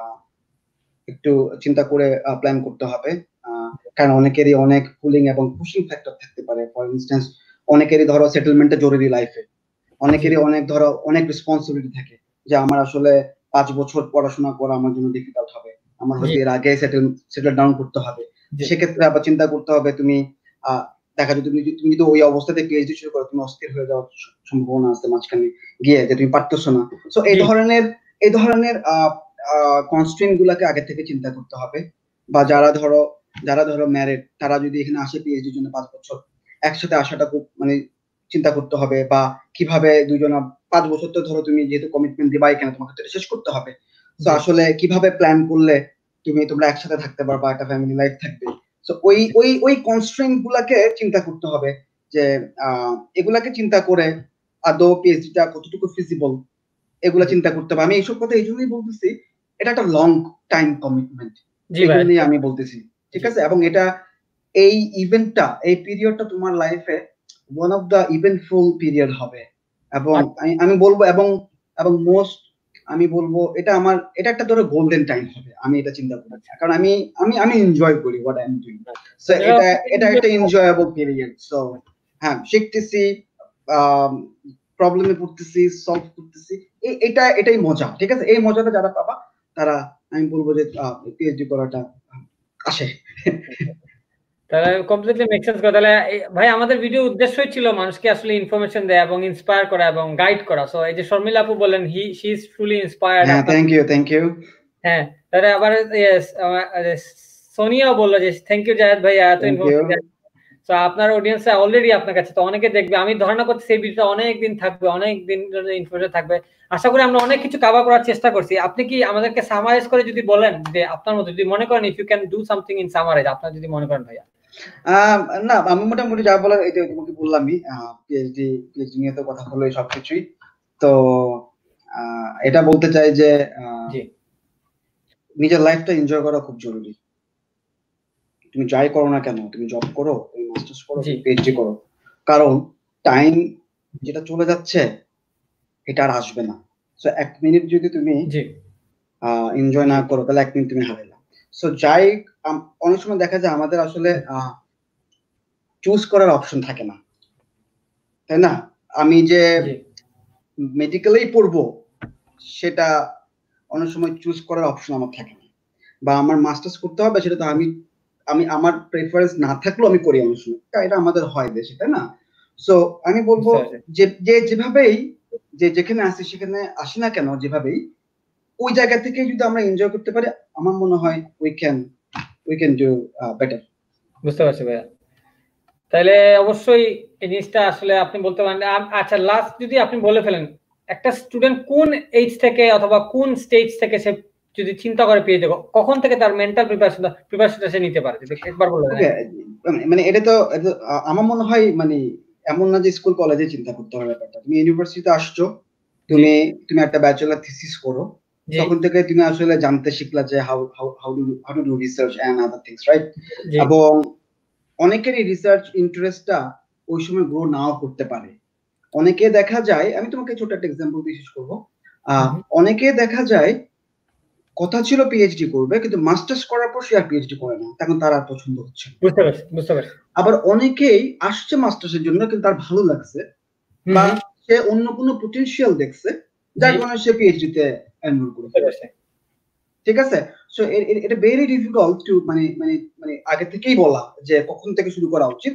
একটু চিন্তা করে প্ল্যান করতে হবে, কারণ অনেকেরই অনেক পুলিং এবং পুশিং ফ্যাক্টর থাকতে পারে। ফর ইনস্ট্যান্স অনেকেরই ধরো সেটেলমেন্টটা জরুরি লাইফে, অনেকেরই অনেক ধরো অনেক রেসপন্সিবিলিটি থাকে, যে আমার আসলে পাঁচ বছর পড়াশোনা করা আমার জন্য ডিফিকাল্ট হবে, আমার হয়তো এর আগে সেটেল সেটেল ডাউন করতে হবে। সেক্ষেত্রে আবার চিন্তা করতে হবে তুমি আহ দেখা যায় তুমি তুমি যদি ওই অবস্থাতে পিএইচডি শুরু করো, তুমি অস্থির হয়ে যাওয়ার সম্ভাবনা আছে মাঝখানে গিয়ে, যে তুমি পারতেছো না। সো এই ধরনের এই ধরনের আহ কনস্ট্রেন্ট গুলাকে আগে থেকে চিন্তা করতে হবে। বা যারা ধরো যারা ধরো ম্যারিড, তারা যদি এখানে আসে পিএইচডির জন্য পাঁচ বছর, একসাথে আসাটা খুব মানে চিন্তা করতে হবে। বা কিভাবে দুজনা পাঁচ বছর তো ধরো তুমি যেহেতু কমিটমেন্ট দিবা এখানে, তোমাকে তো শেষ করতে হবে। তো আসলে কিভাবে প্ল্যান করলে তুমি তোমরা একসাথে থাকতে পারবা, একটা ফ্যামিলি লাইফ থাকবে। তো ওই ওই ওই কনস্ট্রেন্ট গুলাকে চিন্তা করতে হবে, যে আহ এগুলাকে চিন্তা করে আদৌ পিএইচডিটা কতটুকু ফিজিবল এগুলা চিন্তা করতে হবে। আমি এইসব কথা এই জন্যই বলতেছি, এটা একটা লং টাইম কমিটমেন্ট, এই জন্যই আমি বলতেছি, ঠিক আছে? এবং এটা এই ইভেন্টটা এই পিরিয়ডটা তোমার লাইফে one of the eventful period হবে। এবং আমি বলবো এবং এবং মোস্ট আমি বলবো এটা আমার এটা একটা ধরো গোল্ডেন টাইম হবে, আমি এটা চিন্তা করি, কারণ আমি আমি আমি এনজয় করি what I am doing. So এটা এটা একটা এনজয়েবল পিরিয়ড। সো হ্যাঁ, শিখতেছি, প্রবলেমে পড়তেছি, সলভ করতেছি, এটা এটাই মজা, ঠিক আছে? এই মজাটা যারা পাবা তারা আমি বলবো যে পিএইচডি করাটা আসে। তাহলে কমপ্লিটলি মেক সেন্স করে। তাহলে ভাই আমাদের ভিডিও উদ্দেশ্যই ছিল মানুষকে আসলে ইনফরমেশন দেয়া এবং ইন্সপায়ার করা এবং গাইড করা। সো এই যে শর্মিলা আপু বলেন he she is truly inspired. হ্যাঁ, থ্যাংক ইউ থ্যাংক ইউ। হ্যাঁ, তাহলে আবার সোনিয়াও বললো যে থ্যাংক ইউ জাহেদ ভাই এত ইনফরমেশন। তো আপনার অডিয়েন্স অলরেডি আপনার কাছে, তো অনেকে দেখবে, আমি ধারণা করছি এই ভিডিওটা অনেক দিন থাকবে, অনেক দিন ইনফরমেশন থাকবে। আশা করি আমরা অনেক কিছু কভার করার চেষ্টা করছি। আপনি কি আমাদেরকে সামারাইজ করে যদি বলেন, যে আপনার মতো যদি মনে করেন if you can do something in summarise, আপনার যদি মনে করেন ভাইয়া। না, আমি মোটামুটি যা বলার এই যে তোমাকে বললামই, পিএইচডি পিএইচডি নিয়ে তো কথা হলো সবকিছুই। তো এটা বলতে চাই যে নিজের লাইফটা এনজয় করা খুব জরুরি। তুমি যাই করো না কেন, তুমি জব করো, তুমি মাস্টার্স করো, তুমি পিএইচডি করো, কারণ টাইম যেটা চলে যাচ্ছে এটা আর আসবে না। সো এক মিনিট যদি তুমি এনজয় না করো তাহলে এক মিনিট তুমি হারাইলা। সো যাই অনেক সময় দেখা যায় আমাদের আসলে চুজ করার অপশন থাকে না, তাই না? আমি যে মেডিকেলেই পড়বো সেটা অনেক সময় চুজ করার অপশন আমার থাকে না, বা আমার মাস্টার্স করতে হবে সেটা তো আমি আমি আমার প্রেফারেন্স না থাকলেও আমি করি অনেক সময়, এটা আমাদের হয় দেশে, তাই না? সো আমি বলবো যে যে যেভাবেই যে যেখানে আসি সেখানে আসি না কেন, যেভাবেই ওই জায়গা থেকে যদি আমরা এনজয় করতে পারি, আমার মনে হয় we can we can do better. বুঝতে পারছি ভাইয়া। তাহলে অবশ্যই এই জিনিসটা আসলে আপনি বলতে পারেন। আচ্ছা, লাস্ট যদি আপনি বলে ফেলেন, একটা স্টুডেন্ট কোন এজ থেকে অথবা কোন স্টেজ থেকে সে যদি চিন্তা করে পিএইচডি, কখন থেকে তার মেন্টাল প্রিপারেশন প্রিপারেশনটা সে নিতে পারে, যদি একবার বলে দেন। মানে এটা তো আমার মনে হয় মানে এমন না যে স্কুল কলেজে চিন্তা করতে হবে ব্যাপারটা। তুমি ইউনিভার্সিটিতে আসছো, তুমি তুমি একটা ব্যাচেলর থিসিস করো, তখন থেকে তুমি আসলে জানতে শিখলা যে how how how do how to do research and other things, right? এবং অনেকেরই রিসার্চ ইন্টারেস্টটা ওই সময় গ্রো নাও করতে পারে। অনেকে দেখা যায়, আমি তোমাকে ছোট একটা এক্সাম্পল দিয়ে শেষ করবো। অনেকে দেখা যায় কথা ছিল পিএইচডি করবে, কিন্তু মাস্টার্স করার পর সে আর পিএইচডি করে না, তখন তার আর পছন্দ হচ্ছে। বুঝতে পারছি বুঝতে পারছি। আবার অনেকেই আসছে মাস্টার্সের জন্য, কিন্তু তার ভালো লাগছে বা সে অন্য কোনো পটেনশিয়াল দেখছে, যার কারণে সে পিএইচডি তে এনরোল করেছে, ঠিক আছে? সো এটা ভেরি ডিফিকাল্ট টু মানে মানে মানে আগে থেকেই বলা যে কখন থেকে শুরু করা উচিত।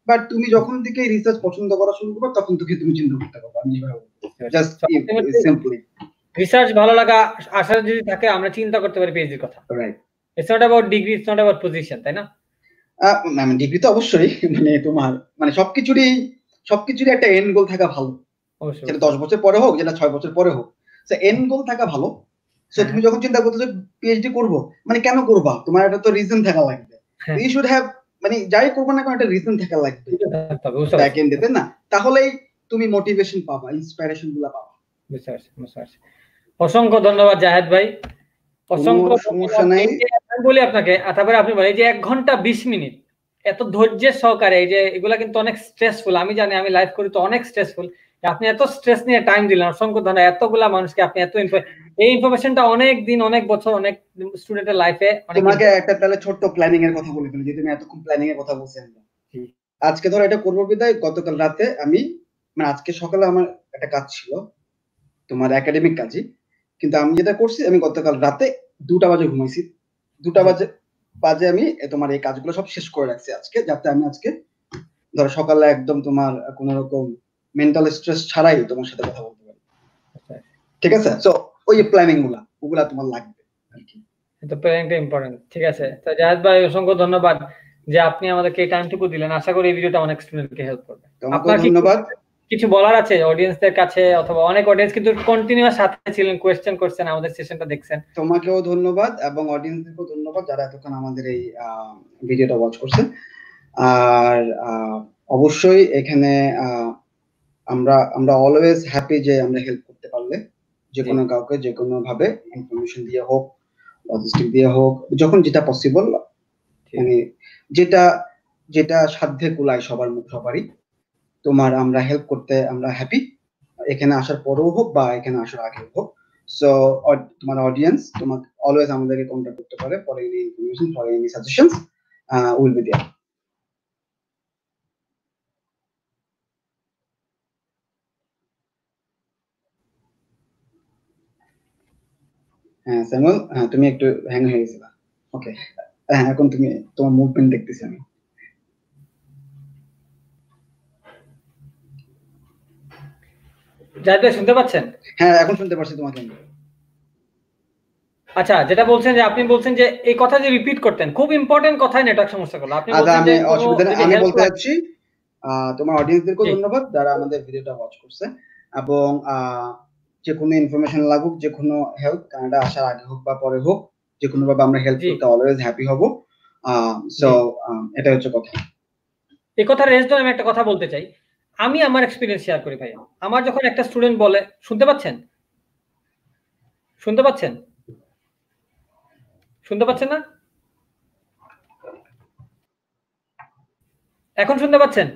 বাট তুমি যখন থেকে রিসার্চ পছন্দ করা শুরু করবে তখন থেকে তুমি চিন্তা করতে পারবে। আমি জাস্ট সিম্পলি রিসার্চ ভালো লাগা আশা যদি থাকে আমরা চিন্তা করতে পারি পিএইচডির কথা। Right, it's not about degree, it's not about position, তাই না? মানে ডিগ্রি তো অবশ্যই, মানে তোমার মানে সবকিছুরই সবকিছুরই একটা এন্ড গোল থাকা ভালো। অবশ্যই সেটা দশ বছর পরে হোক, যেটা ছয় বছর পরে হোক, সো এন্ড গোল থাকা ভালো। সো তুমি যখন চিন্তা করতেছো পিএইচডি করবো, মানে কেন করবা, তোমার একটা তো রিজন থাকা লাগবে। ইউ শুড হ্যাভ, মানে যাই করবো না কোনো একটা রিজন থাকা লাগবে ব্যাক এন্ডে, তাই না? তাহলেই তুমি মোটিভেশন পাবা, ইন্সপিরেশন গুলো পাবা। বুঝতে পারছি, বুঝতে পারছি। অসংখ্য ধন্যবাদ জাহেদ ভাই, অসংখ্য সমস্যা নাই। আমি বলি আপনাকে, তারপরে আপনি বলেন এই যে এক ঘন্টা বিশ মিনিট এত ধৈর্যের সহকারে, এই যে এগুলা কিন্তু অনেক স্ট্রেসফুল, আমি জানি, আমি লাইভ করি তো অনেক স্ট্রেসফুল। আপনি এত স্ট্রেস নিয়ে টাইম দিলেন, অসংখ্য ধন্যবাদ। এতগুলা মানুষকে আপনি এত এই ইনফরমেশনটা অনেক দিন, অনেক বছর, অনেক স্টুডেন্টের লাইফে। তোমাকে একটা তাহলে ছোট্ট প্ল্যানিং এর কথা বলে ফেলি, যে তুমি এতক্ষণ প্ল্যানিং এর কথা বলছেন। আজকে ধরো এটা করবো বিদায়, গতকাল রাতে আমি, মানে আজকে সকালে আমার একটা কাজ ছিল, তোমার একাডেমিক কাজই, কিন্তু আমি যেটা করছি, আমি গতকাল রাতে দুটা বাজে ঘুমাইছি। দুটা বাজে বাজে আমি তোমার এই কাজগুলো সব শেষ করে রাখছি আজকে, যাতে আমি আজকে ধরো সকালে একদম তোমার কোন রকম মেন্টাল স্ট্রেস ছাড়াই তোমার সাথে কথা বলতে পারি। ঠিক আছে? সো ওই প্ল্যানিং গুলা, ওগুলা তোমার লাগবে আর কি। তো প্ল্যানিংটা ইম্পর্টেন্ট। ঠিক আছে, তো জাহেদ ভাই অসংখ্য ধন্যবাদ যে আপনি আমাদেরকে এই টাইমটুকু দিলেন। আশা করি এই ভিডিওটা অনেক স্টুডেন্টকে হেল্প করবে। আপনাকে ধন্যবাদ। কিছু বলার আছে অডিয়েন্সদের কাছে, অথবা অনেক অডিয়েন্স কিন্তু কন্টিনিউয়াস সাথে ছিলেন, কোয়েশ্চেন করছেন, আমাদের সেশনটা দেখছেন। তোমাকেও ধন্যবাদ এবং অডিয়েন্সদেরকেও ধন্যবাদ যারা এতক্ষণ আমাদের এই ভিডিওটা ওয়াচ করছে। আর অবশ্যই এখানে আমরা আমরা অলওয়েজ হ্যাপি যে আমরা হেল্প করতে পারলে, যে কোনো কাউকে যে কোনো ভাবে, ইনফরমেশন দিয়ে হোক, লজিস্টিক দিয়ে হোক, যখন যেটা পসিবল, মানে যেটা যেটা সাধ্যে কুলায় সবার সবারই, তোমার আমরা হেল্প করতে আমরা হ্যাপি, এখানে আসার পরেও হোক বা এখানে আসার আগে হোক। সো তোমার অডিয়েন্স তোমাকে অলওয়েজ আমাদেরকে কন্টাক্ট করতে পারে for any information, for any suggestions, will be there. হ্যাঁ স্যামুয়েল, হ্যাঁ তুমি একটু হ্যাং হয়ে গেছিলা। ওকে, হ্যাঁ এখন তুমি তোমার মুভমেন্ট দেখতেছি আমি। জাহেদ ভাই শুনতে পাচ্ছেন? হ্যাঁ এখন শুনতে পাচ্ছি তোমাকে। আচ্ছা, যেটা বলছেন যে আপনি বলছেন যে এই কথা যে রিপিট করতেন, খুব ইম্পর্টেন্ট কথাই নেটওয়ার্ক সমস্যা করলো। আপনি বলছেন যে অসুবিধা নেই, আমি বলতে যাচ্ছি তোমার অডিয়েন্সদেরকেও ধন্যবাদ যারা আমাদের ভিডিওটা ওয়াচ করছে, এবং যে কোনো ইনফরমেশন লাগুক, যে কোনো হেল্প, কানাডা আসার আগে হোক বা পরে হোক, যে কোনো ভাবে আমরা হেল্প করতে অলওয়েজ হ্যাপি হব। সো এটা হচ্ছে কথা। এই কথা রেজ ধরে আমি একটা কথা বলতে চাই। আমি আমার এক্সপিরিয়েন্স শেয়ার করি ভাইয়া। আমার যখন একটা স্টুডেন্ট বলে, শুনতে পাচ্ছেন? শুনতে পাচ্ছেন? শুনতে পাচ্ছেন না? এখন শুনতে পাচ্ছেন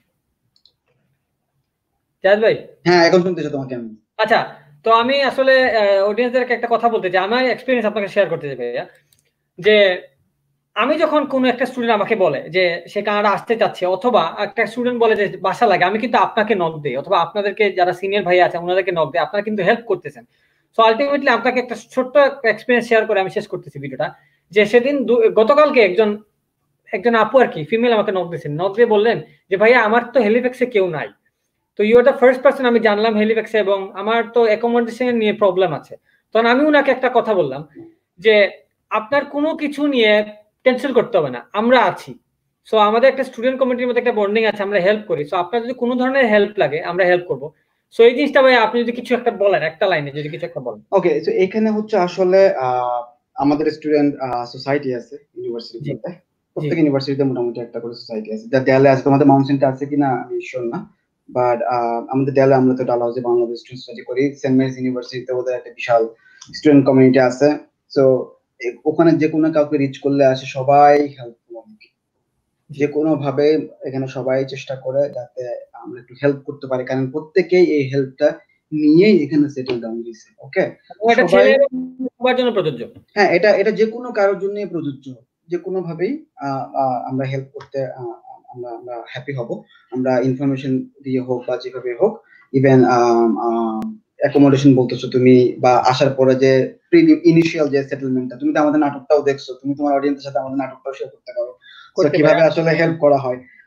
জাহেদ ভাই? হ্যাঁ এখন শুনতেছি তোমাকে আমি। আচ্ছা, তো আমি আসলে অডিয়েন্সদেরকে একটা কথা বলতে চাই, আমার এক্সপিরিয়েন্স আপনাকে শেয়ার করতে চাই ভাইয়া। যে আমি যখন কোনো একটা স্টুডেন্ট আমাকে বলে যে সে কানাডা আসতে চাচ্ছে, অথবা একটা স্টুডেন্ট বলে যে বাসা লাগে, আমি কিন্তু আপনাকে নক দেই, অথবা আপনাদেরকে যারা সিনিয়র ভাই আছে ওনাদেরকে নক দেয়, আপনারা কিন্তু হেল্প করতেছেন। সো আলটিমেটলি আপনাকে একটা ছোট্ট এক্সপিরিয়েন্স শেয়ার করে আমি শেষ করতেছি ভিডিওটা। যে সেদিন গতকালকে একজন একজন আপু আর কি, ফিমেল, আমাকে নক দিয়েছেন। নক দিয়ে বললেন যে ভাইয়া আমার তো হেলিফ্যাক্সে কেউ নাই, তো you are the first person আমি জানলাম হেলিফ্যাক্সে, এবং আমার তো অ্যাকোমোডেশন নিয়ে প্রবলেম আছে। তখন আমি উনাকে একটা কথা বললাম যে আপনার কোনো কিছু নিয়ে টেনশন করতে হবে না, আমরা আছি। সো আমাদের একটা স্টুডেন্ট কমিটির মধ্যে একটা বন্ডিং আছে, আমরা হেল্প করি। সো আপনার যদি কোনো ধরনের হেল্প লাগে আমরা হেল্প করবো। সো এই জিনিসটা ভাই আপনি যদি কিছু একটা বলেন, একটা লাইনে যদি কিছু একটা বলেন। ওকে, সো এখানে হচ্ছে আসলে আমাদের স্টুডেন্ট সোসাইটি আছে ইউনিভার্সিটিতে, প্রত্যেক ইউনিভার্সিটিতে মোটামুটি একটা করে সোসাইটি আছে। যার দেয়ালে আছে, তোমাদের মাউন্ট সেন্টার আছে কিনা আমি শিওর না, বাট আমাদের দেয়ালে আমরা তো ডালহাউসে বাংলাদেশ স্টুডেন্ট সোসাইটি করি। সেন্ট মেরিস ইউনিভার্সিটিতে ওদের একটা বিশাল স্টুডেন্ট কমিউনিটি আছে। সো ওখানে যে কোনো কাউকে রিচ করলে আসে, সবাই হেল্পফুল, যে কোনো ভাবে এখানে সবাই চেষ্টা করে যাতে আমরা একটু হেল্প করতে পারি, কারণ প্রত্যেকেই এই হেল্পটা নিয়েই এখানে সেটেল ডাউন দিয়েছে। ওকে, সবার জন্য প্রযোজ্য। হ্যাঁ, এটা এটা যে কোনো কারোর জন্যই প্রযোজ্য, যে কোনো ভাবেই আমরা হেল্প করতে আমরা আমরা হ্যাপি হব। আমরা ইনফরমেশন দিয়ে হোক বা যেভাবে হোক, ইভেন অ্যাকোমোডেশন বলতেছো তুমি, বা আসার পরে যে প্রি ইনিশিয়াল যে সেটেলমেন্টটা, তুমি তো আমাদের নাটকটাও দেখছো, তুমি তোমার অডিয়েন্সের সাথে আমাদের নাটকটাও শেয়ার করতে পারো কিভাবে আসলে হেল্প করা হয়।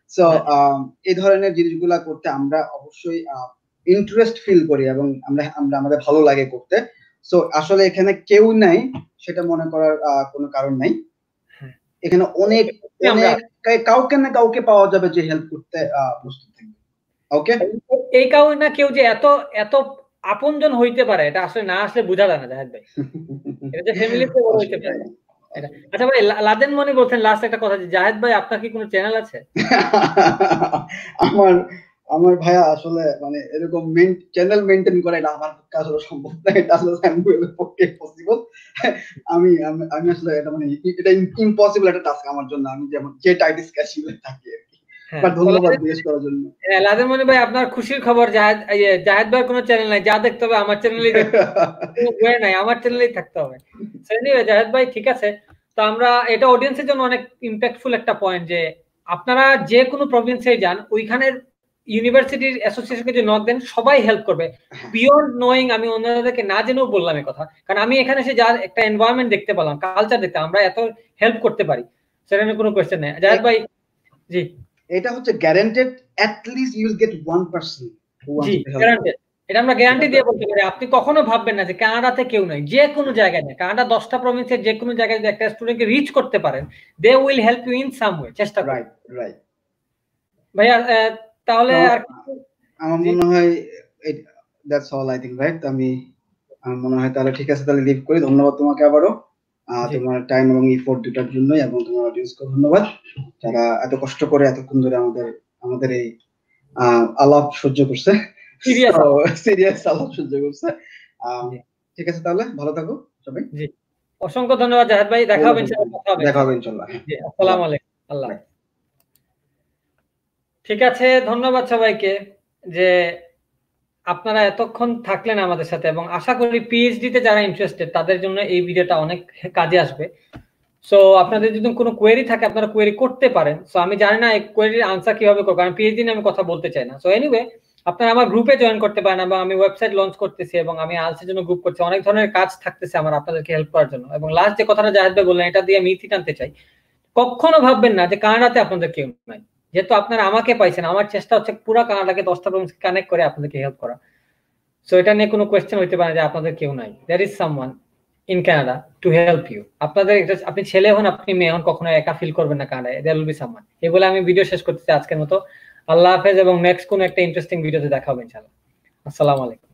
সো এই ধরনের জিনিসগুলা করতে আমরা অবশ্যই ইন্টারেস্ট ফিল করি এবং আমরা আমরা আমাদের ভালো লাগে করতে। সো আসলে এখানে কেউ নাই সেটা মনে করার কোনো কারণ নাই। এখানে অনেক অনেক কাউকে না কাউকে পাওয়া যাবে যে হেল্প করতে প্রস্তুত থাকবে। ওকে, এই কারণে না কেউ যে এত এত আপনজন হইতে পারে এটা আসলে না আসলে বোঝা যায় না জাহেদ ভাই। এটা যে ফ্যামিলিতে বড় হইতে পারে এটা। আচ্ছা ভাই, লাদেন মনি বলছেন লাস্ট একটা কথা, যে জাহেদ ভাই আপনার কি কোনো চ্যানেল আছে? আমার আমার ভাইয়া আসলে মানে এরকম চ্যানেল মেইনটেইন করা এটা আমার পক্ষে আসলে সম্ভব না। এটা আসলে স্যামুয়েলের পক্ষে পসিবল। আমি আমি আসলে এটা মানে এটা ইম্পসিবল একটা টাস্ক আমার জন্য। আমি যেমন যে টাইটিস ক্যাশিলে থাকি আর কি। বাট ধন্যবাদ জিজ্ঞেস করার জন্য। হ্যাঁ, লাদেন মনি ভাই আপনার খুশির খবর, জাহেদ জাহেদ ভাইয়ের কোনো চ্যানেল নাই, যা দেখতে হবে আমার চ্যানেলেই দেখতে হবে। নাই, আমার চ্যানেলেই থাকতে হবে। সো এনিওয়ে জাহেদ ভাই ঠিক আছে। তো আমরা এটা অডিয়েন্সের জন্য অনেক ইম্প্যাক্টফুল একটা পয়েন্ট যে আপনারা যে কোনো প্রভিন্সে যান ওইখানের ইউনিভার্সিটির অ্যাসোসিয়েশনকে যে নক দেন সবাই হেল্প করবে। বিয়ন্ড নোয়িং আমি অন্যদেরকে না জেনেও বললাম এই কথা, কারণ আমি এখানে এসে যার একটা এনভায়রনমেন্ট দেখতে পেলাম, কালচার দেখতে, আমরা এত হেল্প করতে পারি সেটা নিয়ে কোনো কোয়েশ্চেন নেই। জাহেদ ভাই জি, এটা হচ্ছে guaranteed at least you will get one person who wants to help. Guaranteed, এটা আমরা গ্যারান্টি দিয়ে বলতে পারি। আপনি কখনো ভাববেন না যে কানাডাতে কেউ নাই, যে কোনো জায়গায় নেই, কানাডা দশটা প্রভিন্সের যে কোনো জায়গায় যদি একটা স্টুডেন্টকে রিচ করতে পারেন, they will help you in some way. চেষ্টা করুন। রাইট রাইট ভাইয়া তাহলে আর আমার মনে হয় that's all I think, right? আমি আমার মনে হয় তাহলে ঠিক আছে, তাহলে লিভ করি। ধন্যবাদ তোমাকে আবারও তোমার টাইম এবং ইফোর্ট দুটার জন্য, এবং তোমার অডিয়েন্সকে ধন্যবাদ যারা এত কষ্ট করে এতক্ষণ ধরে আমাদের আমাদের এই আলাপ সহ্য করছে, সিরিয়াস আলাপ সহ্য করছে। ঠিক আছে, তাহলে ভালো থাকো সবাই। জি, অসংখ্য ধন্যবাদ জাহেদ ভাই। দেখা হবে ইনশাআল্লাহ, কথা হবে। দেখা হবে ইনশাআল্লাহ। জি, আসসালামু আলাইকুম। আল্লাহ। ঠিক আছে, ধন্যবাদ সবাইকে যে আপনারা এতক্ষণ থাকলেন আমাদের সাথে, এবং আশা করি পিএইচডি তে যারা ইন্টারেস্টেড তাদের জন্য এই ভিডিওটা অনেক কাজে আসবে। সো আপনাদের যদি কোনো কোয়েরি থাকে আপনারা কোয়েরি করতে পারেন। সো আমি জানি না এই কোয়েরির আনসার কিভাবে করব, কারণ পিএইচডি নিয়ে আমি কথা বলতে চাই না। সো এনিওয়ে আপনারা আমার গ্রুপে জয়েন করতে পারেন, এবং আমি ওয়েবসাইট লঞ্চ করতেছি এবং আমি আলসের জন্য গ্রুপ করছি, অনেক ধরনের কাজ থাকতেছে আমার আপনাদেরকে হেল্প করার জন্য। এবং লাস্ট যে কথাটা জাহেদ ভাই বললেন, এটা দিয়ে মিথি টানতে চাই, কখনো ভাববেন না যে কানাডাতে আপনাদের কেউ নাই। যেহেতু আপনারা আমাকে পাইছেন, আমার চেষ্টা হচ্ছে পুরো কানাডাকে দশটা প্রভিন্স কানেক্ট করে আপনাদেরকে হেল্প করা। সো এটা নিয়ে কোনো কোয়েশ্চেন হইতে পারে যে আপনাদের কেউ নাই। There is someone in Canada to help you. আপনাদের আপনি ছেলে হন, আপনি মেয়ে হন, কখনো একা ফিল করবেন না কানাডায়। There will be someone. এই বলে আমি ভিডিও শেষ করতেছি আজকের মতো। আল্লাহ হাফেজ, এবং নেক্সট কোনো একটা ইন্টারেস্টিং ভিডিওতে দেখা হবে ইনশাআল্লাহ। আসসালামু আলাইকুম।